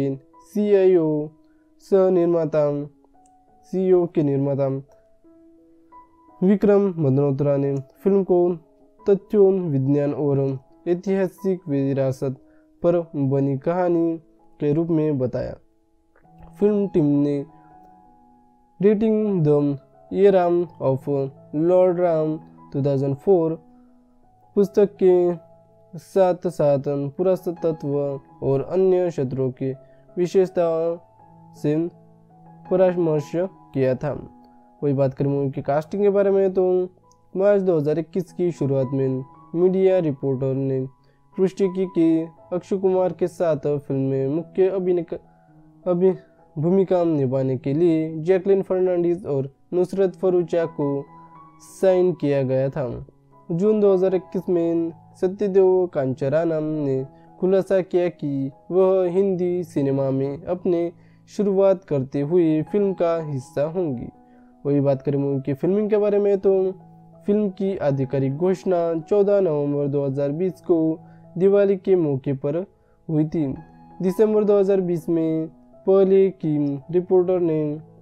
CEO के निर्माता विक्रम मल्होत्रा ने फिल्म को तथ्यों, विज्ञान और ऐतिहासिक विरासत पर बनी कहानी के रूप में बताया। फिल्म टीम ने rating the era of Lord Ram 2004 पुस्तक के साथ साथ पुरातत्व और अन्य क्षेत्रों की विशेषताओं से परामर्श किया था। वही बात करें मूवी की कास्टिंग के बारे में तो मार्च 2021 की शुरुआत में मीडिया रिपोर्टर ने पुष्टि की कि अक्षय कुमार के साथ फिल्म में मुख्य भूमिका निभाने के लिए जैकलिन फर्नांडीज और नुसरत फरूचा को साइन किया गया था। जून 2021 में सत्यदेव कांचरानम ने खुलासा किया कि वह हिंदी सिनेमा में अपने शुरुआत करते हुए फिल्म का हिस्सा होंगी। वही बात करें मूवी की फिल्मिंग के बारे में तो फिल्म की आधिकारिक घोषणा 14 नवंबर 2020 को दिवाली के मौके पर हुई थी। दिसंबर 2020 में पहले की रिपोर्टर ने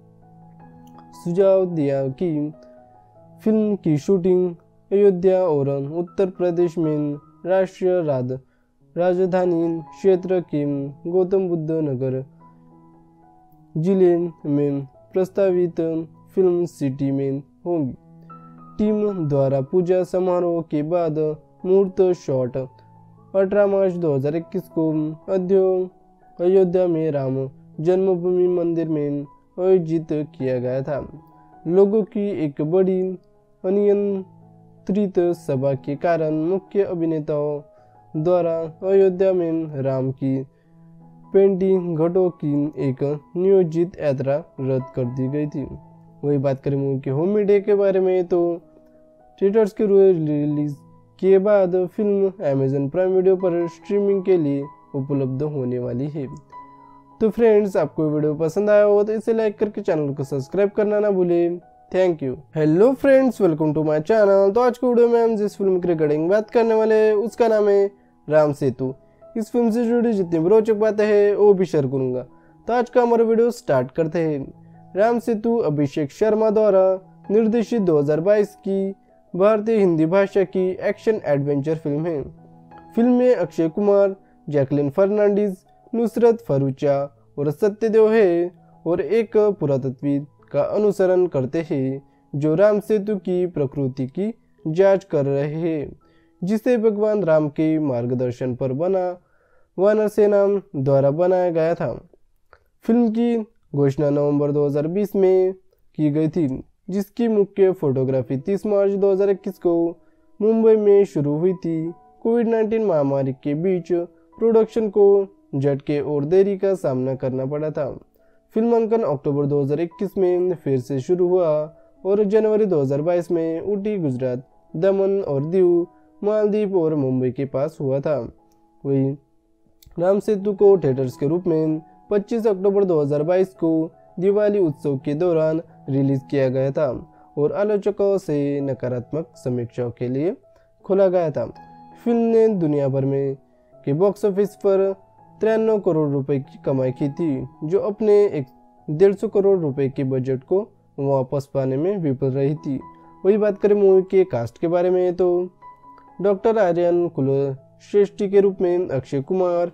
सुझाव दिया कि फिल्म की शूटिंग अयोध्या और उत्तर प्रदेश में राष्ट्रीय राजधानी क्षेत्र के गौतम बुद्ध नगर जिले में प्रस्तावित फिल्म सिटी में होगी। टीम द्वारा पूजा समारोह के बाद मुहूर्त शॉट 18 मार्च 2021 को अयोध्या में राम जन्मभूमि मंदिर में आयोजित किया गया था। लोगों की एक बड़ी अनियंत्रित सभा के कारण मुख्य अभिनेताओं द्वारा अयोध्या में राम की 20 घाटों की एक नियोजित यात्रा रद्द कर दी गई थी। वही बात करें मूवी के होम मीडिया के बारे में तो थिएटर्स के रिलीज के बाद फिल्म अमेजन प्राइम वीडियो पर स्ट्रीमिंग के लिए उपलब्ध होने वाली है। तो फ्रेंड्स, आपको वीडियो पसंद आया हो तो इसे लाइक करके चैनल को सब्सक्राइब करना ना भूलें। Thank you. Hello friends, welcome to my channel. तो आज की वीडियो में हम जिस फिल्म की रिगार्डिंग बात करने वाले हैं उसका नाम है राम सेतु। इस फिल्म से जुड़ी जितनी भी रोचक बातें हैं वो भी शेयर करूंगा। तो आज का हमारा वीडियो स्टार्ट करते हैं। राम सेतु अभिषेक शर्मा द्वारा निर्देशित 2022 की भारतीय हिंदी भाषा की एक्शन एडवेंचर फिल्म है। फिल्म में अक्षय कुमार, जैकलिन फर्नांडीज, नुसरत फरूचा और सत्यदेव है और एक पुरातत्वविद का अनुसरण करते हैं जो राम सेतु की प्रकृति की जांच कर रहे हैं, जिसे भगवान राम के मार्गदर्शन पर बना वानर सेना द्वारा बनाया गया था। फिल्म की घोषणा नवंबर 2020 में की गई थी, जिसकी मुख्य फोटोग्राफी 30 मार्च 2021 को मुंबई में शुरू हुई थी। कोविड-19 महामारी के बीच प्रोडक्शन को झटके और देरी का सामना करना पड़ा था। फिल्मांकन अक्टूबर 2021 में फिर से शुरू हुआ और जनवरी 2022 में ऊटी, गुजरात, दमन और दीव, मालदीव और मुंबई के पास हुआ था। वही राम सेतु को थिएटर्स के रूप में 25 अक्टूबर 2022 को दिवाली उत्सव के दौरान रिलीज किया गया था और आलोचकों से नकारात्मक समीक्षाओं के लिए खोला गया था। फिल्म ने दुनिया भर में के बॉक्स ऑफिस पर 93 करोड़ रुपए की कमाई की थी, जो अपने 150 करोड़ रुपए के बजट को वापस पाने में विफल रही थी। वही बात करें मूवी के कास्ट के बारे में तो डॉक्टर आर्यन कुलश्रेष्ठी के रूप में अक्षय कुमार,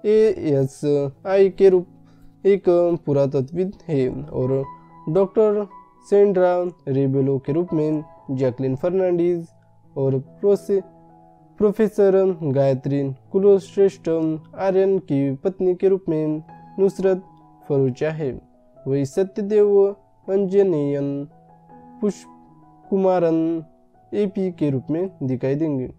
ASI के रूप एक पुरातत्वविद है और डॉक्टर सेंड्रा रेबेलो के रूप में जैकलिन फर्नांडीज और प्रोफेसर गायत्री कुलश्रेष्ठ आर्यन की पत्नी के रूप में नुसरत फरूचा है। वही सत्यदेव अंजनेयन पुष्पकुमारन AP के रूप में दिखाई देंगे।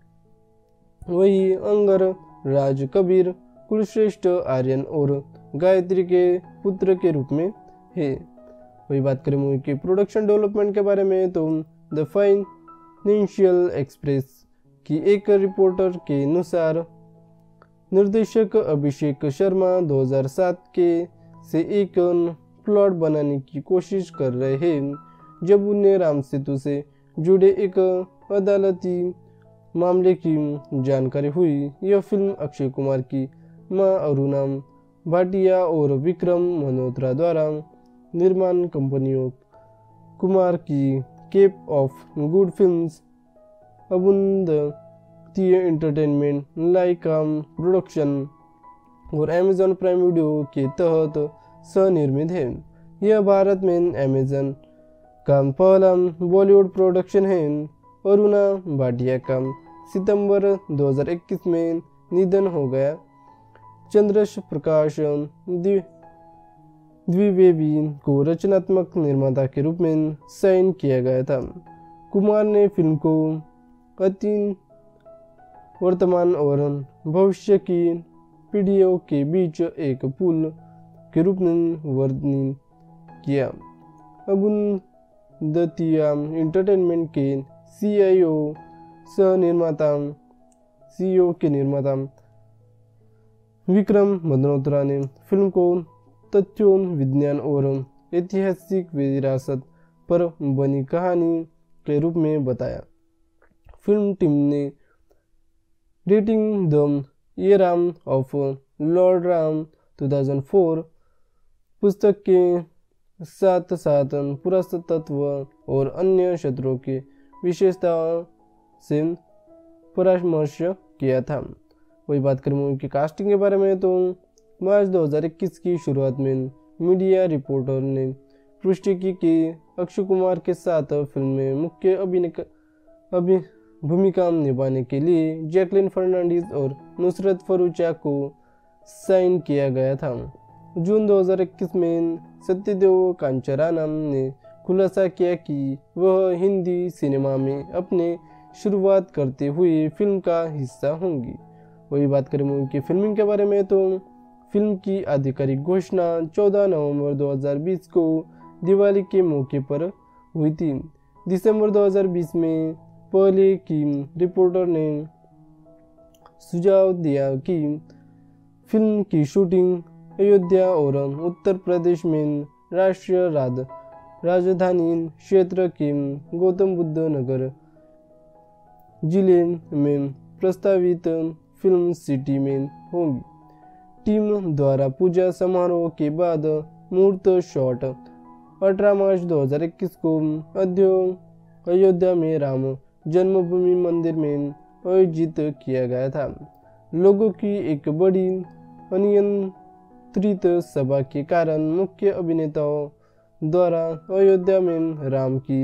वही अंगर राज कबीर कुलश्रेष्ठ आर्यन और गायत्री के पुत्र के रूप में है। वही बात करें मूवी के प्रोडक्शन डेवलपमेंट के बारे में तो द फाइनेंशियल एक्सप्रेस की एक रिपोर्टर के अनुसार निर्देशक अभिषेक शर्मा 2007 के से एक प्लॉट बनाने की कोशिश कर रहे हैं, जब उन्हें राम सेतु से जुड़े एक अदालती मामले की जानकारी हुई। यह फिल्म अक्षय कुमार की मां अरुणा भाटिया और विक्रम मल्होत्रा द्वारा निर्माण कंपनियों कुमार की Cape of Good Films, Abundantia Entertainment, Lyca Production और अमेजन प्राइम वीडियो के तहत सह-निर्मित है। यह भारत में अमेजन का पहला बॉलीवुड प्रोडक्शन है। अरुणा भाटिया का सितंबर 2021 में निधन हो गया। चंद्रश प्रकाश द्विवेदी को रचनात्मक निर्माता के रूप में साइन किया गया था। कुमार ने फिल्म को अतीत, वर्तमान और भविष्य की पीढ़ियों के बीच एक पुल के रूप में वर्णित किया। अरुंधतिया एंटरटेनमेंट के सीईओ के निर्माता विक्रम मल्होत्रा ने फिल्म को तथ्यों, विज्ञान और ऐतिहासिक विरासत पर बनी कहानी के रूप में बताया। फिल्म टीम ने rating the era of Lord Ram 2004 पुस्तक के साथ साथ पुरातत्व और अन्य क्षेत्रों की विशेषताओं से परामर्श किया था। वही बात करें मूवी की कास्टिंग के बारे में तो मार्च 2021 की शुरुआत में मीडिया रिपोर्टर ने पुष्टि की कि अक्षय कुमार के साथ फिल्म में मुख्य भूमिका निभाने के लिए जैकलिन फर्नांडीज और नुसरत फरूचा को साइन किया गया था। जून 2021 में सत्यदेव कांचरानम ने खुलासा किया कि वह हिंदी सिनेमा में अपने शुरुआत करते हुए फिल्म का हिस्सा होंगी। वही बात करें मूवी की फिल्मिंग के बारे में तो फिल्म की आधिकारिक घोषणा 14 नवंबर 2020 को दिवाली के मौके पर हुई थी। दिसंबर 2020 में पहले की रिपोर्टर ने सुझाव दिया कि फिल्म की शूटिंग अयोध्या और उत्तर प्रदेश में राष्ट्रीय राजधानी क्षेत्र के गौतम बुद्ध नगर जिले में प्रस्तावित फिल्म सिटी में होगी। टीम द्वारा पूजा समारोह के बाद मुहूर्त शॉट 18 मार्च 2021 को अयोध्या में राम जन्मभूमि मंदिर में आयोजित किया गया था। लोगों की एक बड़ी अनियंत्रित सभा के कारण मुख्य अभिनेताओं द्वारा अयोध्या में राम की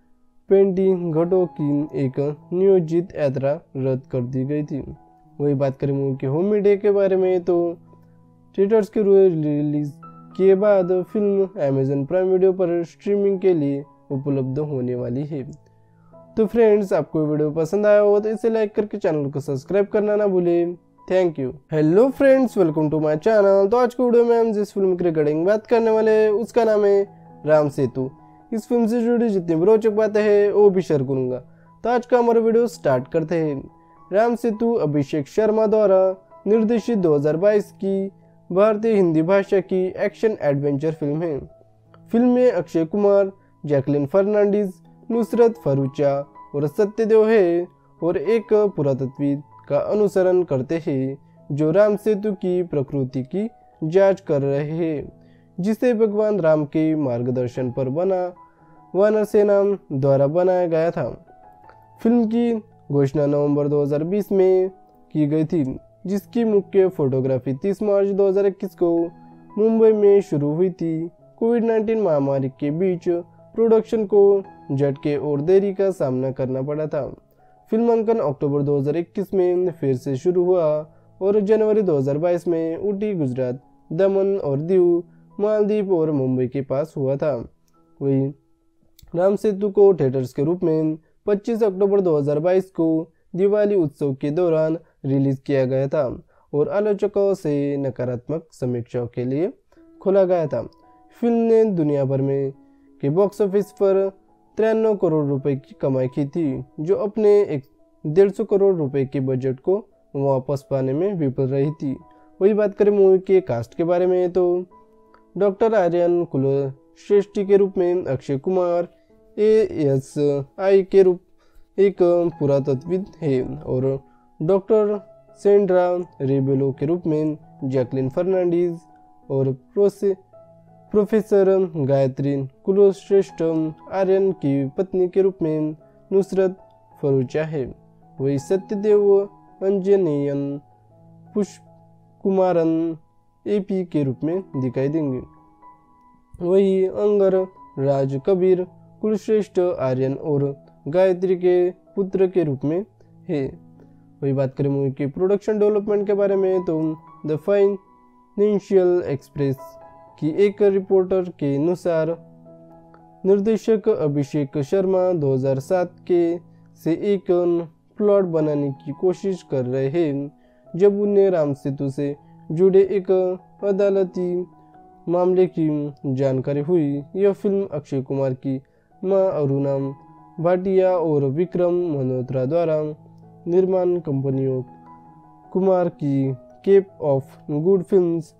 पेंटिंग घाटों की एक नियोजित यात्रा रद्द कर दी गई थी। वही बात करें मूवी के होम मीडिया के बारे में तो थिएटर्स के रिलीज के बाद फिल्म अमेज़न प्राइम वीडियो पर स्ट्रीमिंग के लिए उपलब्ध होने वाली है। तो फ्रेंड्स, आपको वीडियो पसंद आया हो तो इसे लाइक करके चैनल को सब्सक्राइब करना ना भूलें। Thank you. Hello friends, welcome to my channel. तो आज की वीडियो में हम जिस फिल्म की रिगार्डिंग बात करने वाले उसका नाम है राम सेतु। इस फिल्म से जुड़ी जितनी भी रोचक बातें हैं वो भी शेयर करूंगा। तो आज का हमारा वीडियो स्टार्ट करते हैं। राम सेतु अभिषेक शर्मा द्वारा निर्देशित 2022 की भारतीय हिंदी भाषा की एक्शन एडवेंचर फिल्म है। फिल्म में अक्षय कुमार, जैकलिन फर्नांडीज, नुसरत फरूचा और सत्यदेव है और एक पुरातत्वविद का अनुसरण करते हैं जो राम सेतु की प्रकृति की जांच कर रहे हैं, जिसे भगवान राम के मार्गदर्शन पर बना वानर सेना द्वारा बनाया गया था। फिल्म की घोषणा नवंबर 2020 में की गई थी, जिसकी मुख्य फोटोग्राफी 30 मार्च 2021 को मुंबई में शुरू हुई थी। कोविड-19 महामारी के बीच प्रोडक्शन को झटके और देरी का सामना करना पड़ा था। फिल्मांकन अक्टूबर 2021 में फिर से शुरू हुआ और जनवरी 2022 में ऊटी, गुजरात, दमन और दीव, मालदीव और मुंबई के पास हुआ था। वही राम सेतु को थिएटर्स के रूप में 25 अक्टूबर 2022 को दिवाली उत्सव के दौरान रिलीज किया गया था और आलोचकों से नकारात्मक समीक्षाओं के लिए खोला गया था। फिल्म ने दुनिया भर में के बॉक्स ऑफिस पर 93 करोड़ रुपए की कमाई की थी, जो अपने 150 करोड़ रुपए के बजट को वापस पाने में विफल रही थी। वही बात करें मूवी के कास्ट के बारे में तो डॉक्टर आर्यन कुलश्रेष्ठी के रूप में अक्षय कुमार, ASI के रूप एक पुरातत्वविद है और डॉक्टर सेंड्रा रेबेलो के रूप में जैकलिन फर्नांडीज और प्रोफेसर गायत्री कुलश्रेष्ठ आर्यन की पत्नी के रूप में नुसरत फरूचा है। वही सत्यदेव अंजनेयन पुष्पकुमारन AP के रूप में दिखाई देंगे। वही अंगर राज कबीर कुलश्रेष्ठ आर्यन और गायत्री के पुत्र के रूप में है। वही बात करें मूवी के प्रोडक्शन डेवलपमेंट के बारे में तो द फाइनेंशियल एक्सप्रेस की एक रिपोर्टर के अनुसार निर्देशक अभिषेक शर्मा 2007 के से एक प्लॉट बनाने की कोशिश कर रहे हैं जब उन्हें राम सेतु से जुड़े एक अदालती मामले की जानकारी हुई। यह फिल्म अक्षय कुमार की मां अरुणा भाटिया और विक्रम मल्होत्रा द्वारा निर्माण कंपनियों कुमार की Cape of Good Films,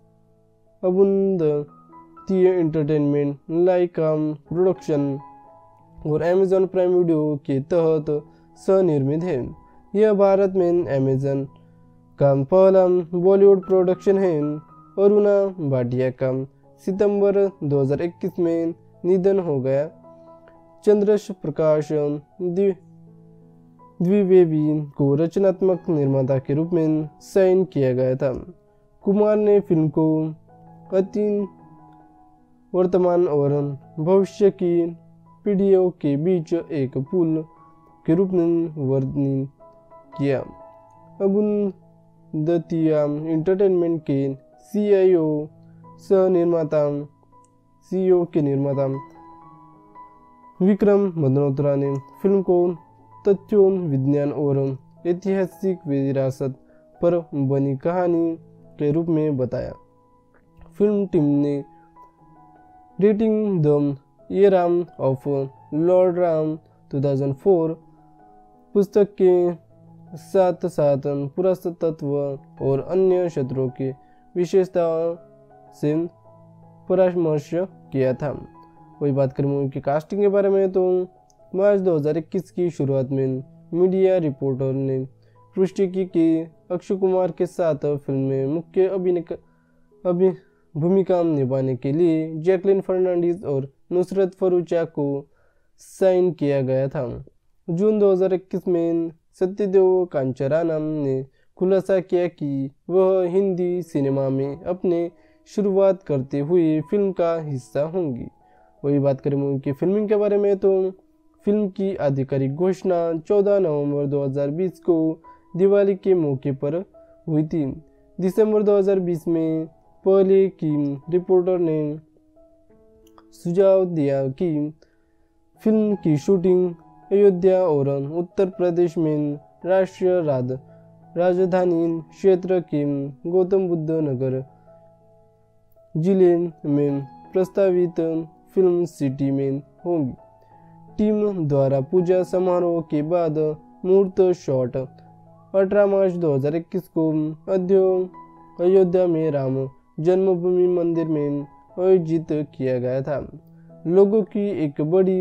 अबुंदतीय Entertainment, लाइकाम production और अमेजॉन प्राइम वीडियो के तहत सह-निर्मित है। यह भारत में अमेजॉन का पहला बॉलीवुड प्रोडक्शन है। अरुणा भाटिया का सितंबर 2021 में निधन हो गया। चंद्रश प्रकाश द्विवेदी को रचनात्मक निर्माता के रूप में साइन किया गया था। कुमार ने फिल्म को अतीत, वर्तमान और भविष्य की पीढ़ियों के बीच एक पुल के रूप में वर्णित किया। अबुंदतीय एंटरटेनमेंट के सीईओ के निर्माता विक्रम मल्होत्रा ने फिल्म को तथ्यों, विज्ञान और ऐतिहासिक विरासत पर बनी कहानी के रूप में बताया। फिल्म टीम ने rating the era of Lord Ram 2004 पुस्तक के साथ साथ पुरातत्व और अन्य क्षेत्रों की विशेषताओं से परामर्श किया था। वही बात करें मूवी की कास्टिंग के बारे में तो मार्च 2021 की शुरुआत में मीडिया रिपोर्टर ने पुष्टि की कि अक्षय कुमार के साथ फिल्म में मुख्य भूमिका निभाने के लिए जैकलिन फर्नांडीज और नुसरत फरूचा को साइन किया गया था। जून 2021 में सत्यदेव कांचराना ने खुलासा किया कि वह हिंदी सिनेमा में अपने शुरुआत करते हुए फिल्म का हिस्सा होंगी। वही बात करें मूवी की फिल्मिंग के बारे में तो फिल्म की आधिकारिक घोषणा 14 नवंबर 2020 को दिवाली के मौके पर हुई थी। दिसंबर 2020 में पहले की रिपोर्टर ने सुझाव दिया कि फिल्म की शूटिंग अयोध्या और उत्तर प्रदेश में राष्ट्रीय राजधानी क्षेत्र के गौतम बुद्ध नगर जिले में प्रस्तावित फिल्म सिटी में होगी। टीम द्वारा पूजा समारोह के बाद मुहूर्त शॉट 18 मार्च 2021 को अयोध्या में राम जन्मभूमि मंदिर में आयोजित किया गया था। लोगों की एक बड़ी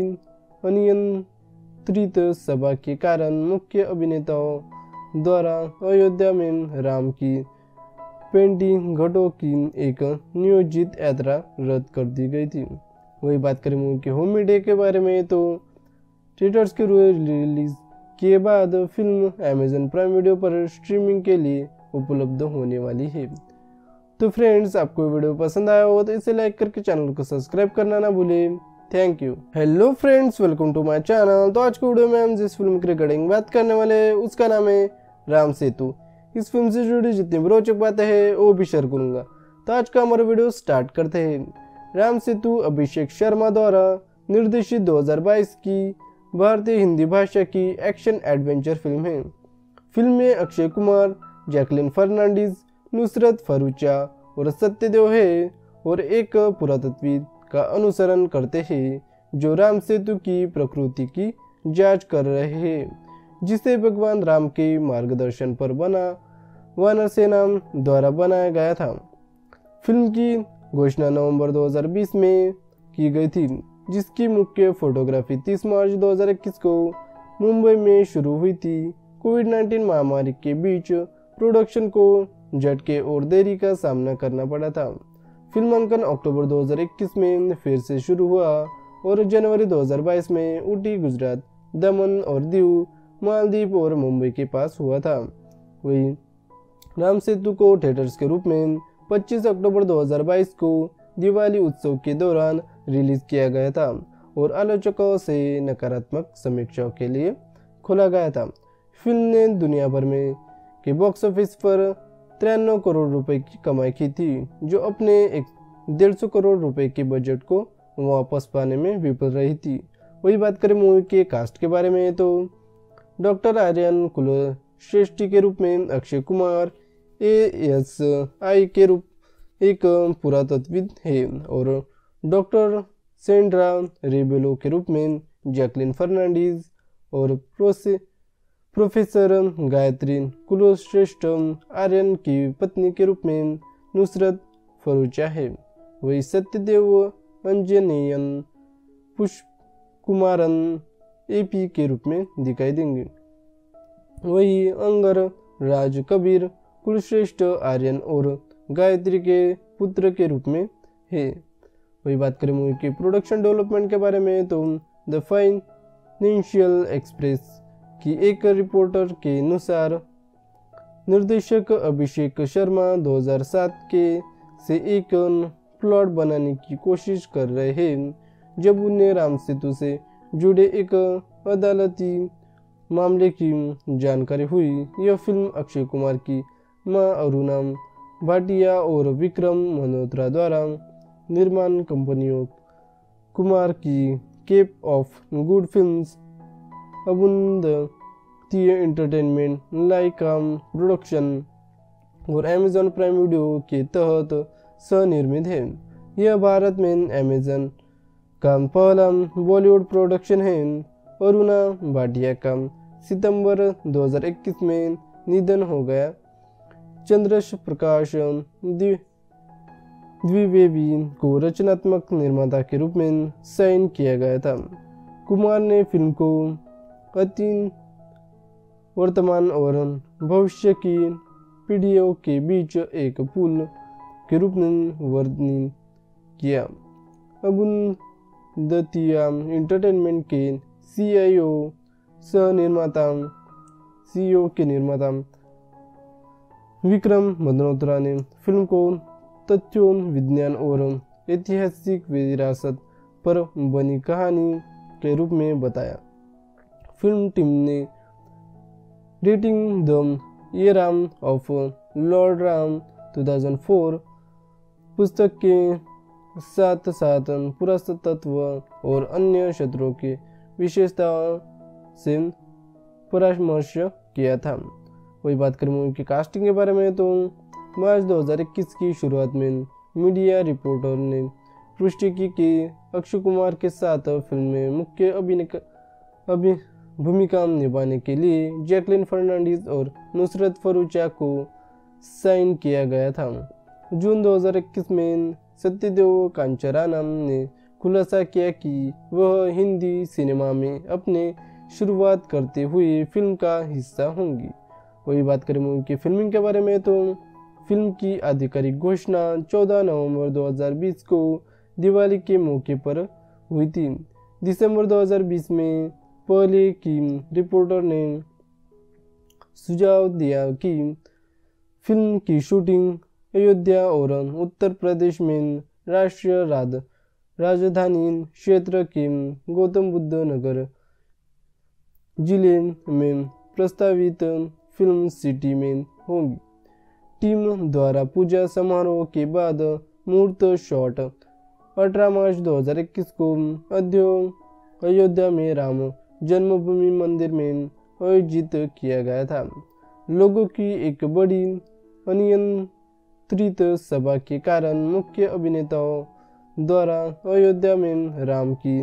अनियंत्रित सभा के कारण मुख्य अभिनेताओं द्वारा अयोध्या में राम की पेंटिंग घाटों की एक नियोजित यात्रा रद्द कर दी गई थी। वही बात करें मूवी के होम मीडिया के बारे में तो थिएटर्स के रिलीज के बाद फिल्म अमेजॉन प्राइम वीडियो पर स्ट्रीमिंग के लिए उपलब्ध होने वाली है। तो फ्रेंड्स, आपको वीडियो पसंद आया हो तो इसे लाइक करके चैनल को सब्सक्राइब करना ना भूलें। Thank you. Hello friends, welcome to my channel. तो आज की वीडियो में हम जिस फिल्म की रिगार्डिंग बात करने वाले उसका नाम है राम सेतु। इस फिल्म से जुड़ी जितनी भी रोचक बातें हैं वो भी शेयर करूंगा। तो आज का हमारा वीडियो स्टार्ट करते हैं। राम सेतु अभिषेक शर्मा द्वारा निर्देशित 2022 की भारतीय हिंदी भाषा की एक्शन एडवेंचर फिल्म है। फिल्म में अक्षय कुमार, जैकलिन फर्नांडीज, नुसरत फरूचा और सत्यदेव है और एक पुरातत्वविद का अनुसरण करते हैं जो राम सेतु की प्रकृति की जांच कर रहे हैं, जिसे भगवान राम के मार्गदर्शन पर बना वानर सेना द्वारा बनाया गया था। फिल्म की घोषणा नवंबर 2020 में की गई थी, जिसकी मुख्य फोटोग्राफी 30 मार्च 2021 को मुंबई में शुरू हुई थी। कोविड-19 महामारी के बीच प्रोडक्शन को झटके और देरी का सामना करना पड़ा था। फिल्मांकन अक्टूबर 2021 में फिर से शुरू हुआ और जनवरी 2022 में ऊटी, गुजरात, दमन और दीव, मालदीव और मुंबई के पास हुआ था। वही राम सेतु को थिएटर्स के रूप में 25 अक्टूबर 2022 को दिवाली उत्सव के दौरान रिलीज किया गया था और आलोचकों से नकारात्मक समीक्षाओं के लिए खोला गया था। फिल्म ने दुनिया भर में के बॉक्स ऑफिस पर 93 करोड़ रुपए की कमाई की थी, जो अपने 150 करोड़ रुपए के बजट को वापस पाने में विफल रही थी। वही बात करें मूवी के कास्ट के बारे में तो डॉक्टर आर्यन कुलश्रेष्ठी के रूप में अक्षय कुमार, ASI के रूप एक पुरातत्वविद है और डॉक्टर सेंड्रा रेबेलो के रूप में जैकलिन फर्नांडीज और प्रोफेसर गायत्री कुलश्रेष्ठ आर्यन की पत्नी के रूप में नुसरत फरूचा है। वही सत्यदेव अंजनेयन पुष्पकुमारन AP के रूप में दिखाई देंगे। वही अंगर राज कबीर कुलश्रेष्ठ आर्यन और गायत्री के पुत्र के रूप में है। वही बात करें मूवी के प्रोडक्शन डेवलपमेंट के बारे में तो द फाइनेंशियल एक्सप्रेस की एक रिपोर्टर के अनुसार निर्देशक अभिषेक शर्मा 2007 के से एक प्लॉट बनाने की कोशिश कर रहे हैं जब उन्हें राम सेतु से जुड़े एक अदालती मामले की जानकारी हुई। यह फिल्म अक्षय कुमार की मां अरुणा भाटिया और विक्रम मल्होत्रा द्वारा निर्माण कंपनियों कुमार की Cape of Good Films, अबुंदतीय Entertainment, लाइकाम production और अमेजॉन प्राइम वीडियो के तहत सह-निर्मित है। यह भारत में अमेजॉन का पहला बॉलीवुड प्रोडक्शन है। अरुणा भाटिया का सितंबर 2021 में निधन हो गया। चंद्रश प्रकाश द्विवेदी को रचनात्मक निर्माता के रूप में साइन किया गया था। कुमार ने फिल्म को अतीत, वर्तमान और भविष्य की पीढ़ियों के बीच एक पुल के रूप में वर्णित किया। अबुंदतीय एंटरटेनमेंट के CEO के निर्माता विक्रम मल्होत्रा ने फिल्म को तथ्यों, विज्ञान और ऐतिहासिक विरासत पर बनी कहानी के रूप में बताया। फिल्म टीम ने rating the era of Lord Ram 2004 पुस्तक के साथ साथ पुरातत्व और अन्य क्षेत्रों की विशेषताओं से परामर्श किया था। वही बात करें मूवी की कास्टिंग के बारे में तो मार्च 2021 की शुरुआत में मीडिया रिपोर्टर ने पुष्टि की कि अक्षय कुमार के साथ फिल्म में मुख्य भूमिका निभाने के लिए जैकलिन फर्नांडीज और नुसरत फरूचा को साइन किया गया था। जून 2021 में सत्यदेव कांचरानम ने खुलासा किया कि वह हिंदी सिनेमा में अपने शुरुआत करते हुए फिल्म का हिस्सा होंगी। वही बात करें मूवी की फिल्मिंग के बारे में तो फिल्म की आधिकारिक घोषणा 14 नवंबर 2020 को दिवाली के मौके पर हुई थी। दिसंबर 2020 में पहले की रिपोर्टर ने सुझाव दिया कि फिल्म की शूटिंग अयोध्या और उत्तर प्रदेश में राष्ट्रीय राजधानी क्षेत्र के गौतम बुद्ध नगर जिले में प्रस्तावित फिल्म सिटी में होगी। टीम द्वारा पूजा समारोह के बाद मुहूर्त शॉट 18 मार्च 2021 को अयोध्या में राम जन्मभूमि मंदिर में आयोजित किया गया था। लोगों की एक बड़ी अनियंत्रित सभा के कारण मुख्य अभिनेताओं द्वारा अयोध्या में राम की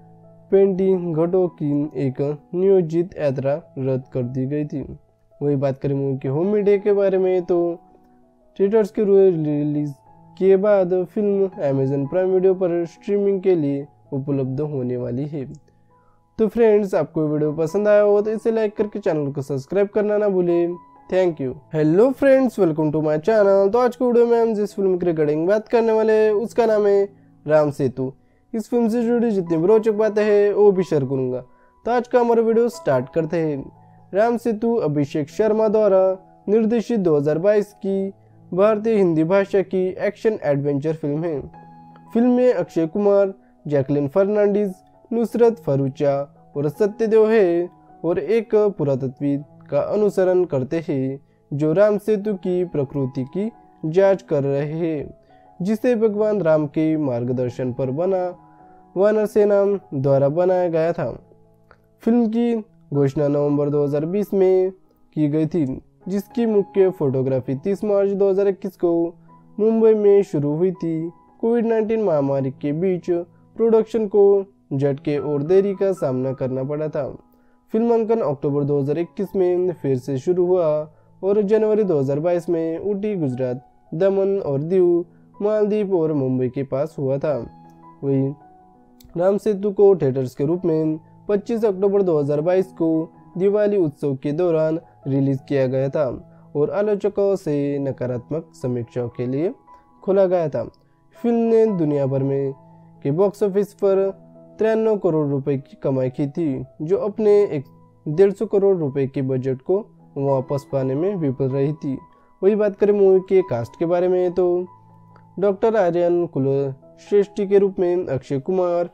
20 घाटों की एक नियोजित यात्रा रद्द कर दी गई थी। वही बात करें मूवी के होम मीडिया के बारे में तो थिएटर्स के रिलीज के बाद फिल्म अमेजॉन प्राइम वीडियो पर स्ट्रीमिंग के लिए उपलब्ध होने वाली है। तो फ्रेंड्स, आपको वीडियो पसंद आया हो तो इसे लाइक करके चैनल को सब्सक्राइब करना ना भूलें। Thank you. Hello friends, welcome to my channel. तो आज की वीडियो में हम जिस फिल्म की रिगार्डिंग बात करने वाले हैं उसका नाम है राम सेतु। इस फिल्म से जुड़ी जितनी भी रोचक बातें हैं वो भी शेयर करूंगा। तो आज का हमारा वीडियो स्टार्ट करते हैं। राम सेतु अभिषेक शर्मा द्वारा निर्देशित 2022 की भारतीय हिंदी भाषा की एक्शन एडवेंचर फिल्म है। फिल्म में अक्षय कुमार, जैकलिन फर्नांडीज, नुसरत फरूचा और सत्यदेव है और एक पुरातत्वविद का अनुसरण करते हैं जो राम सेतु की प्रकृति की जांच कर रहे हैं जिसे भगवान राम के मार्गदर्शन पर बना वानर सेना द्वारा बनाया गया था। फिल्म की घोषणा नवंबर 2020 में की गई थी, जिसकी मुख्य फोटोग्राफी 30 मार्च 2021 को मुंबई में शुरू हुई थी। कोविड-19 महामारी के बीच प्रोडक्शन को झटके और देरी का सामना करना पड़ा था। फिल्मांकन अक्टूबर 2021 में फिर से शुरू हुआ और जनवरी 2022 में ऊटी, गुजरात, दमन और दीव, मालदीव और मुंबई के पास हुआ था। वही राम सेतु को थिएटर्स के रूप में 25 अक्टूबर 2022 को दिवाली उत्सव के दौरान रिलीज किया गया था और आलोचकों से नकारात्मक समीक्षाओं के लिए खोला गया था। फिल्म ने दुनिया भर में के बॉक्स ऑफिस पर 93 करोड़ रुपए की कमाई की थी, जो अपने 150 करोड़ रुपए के बजट को वापस पाने में विफल रही थी। वही बात करें मूवी के कास्ट के बारे में तो डॉक्टर आर्यन कुलश्रेष्ठ के रूप में अक्षय कुमार,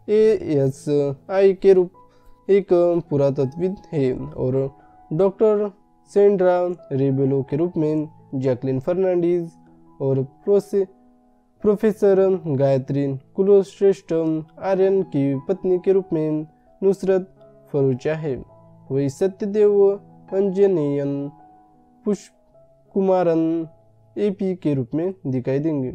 ASI के रूप एक पुरातत्वविद है और डॉक्टर सेंड्रा रेबेलो के रूप में जैकलिन फर्नांडीज और प्रोफेसर गायत्री कुलश्रेष्ठ आर्यन की पत्नी के रूप में नुसरत फरूचा है। वही सत्यदेव अंजनेयन पुष्पकुमारन AP के रूप में दिखाई देंगे।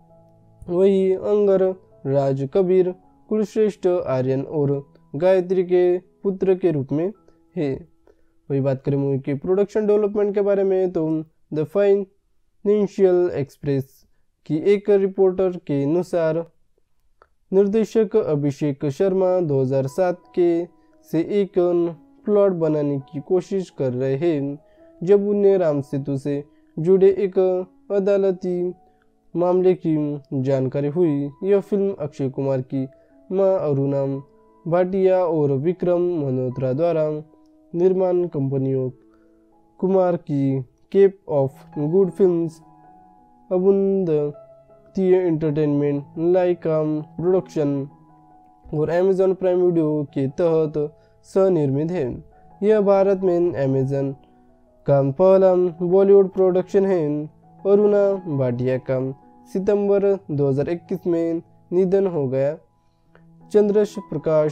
वही अंगर राज कबीर कुलश्रेष्ठ आर्यन और गायत्री के पुत्र के रूप में है। वही बात करें मूवी के प्रोडक्शन डेवलपमेंट के बारे में तो द फाइनेंशियल एक्सप्रेस की एक रिपोर्टर के अनुसार निर्देशक अभिषेक शर्मा 2007 के से एक प्लॉट बनाने की कोशिश कर रहे हैं, जब उन्हें राम सेतु से जुड़े एक अदालती मामले की जानकारी हुई। यह फिल्म अक्षय कुमार की मां अरुणा भाटिया और विक्रम मल्होत्रा द्वारा निर्माण कंपनियों कुमार की Cape of Good Films, Abundantia Entertainment, Lyca Production और अमेजॉन प्राइम वीडियो के तहत सह-निर्मित है। यह भारत में अमेजॉन का पहला बॉलीवुड प्रोडक्शन है। अरुणा भाटिया का सितंबर 2021 में निधन हो गया। चंद्रश प्रकाश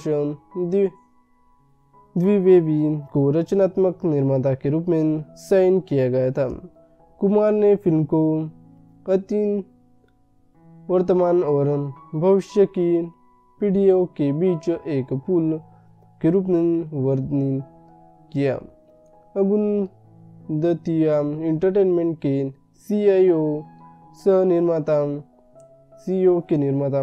द्विवेदी को रचनात्मक निर्माता के रूप में साइन किया गया था। कुमार ने फिल्म को अतीत, वर्तमान और भविष्य की पीढ़ियों के बीच एक पुल के रूप में वर्णन किया। अबुंदतिया एंटरटेनमेंट के CEO के निर्माता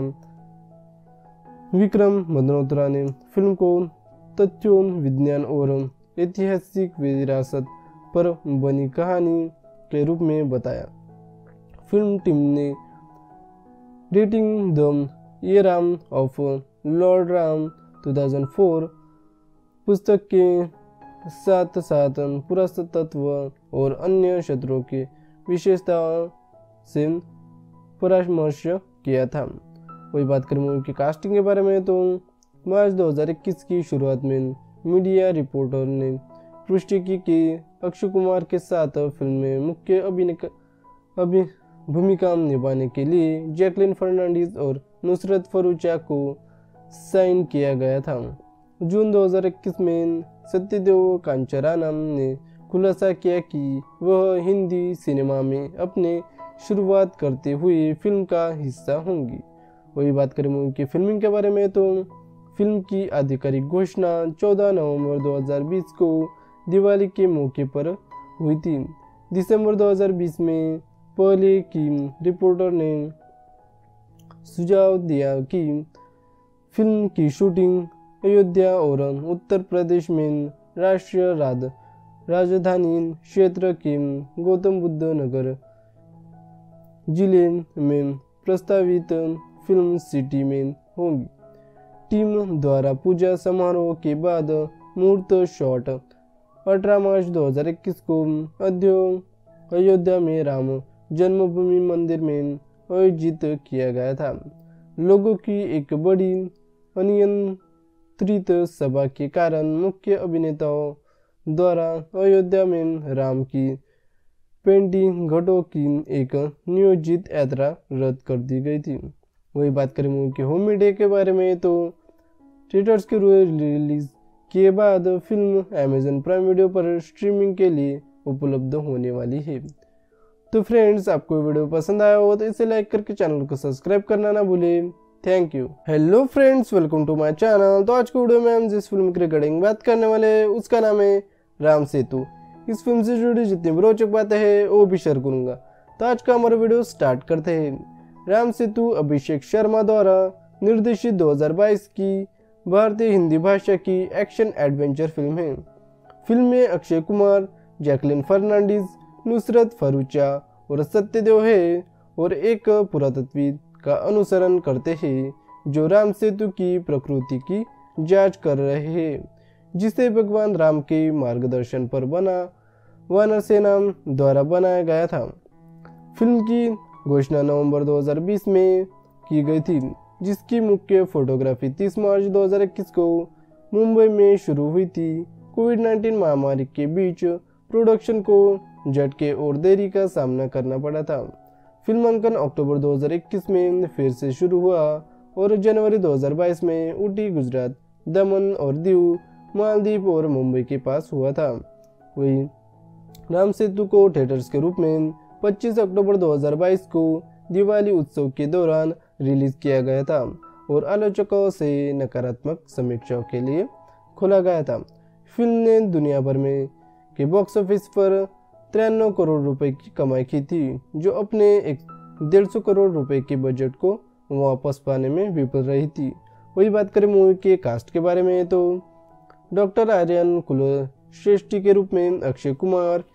विक्रम मल्होत्रा ने फिल्म को तथ्यों, विज्ञान और ऐतिहासिक विरासत पर बनी कहानी के रूप में बताया। फिल्म टीम ने rating the era of Lord Ram 2004 पुस्तक के साथ साथ पुरातत्व और अन्य क्षेत्रों की विशेषताओं से परामर्श किया था। वही बात करें मूवी की कास्टिंग के बारे में तो मार्च 2021 की शुरुआत में मीडिया रिपोर्टर ने पुष्टि की कि अक्षय कुमार के साथ फिल्म में मुख्य भूमिका निभाने के लिए जैकलिन फर्नांडीज और नुसरत फरूचा को साइन किया गया था। जून 2021 में सत्यदेव कांचरानम ने खुलासा किया कि वह हिंदी सिनेमा में अपने शुरुआत करते हुए फिल्म का हिस्सा होंगी। वही बात करें मूवी की फिल्मिंग के बारे में तो फिल्म की आधिकारिक घोषणा 14 नवंबर 2020 को दिवाली के मौके पर हुई थी। दिसंबर 2020 में पहले की रिपोर्टर ने सुझाव दिया कि फिल्म की शूटिंग अयोध्या और उत्तर प्रदेश में राष्ट्रीय राजधानी क्षेत्र के गौतम बुद्ध नगर जिले में प्रस्तावित फिल्म सिटी में होगी। टीम द्वारा पूजा समारोह के बाद मुहूर्त शॉट 18 मार्च 2021 को अयोध्या में राम जन्मभूमि मंदिर में आयोजित किया गया था। लोगों की एक बड़ी अनियंत्रित सभा के कारण मुख्य अभिनेताओं द्वारा अयोध्या में राम की पेंटिंग घटों की एक नियोजित यात्रा रद्द कर दी गई थी। वही बात करें मूवी के होम मीडिया के बारे में तो थिएटर्स के रिलीज के बाद फिल्म अमेजन प्राइम वीडियो पर स्ट्रीमिंग के लिए उपलब्ध होने वाली है। तो फ्रेंड्स, आपको वीडियो पसंद आया हो तो इसे लाइक करके चैनल को सब्सक्राइब करना ना भूलें। Thank you. Hello friends, welcome to my channel. तो आज की वीडियो में हम जिस फिल्म की रिगार्डिंग बात करने वाले हैं उसका नाम है राम सेतु। इस फिल्म से जुड़ी जितनी भी रोचक बातें हैं वो भी शेयर करूंगा। तो आज का हमारा वीडियो स्टार्ट करते हैं। राम सेतु अभिषेक शर्मा द्वारा निर्देशित 2022 की भारतीय हिंदी भाषा की एक्शन एडवेंचर फिल्म है। फिल्म में अक्षय कुमार, जैकलिन फर्नांडीज, नुसरत फरूचा और सत्यदेव है और एक पुरातत्वविद का अनुसरण करते हैं जो राम सेतु की प्रकृति की जांच कर रहे हैं, जिसे भगवान राम के मार्गदर्शन पर बना वानर सेना द्वारा बनाया गया था। फिल्म की घोषणा नवंबर 2020 में की गई थी, जिसकी मुख्य फोटोग्राफी 30 मार्च 2021 को मुंबई में शुरू हुई थी। कोविड-19 महामारी के बीच प्रोडक्शन को झटके और देरी का सामना करना पड़ा था। फिल्मांकन अक्टूबर 2021 में फिर से शुरू हुआ और जनवरी 2022 में ऊटी, गुजरात, दमन और दीव, मालदीव और मुंबई के पास हुआ था। वही राम सेतु को थिएटर्स के रूप में 25 अक्टूबर 2022 को दिवाली उत्सव के दौरान रिलीज किया गया था और आलोचकों से नकारात्मक समीक्षाओं के लिए खोला गया था। फिल्म ने दुनिया भर में के बॉक्स ऑफिस पर 93 करोड़ रुपए की कमाई की थी, जो अपने 150 करोड़ रुपए के बजट को वापस पाने में विफल रही थी। वही बात करें मूवी के कास्ट के बारे में तो डॉक्टर आर्यन कुलश्रेष्ठी के रूप में अक्षय कुमार,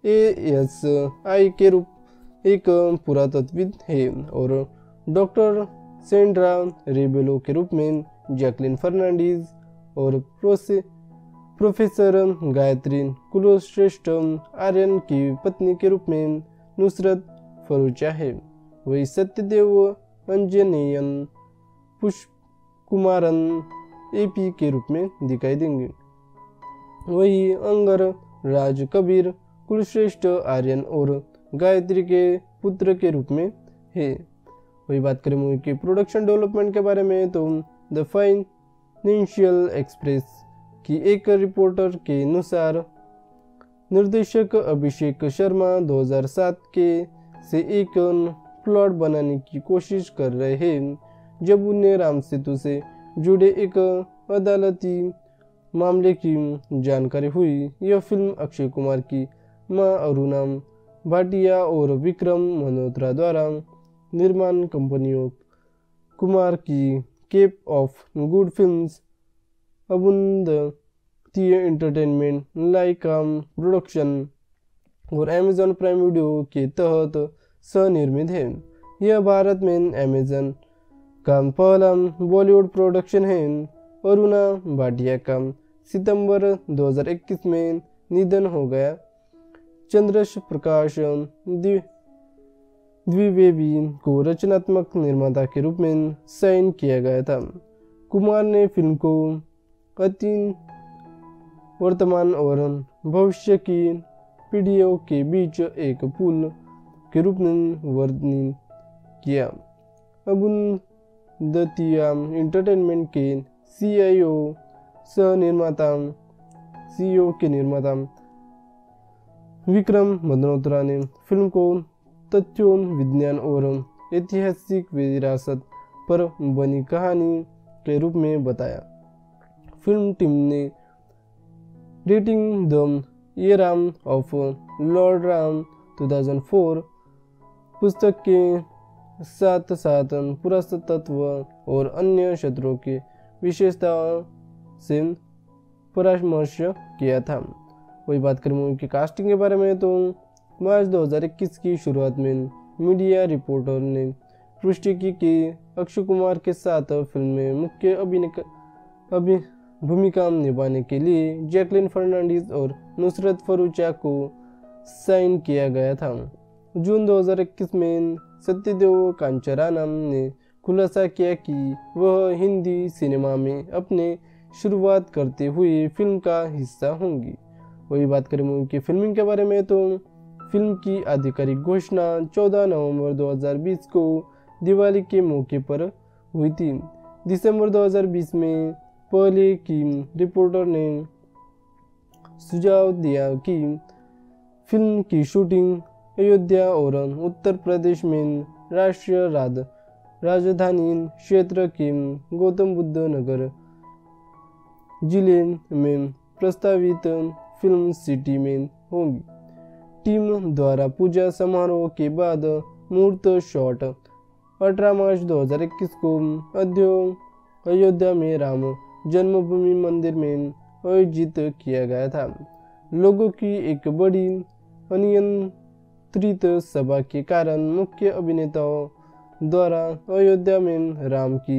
ASI के रूप एक पुरातत्वविद है और डॉक्टर सेंड्रा रेबेलो के रूप में जैकलिन फर्नांडीज और प्रोफेसर गायत्री कुलश्रेष्ठ आर्यन की पत्नी के रूप में नुसरत फरूचा है। वही सत्यदेव अंजनेयन पुष्पकुमारन AP के रूप में दिखाई देंगे। वही अंगर राज कबीर कुलश्रेष्ठ आर्यन और गायत्री के पुत्र के रूप में है। वही बात करें मूवी के प्रोडक्शन डेवलपमेंट के बारे में तो द फाइनेंशियल एक्सप्रेस की एक रिपोर्टर के अनुसार निर्देशक अभिषेक शर्मा 2007 के से एक प्लॉट बनाने की कोशिश कर रहे हैं जब उन्हें राम सेतु से जुड़े एक अदालती मामले की जानकारी हुई। यह फिल्म अक्षय कुमार की मां अरुणा भाटिया और विक्रम मल्होत्रा द्वारा निर्माण कंपनियों कुमार की Cape of Good Films, अबुंदतीय Entertainment, लाइकाम production और अमेजन प्राइम वीडियो के तहत सह-निर्मित है। यह भारत में अमेजन का पहला बॉलीवुड प्रोडक्शन है। अरुणा भाटिया का सितंबर 2021 में निधन हो गया। चंद्रश प्रकाश द्विवेदी को रचनात्मक निर्माता के रूप में साइन किया गया था। कुमार ने फिल्म को अतीत, वर्तमान और भविष्य की पीढ़ियों के बीच एक पुल के रूप में वर्णित किया। अबुंदतीय एंटरटेनमेंट के CEO के निर्माता विक्रम मल्होत्रा ने फिल्म को तथ्यों, विज्ञान और ऐतिहासिक विरासत पर बनी कहानी के रूप में बताया। फिल्म टीम ने rating the era of Lord Ram 2004 पुस्तक के साथ साथ पुरातत्व और अन्य क्षेत्रों की विशेषताओं से परामर्श किया था। वही बात करें मूवी की कास्टिंग के बारे में तो मार्च 2021 की शुरुआत में मीडिया रिपोर्टर ने पुष्टि की कि अक्षय कुमार के साथ फिल्म में मुख्य भूमिका निभाने के लिए जैकलिन फर्नांडीज और नुसरत फरूचा को साइन किया गया था। जून 2021 में सत्यदेव कांचरानम ने खुलासा किया कि वह हिंदी सिनेमा में अपने शुरुआत करते हुए फिल्म का हिस्सा होंगी। वही बात करें मूवी की फिल्मिंग के बारे में तो फिल्म की आधिकारिक घोषणा 14 नवंबर 2020 को दिवाली के मौके पर हुई थी। दिसंबर 2020 में पहले की रिपोर्टर ने सुझाव दिया कि फिल्म की शूटिंग अयोध्या और उत्तर प्रदेश में राष्ट्रीय राजधानी क्षेत्र के गौतम बुद्ध नगर जिले में प्रस्तावित फिल्म सिटी में होगी। टीम द्वारा पूजा समारोह के बाद मुहूर्त शॉट 18 मार्च 2021 को अयोध्या में राम जन्मभूमि मंदिर में आयोजित किया गया था। लोगों की एक बड़ी अनियंत्रित सभा के कारण मुख्य अभिनेताओं द्वारा अयोध्या में राम की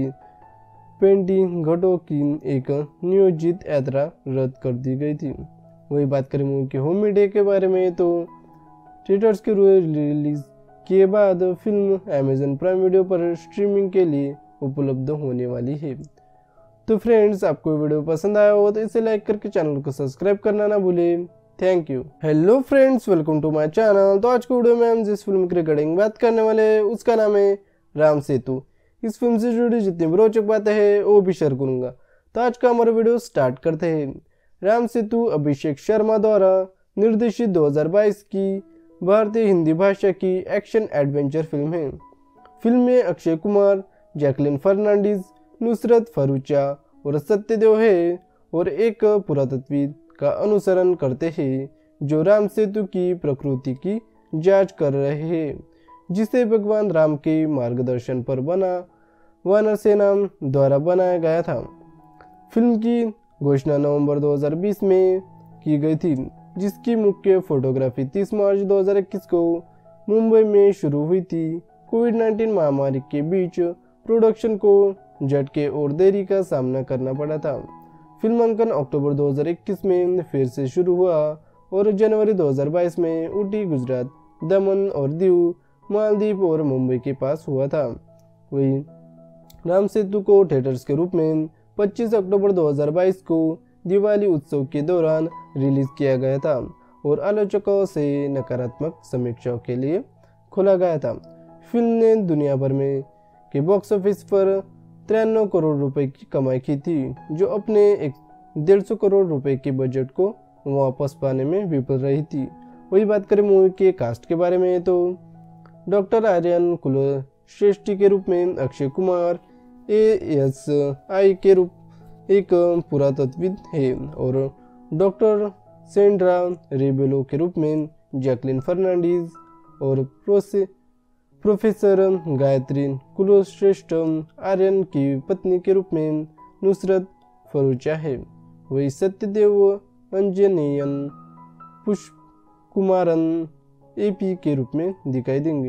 पेंटिंग घटों की एक नियोजित यात्रा रद्द कर दी गई थी। वही बात करें मूवी के होम मीडिया के बारे में तो थिएटर्स के रिलीज के बाद फिल्म अमेज़न प्राइम वीडियो पर स्ट्रीमिंग के लिए उपलब्ध होने वाली है। तो फ्रेंड्स, आपको वीडियो पसंद आया हो तो इसे लाइक करके चैनल को सब्सक्राइब करना ना भूलें। Thank you. Hello friends, welcome to my channel. तो आज की वीडियो में हम जिस फिल्म की रिगार्डिंग बात करने वाले उसका नाम है राम सेतु। इस फिल्म से जुड़ी जितनी भी रोचक बातें हैं वो भी शेयर करूंगा। तो आज का हमारा वीडियो स्टार्ट करते हैं। राम सेतु अभिषेक शर्मा द्वारा निर्देशित 2022 की भारतीय हिंदी भाषा की एक्शन एडवेंचर फिल्म है। फिल्म में अक्षय कुमार, जैकलिन फर्नांडीज, नुसरत फरूचा और सत्यदेव है और एक पुरातत्वविद का अनुसरण करते हैं जो राम सेतु की प्रकृति की जांच कर रहे हैं, जिसे भगवान राम के मार्गदर्शन पर बना वानर सेना द्वारा बनाया गया था। फिल्म की घोषणा नवंबर 2020 में की गई थी, जिसकी मुख्य फोटोग्राफी 30 मार्च 2021 को मुंबई में शुरू हुई थी। कोविड-19 महामारी के बीच प्रोडक्शन को झटके और देरी का सामना करना पड़ा था। फिल्मांकन अक्टूबर 2021 में फिर से शुरू हुआ और जनवरी 2022 में ऊटी, गुजरात, दमन और दीव, मालदीव और मुंबई के पास हुआ था। वही राम सेतु को थिएटर्स के रूप में 25 अक्टूबर 2022 को दिवाली उत्सव के दौरान रिलीज किया गया था और आलोचकों से नकारात्मक समीक्षाओं के लिए खोला गया था। फिल्म ने दुनिया भर में के बॉक्स ऑफिस पर 93 करोड़ रुपए की कमाई की थी, जो अपने 150 करोड़ रुपए के बजट को वापस पाने में विफल रही थी। वही बात करें मूवी के कास्ट के बारे में तो डॉक्टर आर्यन कुलश्रेष्ठी के रूप में अक्षय कुमार, ASI के रूप एक पुरातत्वविद है और डॉक्टर सेंड्रा रेबेलो के रूप में जैकलिन फर्नांडीज और प्रोफेसर गायत्री कुलश्रेष्ठ आर्यन की पत्नी के रूप में नुसरत फरूचा है। वही सत्यदेव अंजनेयन पुष्पकुमारन AP के रूप में दिखाई देंगे।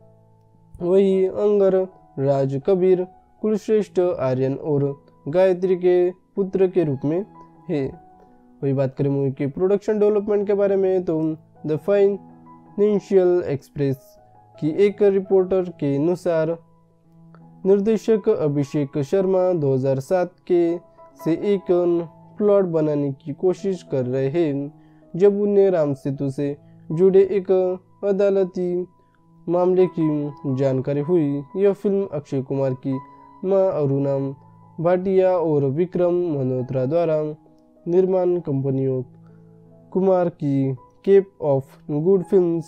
वही अंगर राज कबीर कुलश्रेष्ठ आर्यन और गायत्री के पुत्र के रूप में है। वही बात करें मूवी के प्रोडक्शन डेवलपमेंट के बारे में तो द फाइनेंशियल एक्सप्रेस की एक रिपोर्टर के अनुसार निर्देशक अभिषेक शर्मा 2007 के से एक प्लॉट बनाने की कोशिश कर रहे हैं, जब उन्हें राम सेतु से जुड़े एक अदालती मामले की जानकारी हुई। यह फिल्म अक्षय कुमार की मां अरुणा भाटिया और विक्रम मल्होत्रा द्वारा निर्माण कंपनियों कुमार की Cape of Good Films,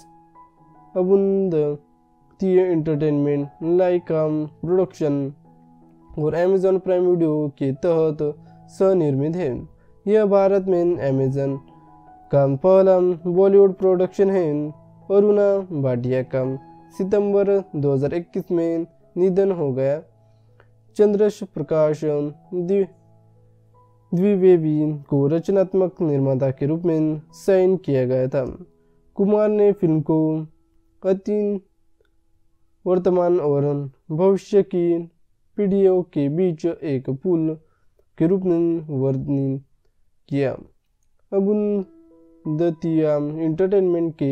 अबुंदतीय Entertainment, लाइकाम production और अमेज़न प्राइम वीडियो के तहत सह-निर्मित है। यह भारत में अमेज़न का पहला बॉलीवुड प्रोडक्शन है। अरुणा भाटिया का सितंबर 2021 में निधन हो गया। चंद्रश प्रकाश द्विवेदी को रचनात्मक निर्माता के रूप में साइन किया गया था। कुमार ने फिल्म को अतीत, वर्तमान और भविष्य की पीढ़ियों के बीच एक पुल के रूप में वर्णित किया। अबुंदतीय एंटरटेनमेंट के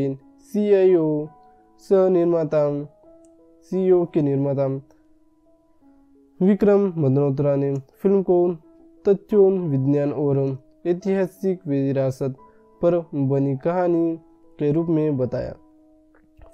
CEO के निर्माता विक्रम मल्होत्रा ने फिल्म को तथ्यों, विज्ञान और ऐतिहासिक विरासत पर बनी कहानी के रूप में बताया।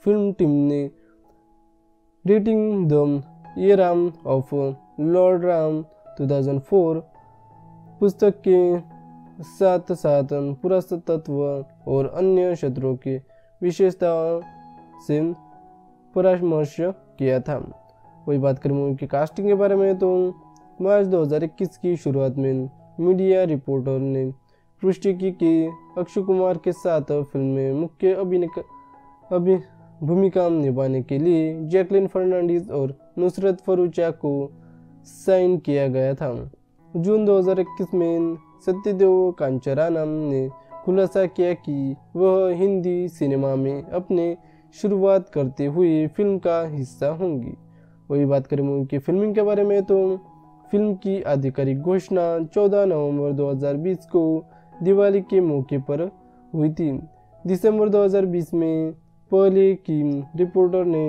फिल्म टीम ने rating the year of Lord Ram 2004 पुस्तक के साथ साथ पुरातत्व और अन्य क्षेत्रों की विशेषताओं से परामर्श किया था। वही बात करें मूवी की कास्टिंग के बारे में तो मार्च 2021 की शुरुआत में मीडिया रिपोर्टर ने पुष्टि की कि अक्षय कुमार के साथ फिल्म में मुख्य भूमिका निभाने के लिए जैकलिन फर्नांडीज और नुसरत फरूचा को साइन किया गया था। जून 2021 में सत्यदेव कांचरानम ने खुलासा किया कि वह हिंदी सिनेमा में अपने शुरुआत करते हुए फिल्म का हिस्सा होंगी। वही बात करें मूवी की फिल्मिंग के बारे में तो फिल्म की आधिकारिक घोषणा 14 नवंबर 2020 को दिवाली के मौके पर हुई थी। दिसंबर 2020 में पहले की रिपोर्टर ने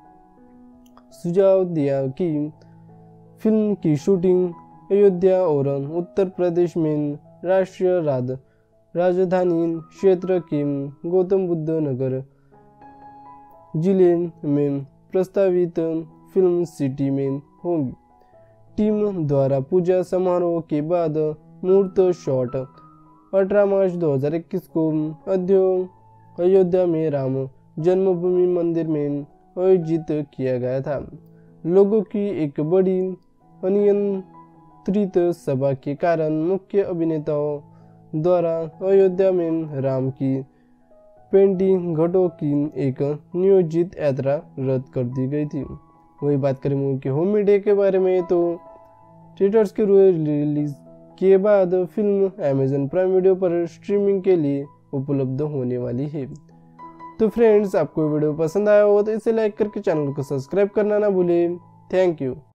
सुझाव दिया कि फिल्म की शूटिंग अयोध्या और उत्तर प्रदेश में राष्ट्रीय राजधानी क्षेत्र के गौतम बुद्ध नगर जिले में प्रस्तावित फिल्म सिटी में होगी। टीम द्वारा पूजा समारोह के बाद मुहूर्त शॉट 18 मार्च 2021 को अयोध्या में राम जन्मभूमि मंदिर में आयोजित किया गया था। लोगों की एक बड़ी अनियंत्रित सभा के कारण मुख्य अभिनेताओं द्वारा अयोध्या में राम की 20 घाटों की एक नियोजित यात्रा रद्द कर दी गई थी। वही बात करें मूवी के होम मीडिया के बारे में तो थिएटर्स के रिलीज के बाद फिल्म अमेज़न प्राइम वीडियो पर स्ट्रीमिंग के लिए उपलब्ध होने वाली है। तो फ्रेंड्स, आपको वीडियो पसंद आया हो तो इसे लाइक करके चैनल को सब्सक्राइब करना ना भूलें। Thank you.